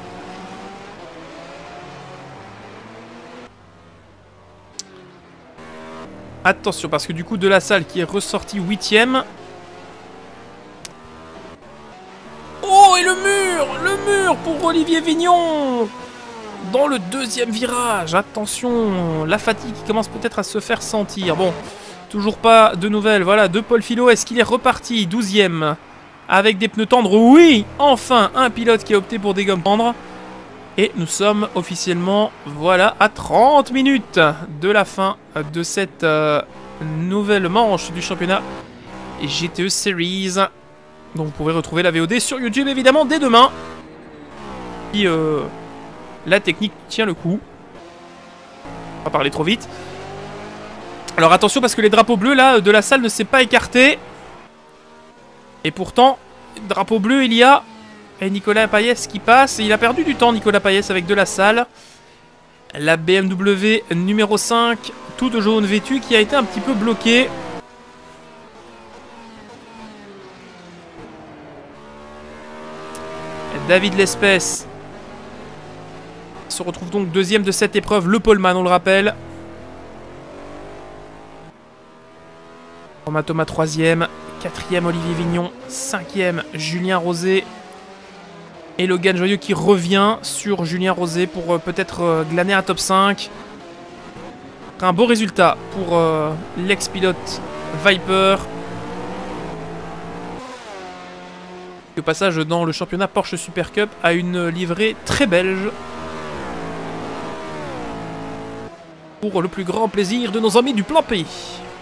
Speaker 1: Attention, parce que du coup, De La Salle qui est ressorti 8ème. Oh, et le mur pour Olivier Vignon dans le deuxième virage. Attention, la fatigue qui commence peut-être à se faire sentir. Bon, toujours pas de nouvelles. Voilà, de Paul Filot. Est-ce qu'il est reparti 12ème avec des pneus tendres? Oui, enfin, un pilote qui a opté pour des gommes tendres. Et nous sommes officiellement, voilà, à 30 minutes de la fin de cette nouvelle manche du championnat GTE Series. Donc vous pouvez retrouver la VOD sur YouTube évidemment dès demain. Et la technique tient le coup. On va pas parler trop vite. Alors attention parce que les drapeaux bleus là de la salle ne s'est pas écarté. Et pourtant, drapeau bleu il y a... Et Nicolas Payès qui passe. Et il a perdu du temps, Nicolas Payès, avec De La Salle. La BMW numéro 5, toute jaune vêtue, qui a été un petit peu bloquée. David Lespès se retrouve donc deuxième de cette épreuve. Le poleman, on le rappelle. Romain Thomas 3ème. 4ème, Olivier Vignon. 5ème, Julien Rosé. Et Logan Joyeux qui revient sur Julien Rosé pour peut-être glaner un top 5. Un beau résultat pour l'ex-pilote Viper. Le passage dans le championnat Porsche Super Cup a une livrée très belge. Pour le plus grand plaisir de nos amis du plan pays.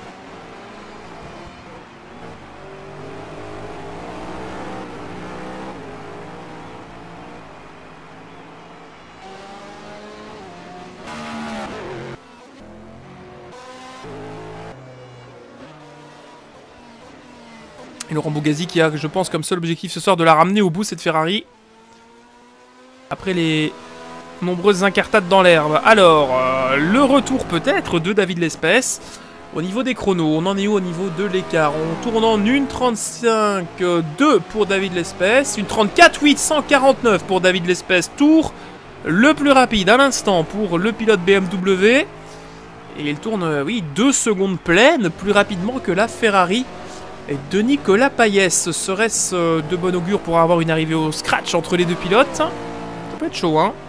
Speaker 1: Et Laurent Bougazi qui a, je pense, comme seul objectif ce soir de la ramener au bout, cette Ferrari. Après les nombreuses incartades dans l'herbe. Alors, le retour peut-être de David Lespès. Au niveau des chronos, on en est où au niveau de l'écart? On tourne en 1:35,2 pour David Lespès. 1:34,849 pour David Lespès. Tour le plus rapide à l'instant pour le pilote BMW. Et il tourne, oui, 2 secondes pleines, plus rapidement que la Ferrari de Nicolas Payès. Serait-ce de bon augure pour avoir une arrivée au scratch entre les deux pilotes? Ça peut être chaud, hein.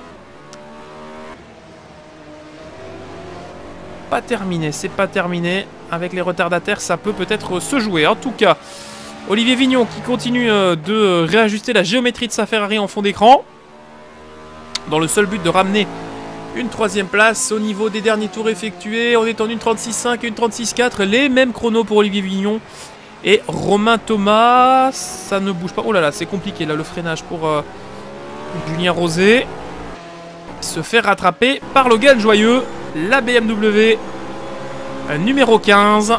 Speaker 1: Pas terminé, c'est pas terminé. Avec les retardataires, ça peut peut-être se jouer. En tout cas, Olivier Vignon qui continue de réajuster la géométrie de sa Ferrari en fond d'écran. Dans le seul but de ramener une 3ème place. Au niveau des derniers tours effectués, on est en 1:36,5 et 1:36,4. Les mêmes chronos pour Olivier Vignon et Romain Thomas. Ça ne bouge pas. Oh là là, c'est compliqué là le freinage pour Julien Rosé. Se fait rattraper par Logan Joyeux. La BMW numéro 15.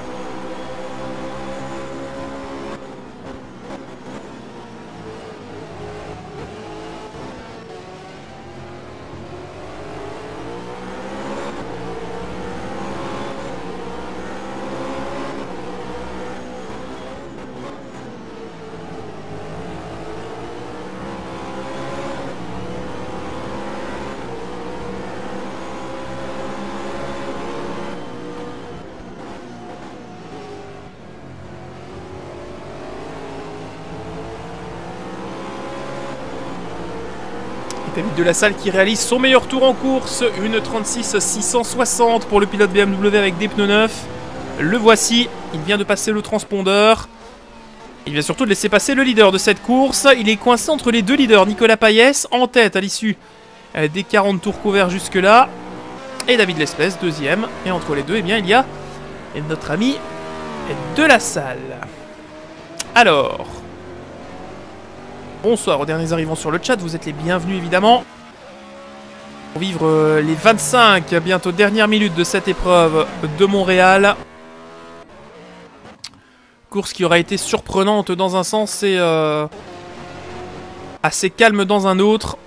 Speaker 1: David de la Salle qui réalise son meilleur tour en course, 1:36,660 pour le pilote BMW avec des pneus neufs. Le voici, il vient de passer le transpondeur. Il vient surtout de laisser passer le leader de cette course. Il est coincé entre les deux leaders, Nicolas Payès en tête à l'issue des 40 tours couverts jusque-là. Et David Lespès, deuxième. Et entre les deux, eh bien, il y a notre ami de la Salle. Alors... Bonsoir aux derniers arrivants sur le chat, vous êtes les bienvenus évidemment. Pour vivre les 25, bientôt dernières minutes de cette épreuve de Montréal. Course qui aura été surprenante dans un sens et assez calme dans un autre.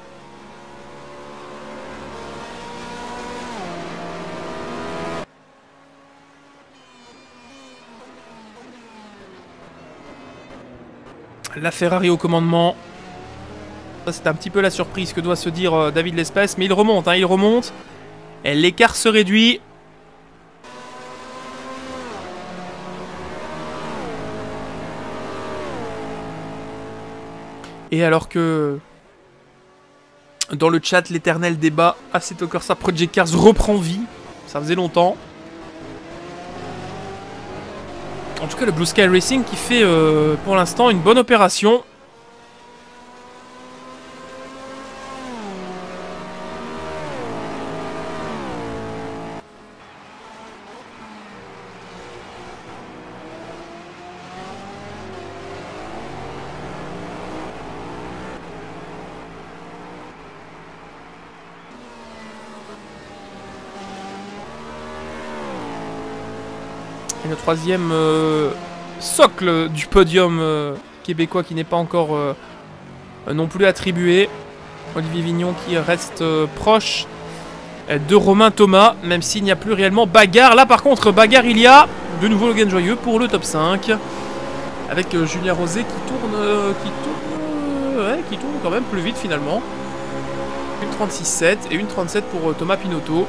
Speaker 1: La Ferrari au commandement. Ça, c'est un petit peu la surprise que doit se dire David Lespès. Mais il remonte, hein, il remonte. Et l'écart se réduit. Et alors que... Dans le chat, l'éternel débat Assetto Corsa Project Cars reprend vie. Ça faisait longtemps. En tout cas, le Blue Sky Racing qui fait pour l'instant une bonne opération. Et le troisième socle du podium québécois qui n'est pas encore non plus attribué. Olivier Vignon qui reste proche de Romain Thomas, même s'il n'y a plus réellement bagarre. Là par contre, bagarre il y a. De nouveau Logan Joyeux pour le top 5. Avec Julien Rosé qui tourne quand même plus vite finalement. 1:36,7 et 1:37 pour Thomas Pinotto.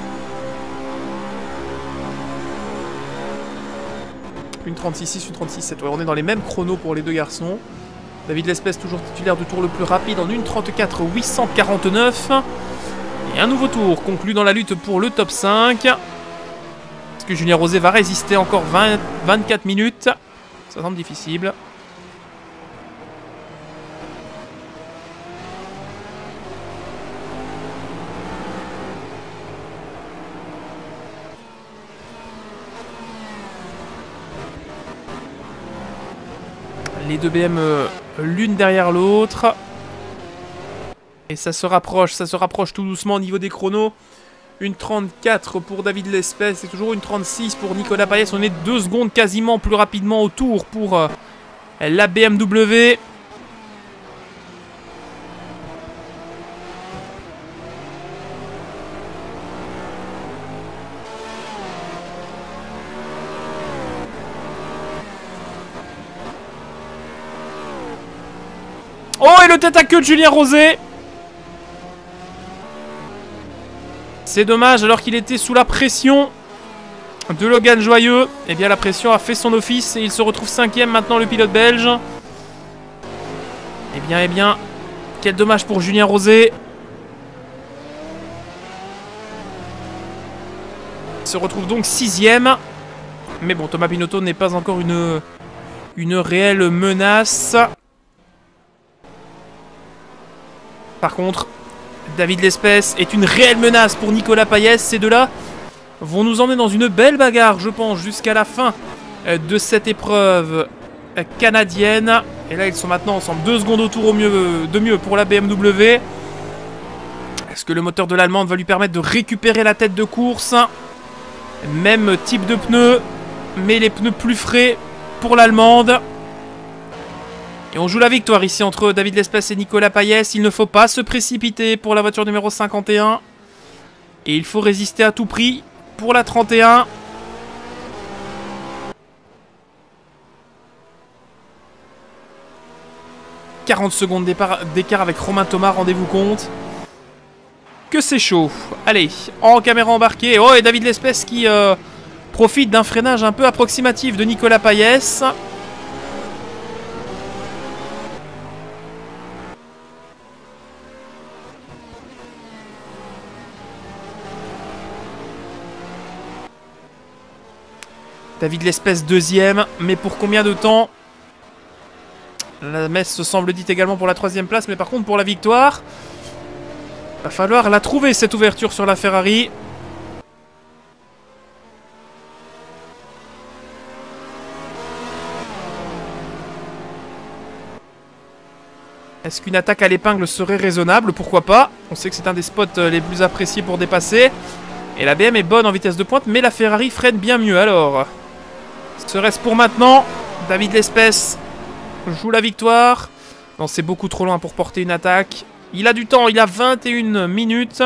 Speaker 1: Une 36,6, une 36,7. Ouais, on est dans les mêmes chronos pour les deux garçons. David Lespès toujours titulaire du tour le plus rapide en 1:34,849. Et un nouveau tour conclu dans la lutte pour le top 5. Est-ce que Julien Rosé va résister encore 24 minutes? Ça semble difficile. Les deux BM l'une derrière l'autre. Et ça se rapproche tout doucement au niveau des chronos. Une 34 pour David Lespès et toujours une 36 pour Nicolas Payès. On est 2 secondes quasiment plus rapidement au tour pour la BMW. Oh, et le tête à queue de Julien Rosé. C'est dommage, alors qu'il était sous la pression de Logan Joyeux. Eh bien, la pression a fait son office et il se retrouve 5ème maintenant, le pilote belge. Eh bien, quel dommage pour Julien Rosé. Il se retrouve donc 6ème. Mais bon, Thomas Binotto n'est pas encore une réelle menace. Par contre, David Lespès est une réelle menace pour Nicolas Payès. Ces deux-là vont nous emmener dans une belle bagarre, je pense, jusqu'à la fin de cette épreuve canadienne. Et là, ils sont maintenant ensemble. 2 secondes au tour de mieux pour la BMW. Est-ce que le moteur de l'Allemande va lui permettre de récupérer la tête de course? Même type de pneus, mais les pneus plus frais pour l'Allemande. Et on joue la victoire ici entre David Lespès et Nicolas Payès. Il ne faut pas se précipiter pour la voiture numéro 51. Et il faut résister à tout prix pour la 31. « 40 secondes d'écart avec Romain Thomas, rendez-vous compte. Que c'est chaud. Allez, en caméra embarquée. Oh, et David Lespès qui profite d'un freinage un peu approximatif de Nicolas Payès. David Lespès 2ème, mais pour combien de temps? La messe se semble dite également pour la 3ème place, mais par contre pour la victoire, va falloir la trouver cette ouverture sur la Ferrari. Est-ce qu'une attaque à l'épingle serait raisonnable? Pourquoi pas? On sait que c'est un des spots les plus appréciés pour dépasser. Et la BM est bonne en vitesse de pointe, mais la Ferrari freine bien mieux alors. Serait-ce pour maintenant? David Lespès joue la victoire. Non, c'est beaucoup trop loin pour porter une attaque. Il a du temps, il a 21 minutes.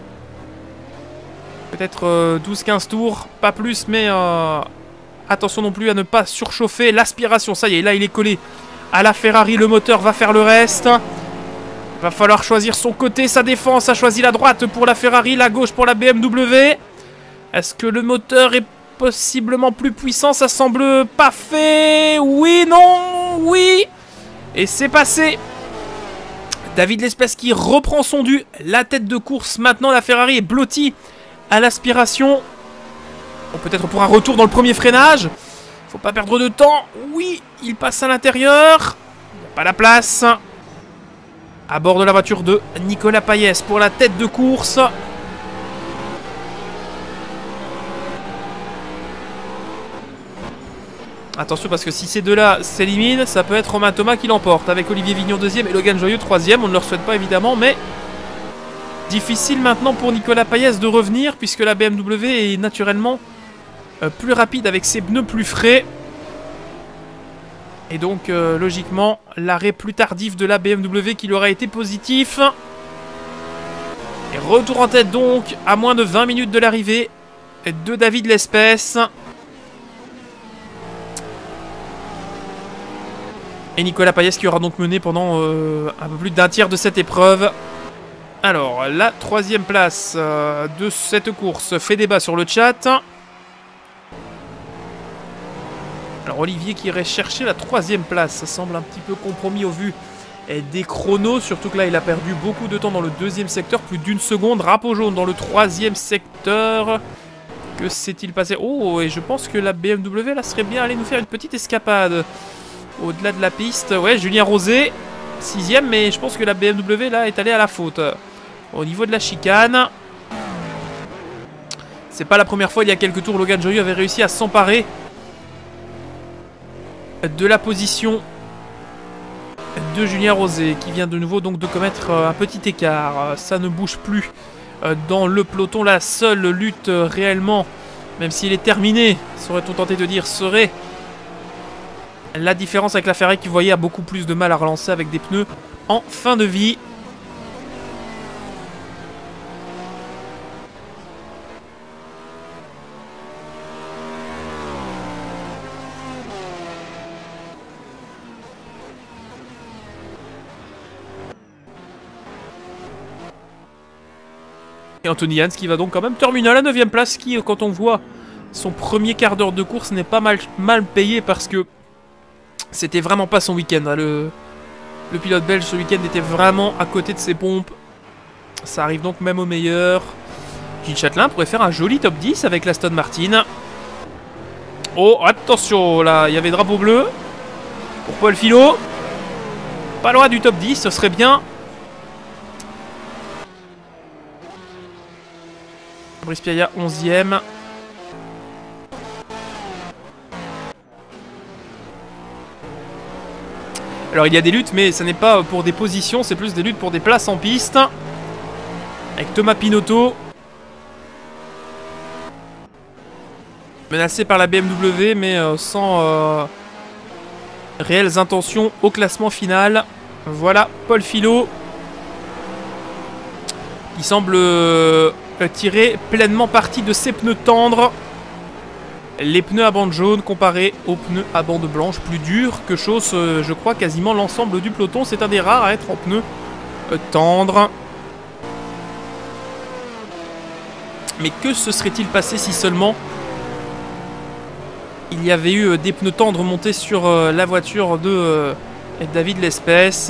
Speaker 1: Peut-être 12-15 tours, pas plus, mais attention non plus à ne pas surchauffer l'aspiration. Ça y est, là il est collé à la Ferrari, le moteur va faire le reste. Il va falloir choisir son côté, sa défense a choisi la droite pour la Ferrari, la gauche pour la BMW. Est-ce que le moteur est possiblement plus puissant? Ça semble pas fait. Oui, non, oui. Et c'est passé. David Lespès qui reprend son dû. La tête de course maintenant. La Ferrari est blottie à l'aspiration. On peut-être pour un retour dans le premier freinage. Faut pas perdre de temps. Oui, il passe à l'intérieur. Il n'y a pas la place. À bord de la voiture de Nicolas Payès pour la tête de course. Attention parce que si ces deux-là s'éliminent, ça peut être Romain Thomas qui l'emporte. Avec Olivier Vignon 2ème et Logan Joyeux 3ème. On ne leur souhaite pas évidemment, mais difficile maintenant pour Nicolas Payès de revenir puisque la BMW est naturellement plus rapide avec ses pneus plus frais. Et donc logiquement l'arrêt plus tardif de la BMW qui lui aura été positif. Et retour en tête donc à moins de 20 minutes de l'arrivée de David Lespès. Et Nicolas Payès qui aura donc mené pendant un peu plus d'un tiers de cette épreuve. Alors, la 3ème place de cette course fait débat sur le chat. Alors, Olivier qui irait chercher la 3ème place. Ça semble un petit peu compromis au vu et des chronos, surtout que là il a perdu beaucoup de temps dans le deuxième secteur, plus d'1 seconde. Drapeau jaune dans le troisième secteur. Que s'est-il passé? Oh, et je pense que la BMW là serait bien allée nous faire une petite escapade au-delà de la piste. Ouais, Julien Rosé, 6ème, mais je pense que la BMW là est allée à la faute. Au niveau de la chicane, c'est pas la première fois, il y a quelques tours, Logan Joyeux avait réussi à s'emparer de la position de Julien Rosé, qui vient de nouveau donc de commettre un petit écart. Ça ne bouge plus dans le peloton. La seule lutte réellement, même s'il est terminé, serait-on tenté de dire, serait la différence avec la Ferrari qui, vous voyez, a beaucoup plus de mal à relancer avec des pneus en fin de vie. Et Anthony Hans qui va donc quand même terminer à la 9ème place, qui, quand on voit son premier quart d'heure de course, n'est pas mal payé parce que c'était vraiment pas son week-end. Hein. Le pilote belge ce week-end était vraiment à côté de ses pompes. Ça arrive donc même au meilleur. Gilles Châtelain pourrait faire un joli top 10 avec l'Aston Martin. Oh, attention, là, il y avait drapeau bleu pour Paul Filot. Pas loin du top 10, ce serait bien. Brice Piaia 11ème. Alors il y a des luttes, mais ce n'est pas pour des positions, c'est plus des luttes pour des places en piste. Avec Thomas Pinotto menacé par la BMW, mais sans réelles intentions au classement final. Voilà Paul Filot qui semble tirer pleinement parti de ses pneus tendres. Les pneus à bande jaune comparés aux pneus à bande blanche, plus durs que chose, je crois, quasiment l'ensemble du peloton. C'est un des rares à être en pneus tendres. Mais que se serait-il passé si seulement il y avait eu des pneus tendres montés sur la voiture de David Lespès?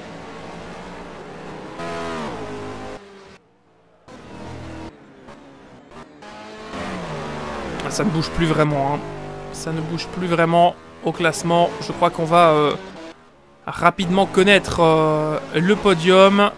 Speaker 1: Ça ne bouge plus vraiment, hein. Ça ne bouge plus vraiment au classement. Je crois qu'on va rapidement connaître le podium.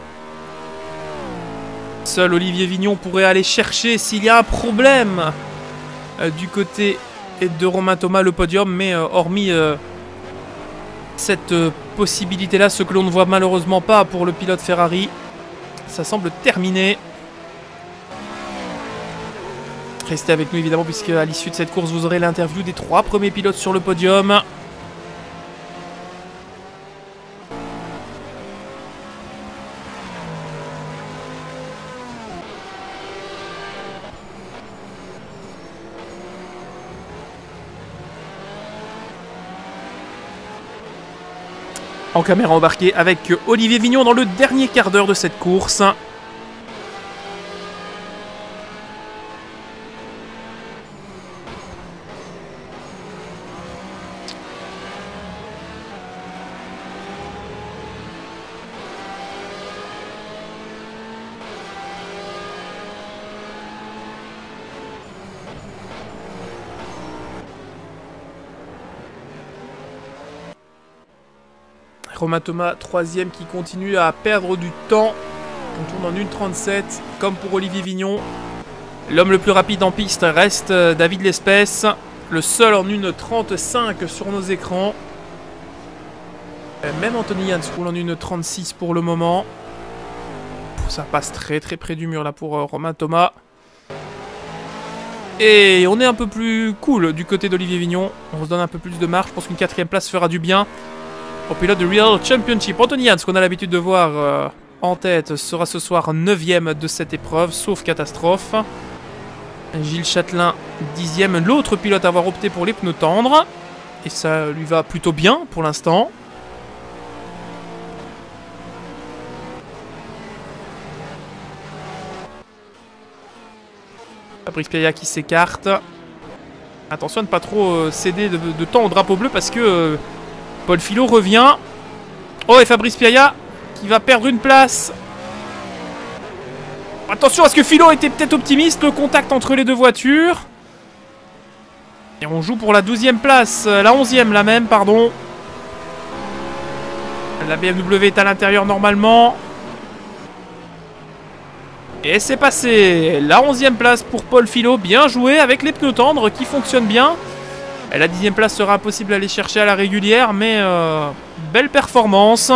Speaker 1: Seul Olivier Vignon pourrait aller chercher, s'il y a un problème du côté de Romain Thomas, le podium. Mais hormis cette possibilité-là, ce que l'on ne voit malheureusement pas pour le pilote Ferrari, ça semble terminé. Restez avec nous évidemment, puisque à l'issue de cette course, vous aurez l'interview des 3 premiers pilotes sur le podium. En caméra embarquée avec Olivier Vignon dans le dernier quart d'heure de cette course. Romain Thomas, 3ème, qui continue à perdre du temps. On tourne en 1,37, comme pour Olivier Vignon. L'homme le plus rapide en piste reste David Lespès, le seul en 1,35 sur nos écrans. Même Anthony Hans roule en 1,36 pour le moment. Ça passe très très près du mur là pour Romain Thomas. Et on est un peu plus cool du côté d'Olivier Vignon. On se donne un peu plus de marge. Je pense qu'une 4ème place fera du bien au pilote de Real Championship. Anthony Hans, qu'on a l'habitude de voir en tête, sera ce soir 9ème de cette épreuve, sauf catastrophe. Gilles Châtelain, 10ème, l'autre pilote à avoir opté pour les pneus tendres. Et ça lui va plutôt bien pour l'instant. Brice Piaia qui s'écarte. Attention à ne pas trop céder de temps au drapeau bleu, parce que Paul Filot revient. Oh, et Fabrice Piaia qui va perdre une place. Attention, est-ce que Philo était peut-être optimiste? Le contact entre les deux voitures. Et on joue pour la 12e place. La 11e, la même, pardon. La BMW est à l'intérieur normalement. Et c'est passé. La 11e place pour Paul Philo. Bien joué avec les pneus tendres qui fonctionnent bien. Et la 10e place sera impossible à aller chercher à la régulière. Mais belle performance.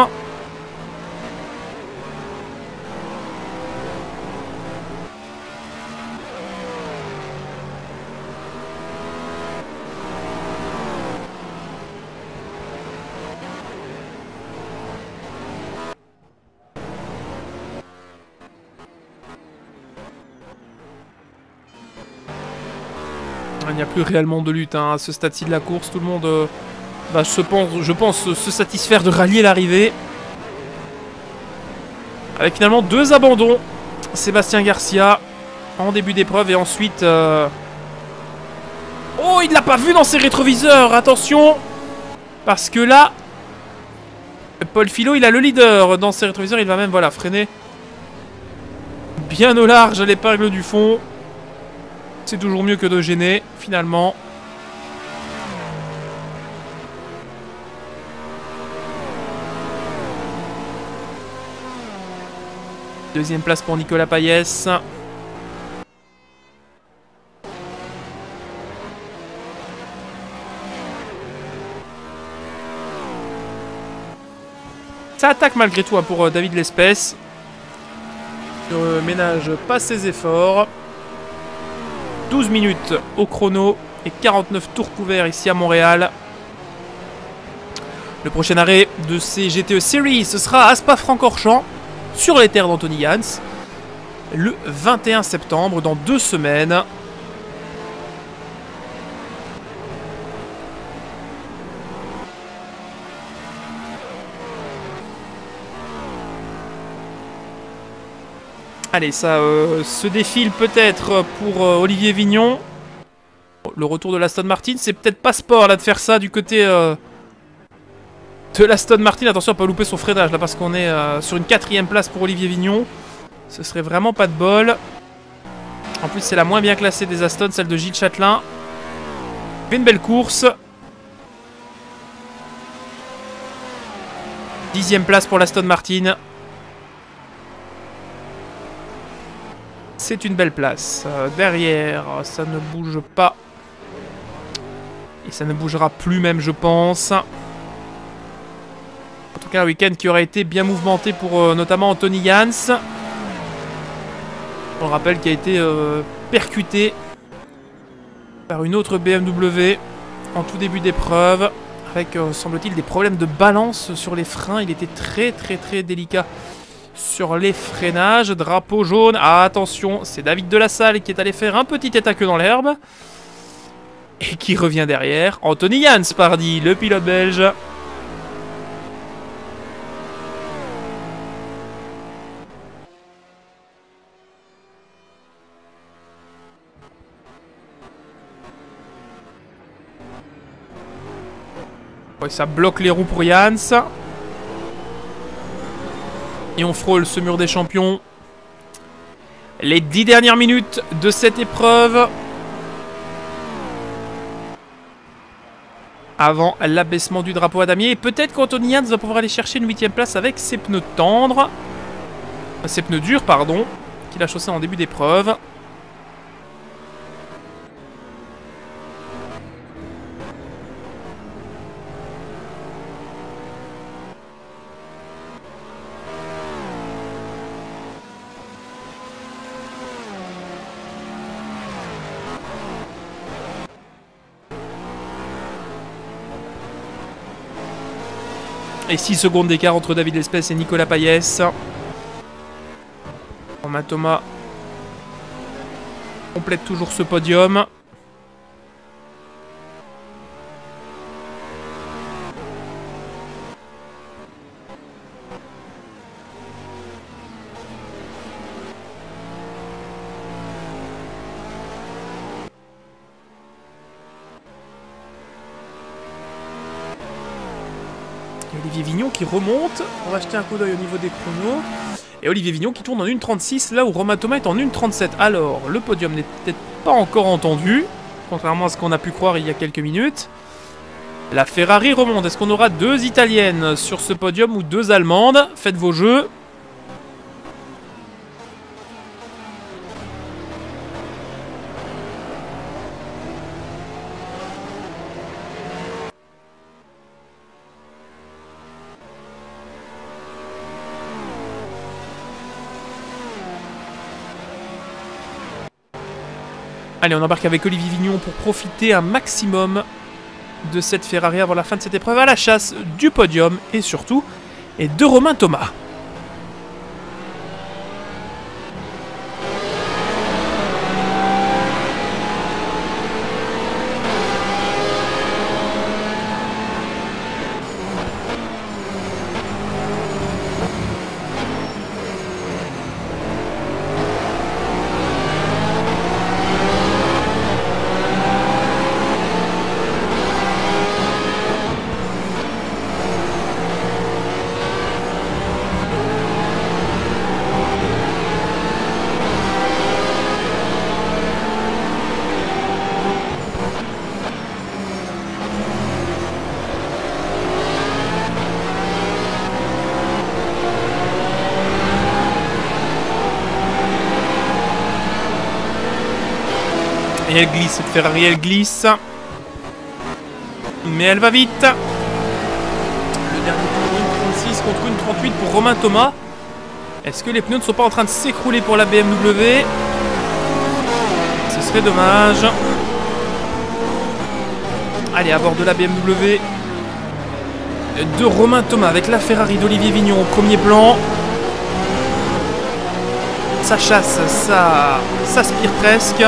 Speaker 1: Il n'y a plus réellement de lutte hein, à ce stade-ci de la course. Tout le monde va, je pense, se satisfaire de rallier l'arrivée. Avec finalement 2 abandons. Sébastien Garcia en début d'épreuve et ensuite... Oh, il ne l'a pas vu dans ses rétroviseurs. Attention. Parce que là, Paul Philo, il a le leader dans ses rétroviseurs. Il va même voilà, freiner bien au large à l'épingle du fond. C'est toujours mieux que de gêner, finalement. Deuxième place pour Nicolas Payès. Ça attaque malgré tout hein, pour David Lespèce. Ne ménage pas ses efforts. 12 minutes au chrono et 49 tours couverts ici à Montréal. Le prochain arrêt de ces GTE Series, ce sera à Spa-Francorchamps, sur les terres d'Anthony Jans, le 21 septembre, dans 2 semaines. Allez, ça se défile peut-être pour Olivier Vignon. Le retour de l'Aston Martin, c'est peut-être pas sport là de faire ça du côté de l'Aston Martin. Attention à pas louper son freinage là parce qu'on est sur une 4e place pour Olivier Vignon. Ce serait vraiment pas de bol. En plus c'est la moins bien classée des Aston, celle de Gilles Châtelain. Fait une belle course. 10e place pour l'Aston Martin. C'est une belle place. Derrière, ça ne bouge pas. Et ça ne bougera plus même, je pense. En tout cas, un week-end qui aurait été bien mouvementé pour notamment Anthony Jans. On le rappelle qu'il a été percuté par une autre BMW en tout début d'épreuve. Avec, semble-t-il, des problèmes de balance sur les freins. Il était très délicat sur les freinages. Drapeau jaune. Ah, attention, c'est David Delassalle qui est allé faire un petit tête à queue dans l'herbe. Et qui revient derrière. Anthony Jans, pardi, le pilote belge. Ouais, ça bloque les roues pour Jans. Et on frôle ce mur des champions. Les 10 dernières minutes de cette épreuve. Avant l'abaissement du drapeau à damier. Et peut-être qu'Anthony Jans va pouvoir aller chercher une 8e place avec ses pneus tendres. Ses pneus durs, pardon. Qu'il a chaussé en début d'épreuve. Et 6 secondes d'écart entre David Lespèce et Nicolas Payès. Romain Thomas complète toujours ce podium. Olivier Vignon qui remonte. On va jeter un coup d'œil au niveau des chronos. Et Olivier Vignon qui tourne en 1,36, là où Romain Thomas est en 1,37. Alors, le podium n'est peut-être pas encore entendu, contrairement à ce qu'on a pu croire il y a quelques minutes. La Ferrari remonte. Est-ce qu'on aura 2 Italiennes sur ce podium ou 2 Allemandes? Faites vos jeux. Allez, on embarque avec Olivier Vignon pour profiter un maximum de cette Ferrari avant la fin de cette épreuve, à la chasse du podium et surtout et de Romain Thomas. Et elle glisse, cette Ferrari, elle glisse. Mais elle va vite. Le dernier tour, 1,36 contre 1,38 pour Romain Thomas. Est-ce que les pneus ne sont pas en train de s'écrouler pour la BMW? Ce serait dommage. Allez, à bord de la BMW de Romain Thomas avec la Ferrari d'Olivier Vignon au premier plan. Ça chasse, ça s'aspire presque.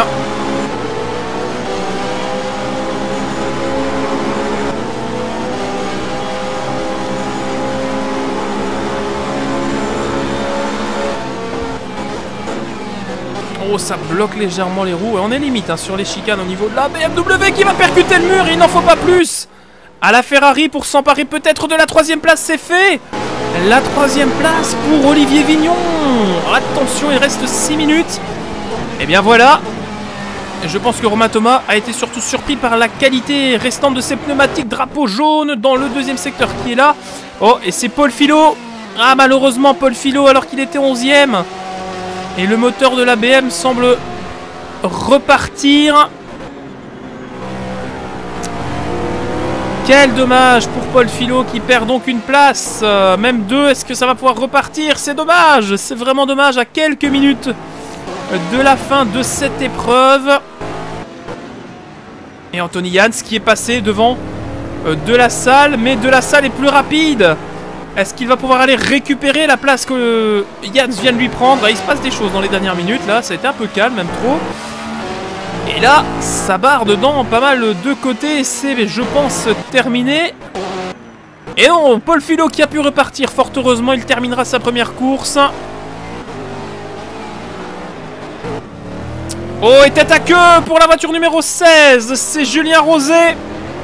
Speaker 1: Oh, ça bloque légèrement les roues et on est limite hein, sur les chicanes au niveau de la BMW qui va percuter le mur. Il n'en faut pas plus. À la Ferrari pour s'emparer peut-être de la 3e place, c'est fait. La 3e place pour Olivier Vignon. Attention, il reste 6 minutes. Et bien voilà. Je pense que Romain Thomas a été surtout surpris par la qualité restante de ses pneumatiques drapeau jaune dans le 2e secteur qui est là. Oh, et c'est Paul Filot. Ah, malheureusement, Paul Filot alors qu'il était 11e. Et le moteur de la BM semble repartir. Quel dommage pour Paul Filot qui perd donc une place. Même 2, est-ce que ça va pouvoir repartir? C'est dommage, c'est vraiment dommage à quelques minutes de la fin de cette épreuve. Et Anthony Jans qui est passé devant De La Salle, mais De La Salle est plus rapide. Est-ce qu'il va pouvoir aller récupérer la place que Jans vient de lui prendre? Il se passe des choses dans les dernières minutes, là, ça a été un peu calme, même trop. Et là, ça barre dedans pas mal de côtés, c'est, je pense, terminé. Et non, Paul Filot qui a pu repartir, fort heureusement, il terminera sa première course. Oh, et tête à queue pour la voiture numéro 16, c'est Julien Rosé.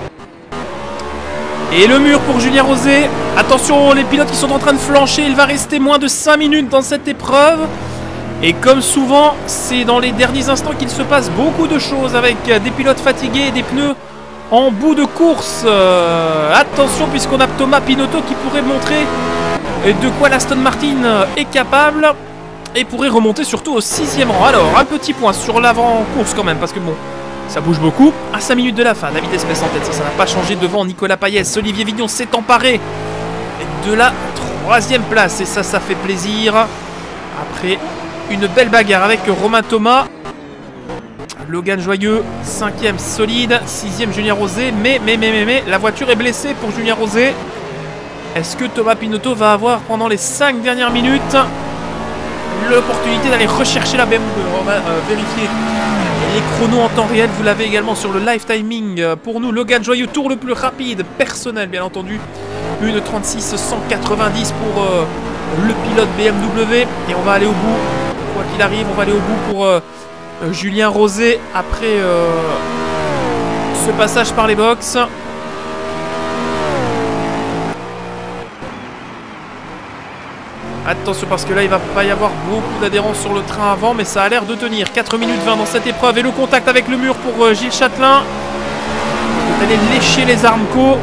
Speaker 1: Et le mur pour Julien Rosé. Attention, les pilotes qui sont en train de flancher. Il va rester moins de 5 minutes dans cette épreuve. Et comme souvent, c'est dans les derniers instants qu'il se passe beaucoup de choses avec des pilotes fatigués et des pneus en bout de course. Attention, puisqu'on a Thomas Pinotto qui pourrait montrer de quoi l'Aston Martin est capable. Et pourrait remonter surtout au 6e rang. Alors, un petit point sur l'avant-course quand même, parce que bon... ça bouge beaucoup. À 5 minutes de la fin, David Espès en tête. Ça n'a pas changé devant Nicolas Payès. Olivier Vignon s'est emparé de la 3e place. Et ça fait plaisir. Après une belle bagarre avec Romain Thomas. Logan Joyeux, 5e solide. 6e Julien Rosé. Mais, la voiture est blessée pour Julien Rosé. Est-ce que Thomas Pinotto va avoir pendant les 5 dernières minutes l'opportunité d'aller rechercher la BMW? On va vérifier les chronos en temps réel, vous l'avez également sur le live timing. Pour nous, Logan Joyeux, tour le plus rapide, personnel bien entendu. 1,36 190 pour le pilote BMW. Et on va aller au bout, quoi qu'il arrive, on va aller au bout pour Julien Rosé après ce passage par les box. Attention parce que là il va pas y avoir beaucoup d'adhérence sur le train avant, mais ça a l'air de tenir. 4 minutes 20 dans cette épreuve et le contact avec le mur pour Gilles Châtelain. Il va aller lécher les Armco.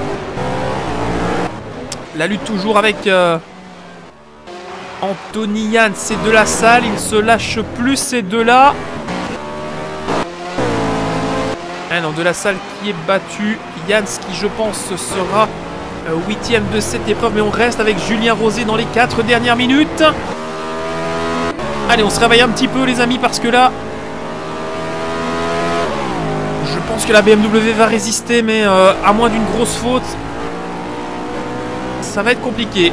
Speaker 1: La lutte toujours avec Anthony Jans et De La Salle. Il ne se lâche plus ces deux-là. Ah non, De La Salle qui est battu. Jans qui je pense sera 8ème de cette épreuve, mais on reste avec Julien Rosé dans les 4 dernières minutes. Allez, on se réveille un petit peu les amis parce que là, je pense que la BMW va résister, mais à moins d'une grosse faute, ça va être compliqué.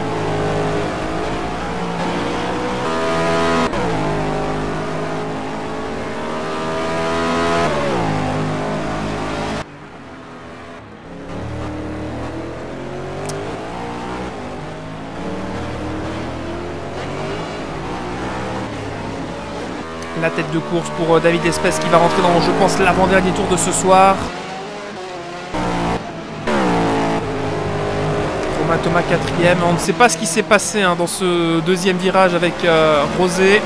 Speaker 1: La tête de course pour David L'Espèce qui va rentrer dans, je pense, l'avant-dernier tour de ce soir. Romain Thomas 4ème. On ne sait pas ce qui s'est passé dans ce deuxième virage avec Rosé.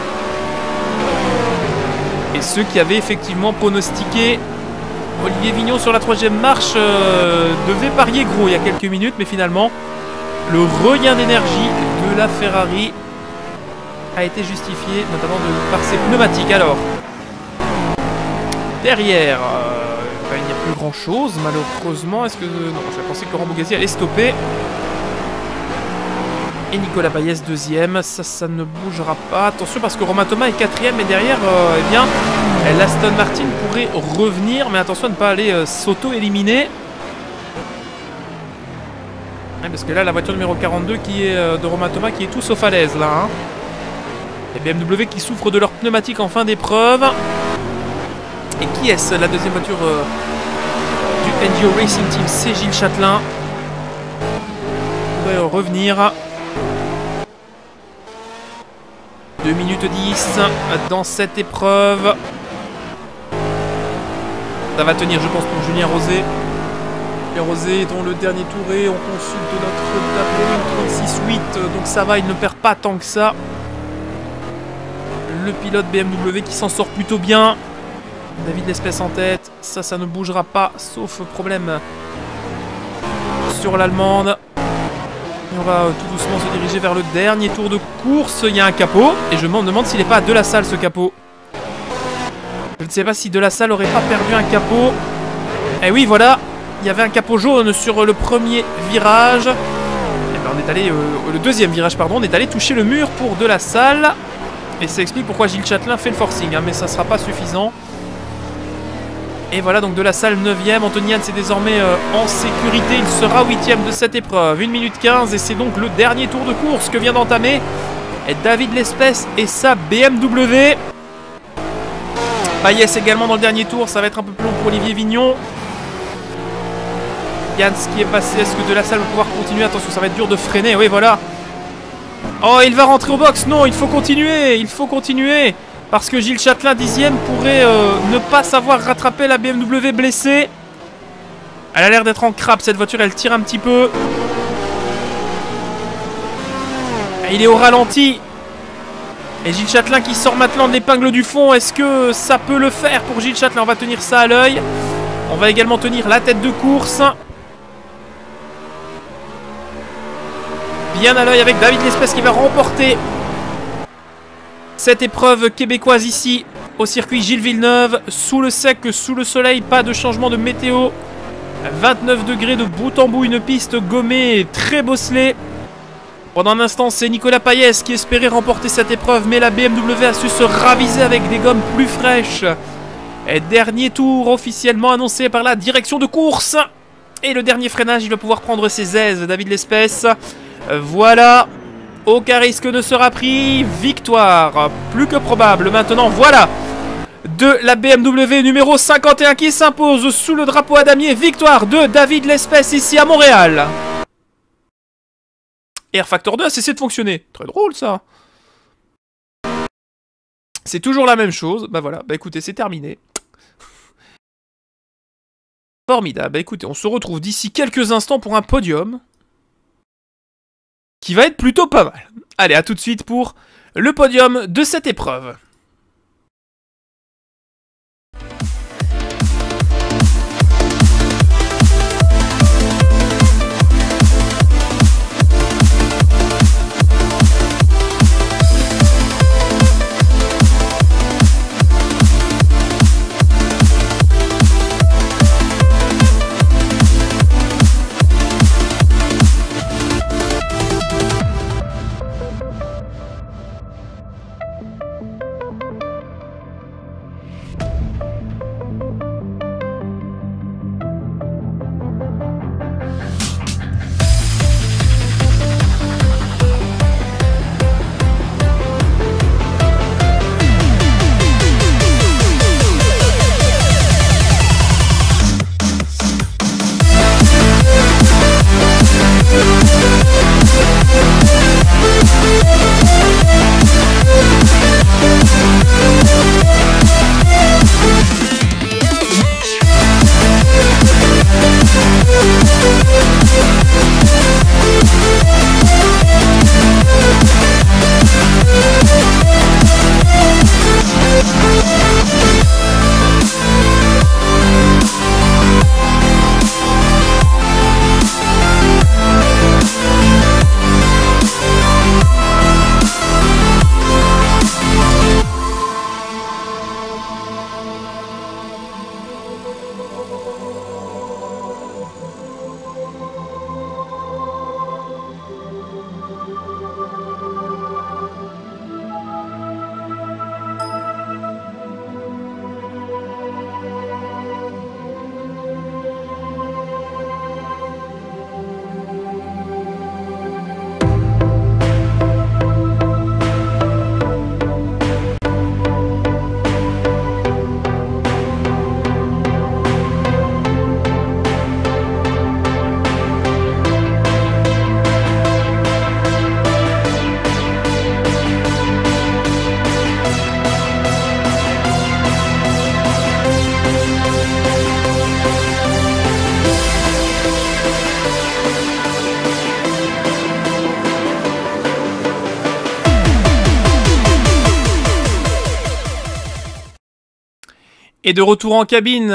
Speaker 1: Et ceux qui avaient effectivement pronostiqué Olivier Vignon sur la 3ème marche devaient parier gros il y a quelques minutes. Mais finalement, le regain d'énergie de la Ferrari a été justifié notamment par ses pneumatiques. Alors derrière il n'y a plus grand chose malheureusement. Est-ce que non, je pensais que Laurent Bougazzi allait stopper. Et Nicolas Payès 2ème. Ça ne bougera pas. Attention parce que Romain Thomas est 4ème et derrière eh bien l'Aston Martin pourrait revenir, mais attention à ne pas aller s'auto-éliminer. Ouais, parce que là la voiture numéro 42 qui est de Romain Thomas qui est tout sauf à l'aise là. Les BMW qui souffrent de leur pneumatique en fin d'épreuve. Et qui est-ce? La deuxième voiture du NGO Racing Team, c'est Gilles Châtelain. On va revenir. 2 minutes 10 dans cette épreuve. Ça va tenir je pense pour Julien Rosé. Julien Rosé dont le dernier tour est, on consulte notre tableau 36.8. Donc ça va, il ne perd pas tant que ça. Le pilote BMW qui s'en sort plutôt bien. David L'Espèce en tête. Ça ne bougera pas, sauf problème sur l'allemande. Et on va tout doucement se diriger vers le dernier tour de course. Il y a un capot. Et je me demande s'il n'est pas à De La Salle ce capot. Je ne sais pas si De La Salle aurait pas perdu un capot. Et oui, voilà. Il y avait un capot jaune sur le premier virage. Et ben on est allé, le deuxième virage, pardon. On est allé toucher le mur pour De La Salle. Et ça explique pourquoi Gilles Châtelain fait le forcing, mais ça ne sera pas suffisant. Et voilà donc De La Salle 9ème. Anthony Jans est désormais en sécurité. Il sera 8ème de cette épreuve. 1 minute 15 et c'est donc le dernier tour de course que vient d'entamer David L'Espèce et sa BMW. Payès également dans le dernier tour. Ça va être un peu plus long pour Olivier Vignon. Jans qui est passé. Est-ce que De La Salle va pouvoir continuer? Attention, ça va être dur de freiner. Oui, voilà. Oh, il va rentrer au box. Non, il faut continuer. Il faut continuer. Parce que Gilles Châtelain, 10ème, pourrait ne pas savoir rattraper la BMW blessée. Elle a l'air d'être en crabe, cette voiture. Elle tire un petit peu. Il est au ralenti. Et Gilles Châtelain qui sort maintenant de l'épingle du fond. Est-ce que ça peut le faire pour Gilles Châtelain? On va tenir ça à l'œil. On va également tenir la tête de course. Bien à l'œil avec David L'Espèce qui va remporter cette épreuve québécoise ici au circuit Gilles Villeneuve. Sous le sec, sous le soleil, pas de changement de météo. 29 degrés de bout en bout, une piste gommée, très bosselée. Pendant un instant, c'est Nicolas Payès qui espérait remporter cette épreuve, mais la BMW a su se raviser avec des gommes plus fraîches. Et dernier tour officiellement annoncé par la direction de course. Et le dernier freinage, il va pouvoir prendre ses aises, David L'Espèce. Voilà, aucun risque ne sera pris. Victoire, plus que probable maintenant, voilà, de la BMW numéro 51 qui s'impose sous le drapeau à damier. Victoire de David L'Espèce ici à Montréal. Air Factor 2 a cessé de fonctionner. Très drôle ça. C'est toujours la même chose. Bah voilà, bah écoutez, c'est terminé. Formidable, bah écoutez, on se retrouve d'ici quelques instants pour un podium. qui va être plutôt pas mal. Allez, à tout de suite pour le podium de cette épreuve. Et de retour en cabine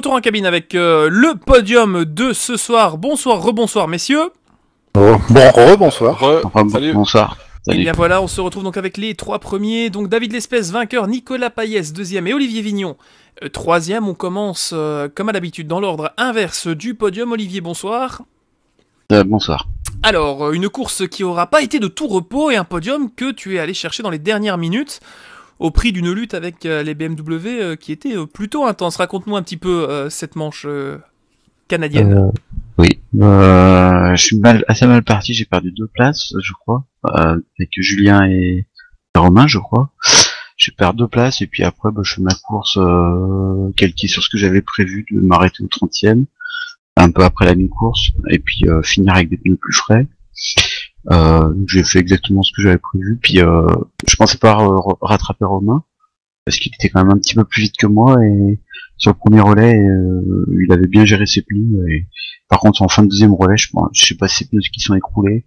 Speaker 1: avec le podium de ce soir. Bonsoir, rebonsoir messieurs.
Speaker 3: Bonsoir.
Speaker 5: Salut.
Speaker 6: Bonsoir.
Speaker 1: Et
Speaker 6: Salut.
Speaker 1: bien voilà, on se retrouve donc avec les trois premiers. Donc David Lespèce, vainqueur, Nicolas Payès, deuxième, et Olivier Vignon, troisième. On commence comme à l'habitude dans l'ordre inverse du podium. Olivier, bonsoir.
Speaker 6: Bonsoir.
Speaker 1: Alors, une course qui aura pas été de tout repos et un podium que tu es allé chercher dans les dernières minutes au prix d'une lutte avec les BMW qui était plutôt intense. Raconte-nous un petit peu cette manche canadienne.
Speaker 6: Oui. Je suis assez mal parti. J'ai perdu 2 places, je crois, avec Julien et Romain, je crois. J'ai perdu 2 places et puis après, je fais ma course calquée sur ce que j'avais prévu de m'arrêter au 30e, un peu après la mi-course, et puis finir avec des pneus plus frais. J'ai fait exactement ce que j'avais prévu, puis je pensais pas rattraper Romain, parce qu'il était quand même un petit peu plus vite que moi, et sur le premier relais, il avait bien géré ses pneus, et par contre en fin de deuxième relais, je sais pas si ses pneus qui sont écroulés,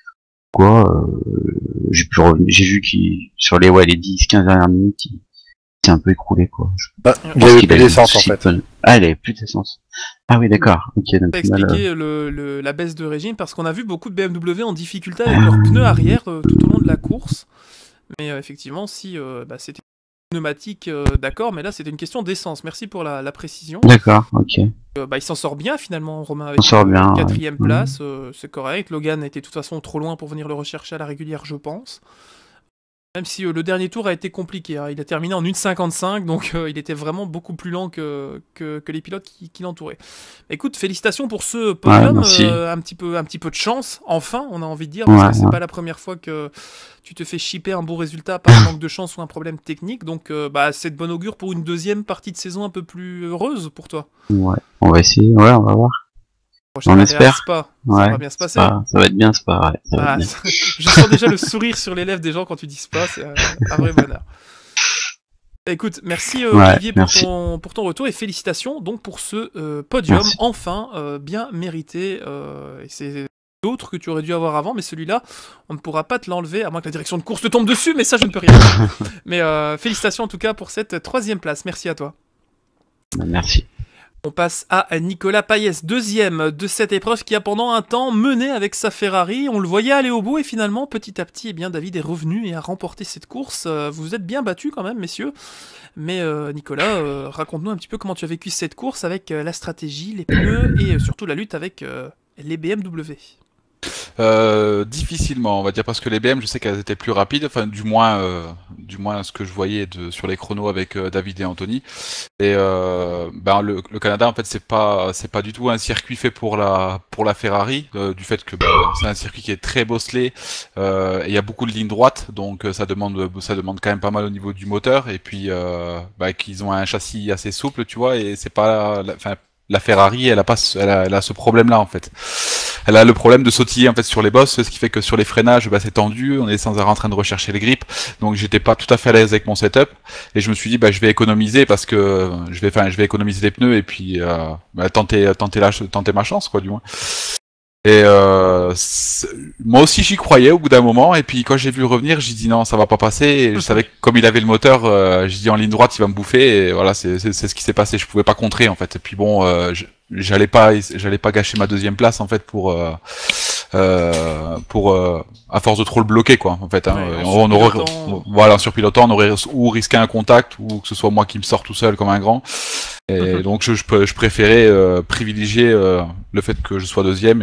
Speaker 6: j'ai vu qu'il, sur les 10-15 dernières minutes, il s'est un peu écroulé, quoi.
Speaker 3: Il avait plus d'essence en fait.
Speaker 6: Ah, il avait plus d'essence. Ah oui, d'accord. Ok, donc
Speaker 1: Expliquer la baisse de régime, parce qu'on a vu beaucoup de BMW en difficulté avec leurs pneus arrière tout au long de la course. Mais effectivement, si c'était pneumatique, d'accord, mais là c'était une question d'essence. Merci pour la précision.
Speaker 6: D'accord, ok.
Speaker 1: Il s'en sort bien finalement, Romain, avec quatrième place, c'est correct. Logan était de toute façon trop loin pour venir le rechercher à la régulière, je pense. Même si le dernier tour a été compliqué, hein. Il a terminé en 1,55, donc il était vraiment beaucoup plus lent que les pilotes qui l'entouraient. Écoute, félicitations pour ce podium, un petit peu de chance, enfin, on a envie de dire, parce que c'est pas la première fois que tu te fais shipper un bon résultat par un manque de chance ou un problème technique, donc c'est de bon augure pour une deuxième partie de saison un peu plus heureuse pour toi.
Speaker 6: Ouais, on va essayer, on va voir. On espère.
Speaker 1: Spa.
Speaker 6: Ouais,
Speaker 1: ça va bien se passer.
Speaker 6: Ça va être bien, Spa. Ouais, ça va être bien.
Speaker 1: Je sens déjà le sourire sur les lèvres des gens quand tu dis Spa, c'est un vrai bonheur. Écoute, merci Olivier pour ton retour et félicitations donc pour ce podium, enfin bien mérité. Et c'est d'autres que tu aurais dû avoir avant, mais celui-là, on ne pourra pas te l'enlever, à moins que la direction de course te tombe dessus, mais ça, je ne peux rien faire. Mais félicitations en tout cas pour cette 3e place. Merci à toi.
Speaker 6: Merci.
Speaker 1: On passe à Nicolas Payès, 2e de cette épreuve qui a pendant un temps mené avec sa Ferrari. On le voyait aller au bout et finalement, petit à petit, eh bien, David est revenu et a remporté cette course. Vous êtes bien battus quand même, messieurs. Mais Nicolas, raconte-nous un petit peu comment tu as vécu cette course avec la stratégie, les pneus et surtout la lutte avec les BMW.
Speaker 5: Difficilement, on va dire, parce que les BM, je sais qu'elles étaient plus rapides, enfin du moins ce que je voyais sur les chronos avec David et Anthony. Et le Canada, en fait, c'est pas du tout un circuit fait pour la Ferrari, du fait que c'est un circuit qui est très bosselé, et il y a beaucoup de lignes droites, donc ça demande quand même pas mal au niveau du moteur, et puis qu'ils ont un châssis assez souple, tu vois, et c'est pas la Ferrari, elle a ce problème-là en fait. Elle a le problème de sautiller en fait sur les bosses, ce qui fait que sur les freinages, c'est tendu, on est sans arrêt en train de rechercher les grips. Donc j'étais pas tout à fait à l'aise avec mon setup et je me suis dit je vais économiser parce que je vais économiser les pneus et puis tenter ma chance quoi du moins. Et moi aussi j'y croyais au bout d'un moment et puis quand j'ai vu revenir j'ai dit non ça va pas passer et je savais que comme il avait le moteur j'ai dit en ligne droite il va me bouffer et voilà c'est ce qui s'est passé, je pouvais pas contrer en fait et puis bon j'allais pas gâcher ma 2e place en fait pour à force de trop le bloquer quoi en fait on aurait en surpilotant on aurait ou risqué un contact ou que ce soit moi qui me sors tout seul comme un grand et donc je préférais privilégier le fait que je sois 2e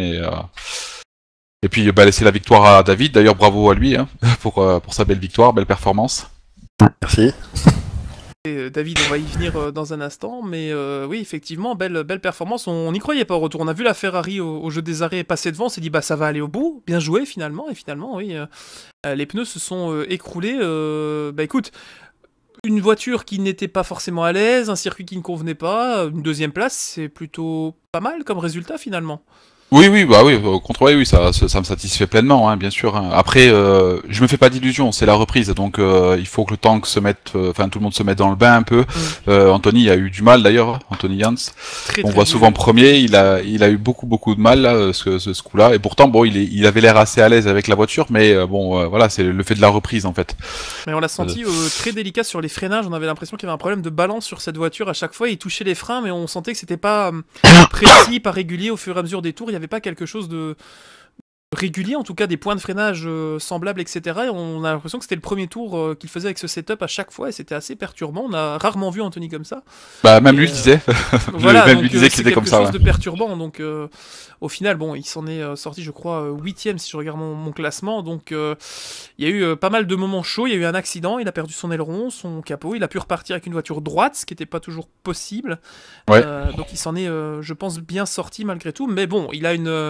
Speaker 5: et puis laisser la victoire à David. D'ailleurs bravo à lui pour sa belle victoire, belle performance.
Speaker 3: Merci.
Speaker 1: David, on va y venir dans un instant, mais oui, effectivement, belle performance. On n'y croyait pas au retour. On a vu la Ferrari au jeu des arrêts passer devant, on s'est dit ça va aller au bout. Bien joué finalement, et finalement, oui, les pneus se sont écroulés. Écoute, une voiture qui n'était pas forcément à l'aise, un circuit qui ne convenait pas, une 2e place, c'est plutôt pas mal comme résultat finalement.
Speaker 5: Oui, au contraire, oui, ça me satisfait pleinement, bien sûr. Après, je me fais pas d'illusions, c'est la reprise, donc il faut que le tank se mette, tout le monde se mette dans le bain un peu. Anthony a eu du mal d'ailleurs, Anthony Jans. On voit souvent premier, il a eu beaucoup de mal là, ce coup-là, et pourtant il avait l'air assez à l'aise avec la voiture, mais voilà, c'est le fait de la reprise en fait.
Speaker 1: Mais on l'a senti très délicat sur les freinages, on avait l'impression qu'il y avait un problème de balance sur cette voiture à chaque fois, il touchait les freins, mais on sentait que c'était pas précis, pas régulier au fur et à mesure des tours. Il n'y avait pas quelque chose de régulier, en tout cas des points de freinage semblables, etc. Et on a l'impression que c'était le premier tour qu'il faisait avec ce setup à chaque fois, et c'était assez perturbant. On a rarement vu Anthony comme ça.
Speaker 5: Lui le disait.
Speaker 1: Voilà,
Speaker 5: même lui disait qu'il était comme ça.
Speaker 1: C'est quelque chose de perturbant. Donc, au final, il s'en est sorti, je crois, 8e si je regarde mon classement. Donc, il y a eu pas mal de moments chauds. Il y a eu un accident. Il a perdu son aileron, son capot. Il a pu repartir avec une voiture droite, ce qui n'était pas toujours possible.
Speaker 5: Ouais.
Speaker 1: Donc, il s'en est, je pense, bien sorti malgré tout. Mais bon, il a une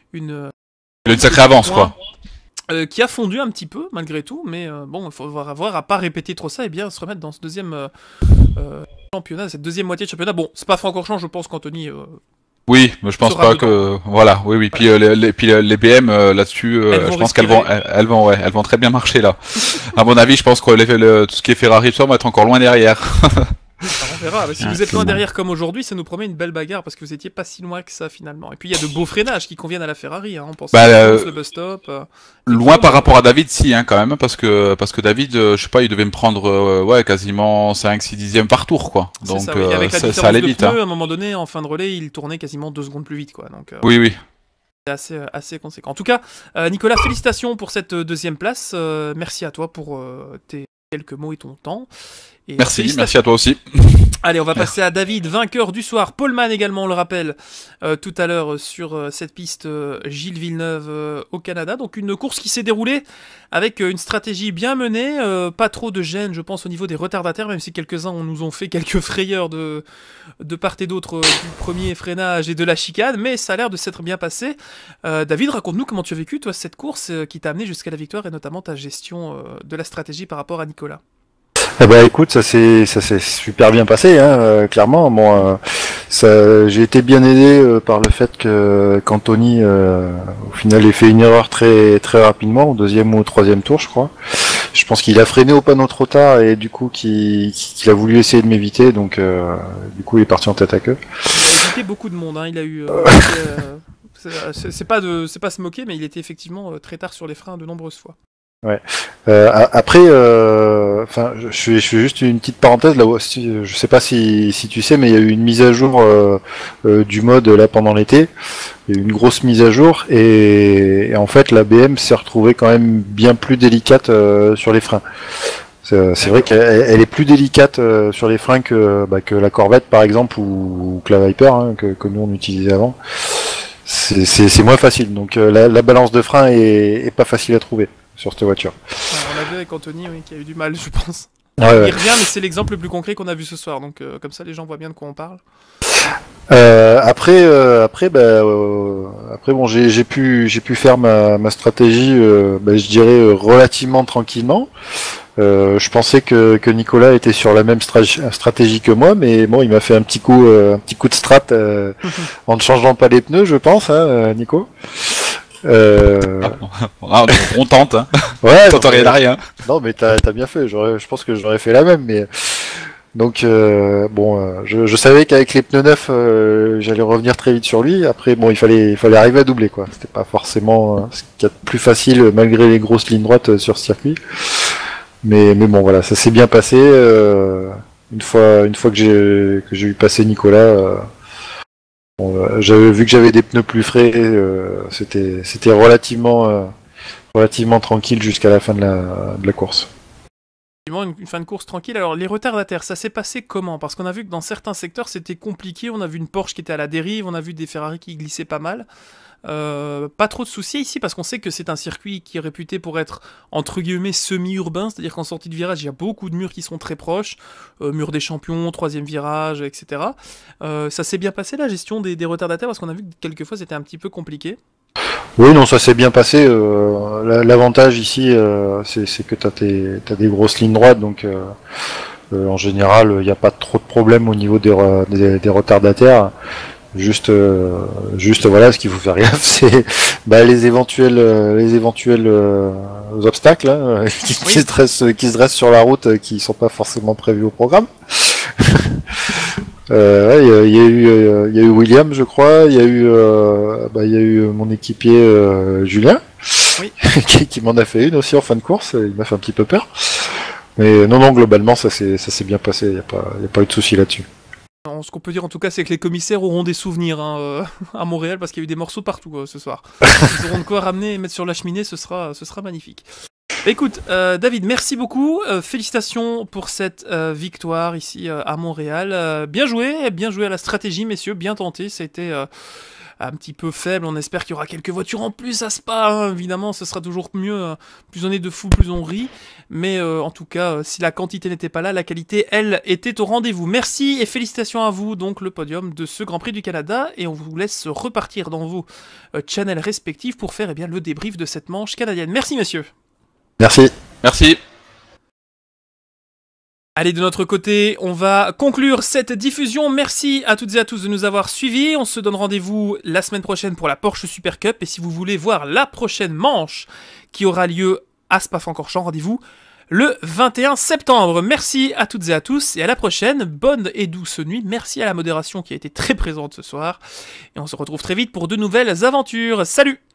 Speaker 5: sacrée avance quoi.
Speaker 1: Qui a fondu un petit peu malgré tout, mais il faut voir à pas répéter trop ça et bien se remettre dans ce 2e championnat, cette 2e moitié de championnat. Bon, c'est pas Francorchamps, je pense qu'Anthony.
Speaker 5: Oui, mais je pense pas que voilà, oui. Puis les BM là-dessus, je pense qu'elles vont très bien marcher là. À mon avis, je pense que tout ce qui est Ferrari, ça va être encore loin derrière.
Speaker 1: On verra. Si vous êtes loin derrière comme aujourd'hui, ça nous promet une belle bagarre parce que vous étiez pas si loin que ça finalement. Et puis il y a de beaux freinages qui conviennent à la Ferrari. On pense le bus stop.
Speaker 5: Loin par rapport à David, si quand même, parce que David, je sais pas, il devait me prendre quasiment 5-6 dixièmes par tour quoi. Donc
Speaker 1: ça, oui. Avec la différence
Speaker 5: ça allait
Speaker 1: de
Speaker 5: vite.
Speaker 1: Pneus, à un moment donné, en fin de relais, il tournait quasiment 2 secondes plus vite quoi. Donc
Speaker 5: oui.
Speaker 1: C'est assez conséquent. En tout cas, Nicolas, félicitations pour cette 2e place. Merci à toi pour tes quelques mots et ton temps. Et
Speaker 5: merci à toi aussi.
Speaker 1: Allez, on va passer à David, vainqueur du soir. Poleman également, on le rappelle, tout à l'heure sur cette piste Gilles Villeneuve au Canada. Donc une course qui s'est déroulée avec une stratégie bien menée, pas trop de gêne, je pense, au niveau des retardataires, même si quelques-uns nous ont fait quelques frayeurs de part et d'autre du premier freinage et de la chicane, mais ça a l'air de s'être bien passé. David, raconte-nous comment tu as vécu, toi, cette course qui t'a amené jusqu'à la victoire et notamment ta gestion de la stratégie par rapport à Nicolas.
Speaker 3: Écoute, ça s'est super bien passé, clairement. Bon, j'ai été bien aidé par le fait qu'Anthony, au final, ait fait une erreur très très rapidement, au 2e ou au 3e tour, je crois. Je pense qu'il a freiné au panneau trop tard et du coup qu'il a voulu essayer de m'éviter, donc du coup il est parti en tête à queue.
Speaker 1: Il a évité beaucoup de monde, il a eu C'est pas se moquer, mais il était effectivement très tard sur les freins de nombreuses fois.
Speaker 3: Après, enfin, je fais juste une petite parenthèse là. Je sais pas si tu sais, mais il y a eu une mise à jour du mode là pendant l'été. Il y a eu une grosse mise à jour et en fait la BM s'est retrouvée quand même bien plus délicate sur les freins. C'est vrai qu'elle est plus délicate sur les freins que la Corvette par exemple ou que la Viper hein, que nous on utilisait avant. C'est moins facile. Donc la balance de frein est pas facile à trouver sur cette voiture.
Speaker 1: Ouais, on l'a vu avec Anthony qui a eu du mal, je pense.
Speaker 3: Ouais.
Speaker 1: Il revient, mais c'est l'exemple le plus concret qu'on a vu ce soir. Donc comme ça, les gens voient bien de quoi on parle.
Speaker 3: Après bon, j'ai pu faire ma stratégie, je dirais relativement tranquillement. Je pensais que Nicolas était sur la même stratégie que moi, mais bon, il m'a fait un petit coup de strat en ne changeant pas les pneus, je pense, hein, Nico.
Speaker 5: On tente, hein.
Speaker 3: Ouais.
Speaker 5: T'entends rien à rien.
Speaker 3: Non, mais t'as bien fait. Je pense que j'aurais fait la même, mais donc je savais qu'avec les pneus neufs, j'allais revenir très vite sur lui. Après, bon, il fallait arriver à doubler, quoi. C'était pas forcément ce qu'il y a de plus facile malgré les grosses lignes droites sur ce circuit. Mais bon, voilà, ça s'est bien passé. Une fois que j'ai eu passé Nicolas, j'avais vu que j'avais des pneus plus frais. C'était relativement tranquille jusqu'à la fin de la course.
Speaker 1: Une fin de course tranquille. Alors les retardataires, ça s'est passé comment? Parce qu'on a vu que dans certains secteurs c'était compliqué, on a vu une Porsche qui était à la dérive, on a vu des Ferrari qui glissaient pas mal. Pas trop de soucis ici parce qu'on sait que c'est un circuit qui est réputé pour être entre guillemets semi-urbain, c'est-à-dire qu'en sortie de virage il y a beaucoup de murs qui sont très proches, mur des champions, troisième virage, etc. Ça s'est bien passé la gestion des retardataires parce qu'on a vu que quelquefois c'était un petit peu compliqué.
Speaker 3: Oui, non, ça s'est bien passé. L'avantage ici, c'est que t'as des grosses lignes droites, donc en général, il n'y a pas trop de problèmes au niveau des retardataires. Juste voilà, ce qu'il faut faire gaffe, c'est les éventuels obstacles hein, qui se dressent sur la route, qui sont pas forcément prévus au programme. Il y a eu William, je crois. Il y a eu mon équipier Julien,
Speaker 1: oui.
Speaker 3: qui m'en a fait une aussi en fin de course. Il m'a fait un petit peu peur. Mais non, globalement, ça s'est bien passé. Il y a pas eu de souci là-dessus.
Speaker 1: Ce qu'on peut dire en tout cas, c'est que les commissaires auront des souvenirs à Montréal parce qu'il y a eu des morceaux partout ce soir. Ils auront de quoi ramener et mettre sur la cheminée, ce sera magnifique. Écoute, David, merci beaucoup. Félicitations pour cette victoire ici à Montréal. Bien joué à la stratégie, messieurs, bien tenté. C'était un petit peu faible. On espère qu'il y aura quelques voitures en plus à Spa. Hein. Évidemment, ce sera toujours mieux. Plus on est de fous, plus on rit. Mais en tout cas, si la quantité n'était pas là, la qualité, elle, était au rendez-vous. Merci et félicitations à vous, donc le podium de ce Grand Prix du Canada. Et on vous laisse repartir dans vos channels respectifs pour faire le débrief de cette manche canadienne. Merci, messieurs.
Speaker 5: Merci.
Speaker 1: Allez, de notre côté, on va conclure cette diffusion. Merci à toutes et à tous de nous avoir suivis. On se donne rendez-vous la semaine prochaine pour la Porsche Super Cup. Et si vous voulez voir la prochaine manche qui aura lieu à Spa-Francorchamps, rendez-vous le 21 septembre. Merci à toutes et à tous et à la prochaine. Bonne et douce nuit. Merci à la modération qui a été très présente ce soir. Et on se retrouve très vite pour de nouvelles aventures. Salut!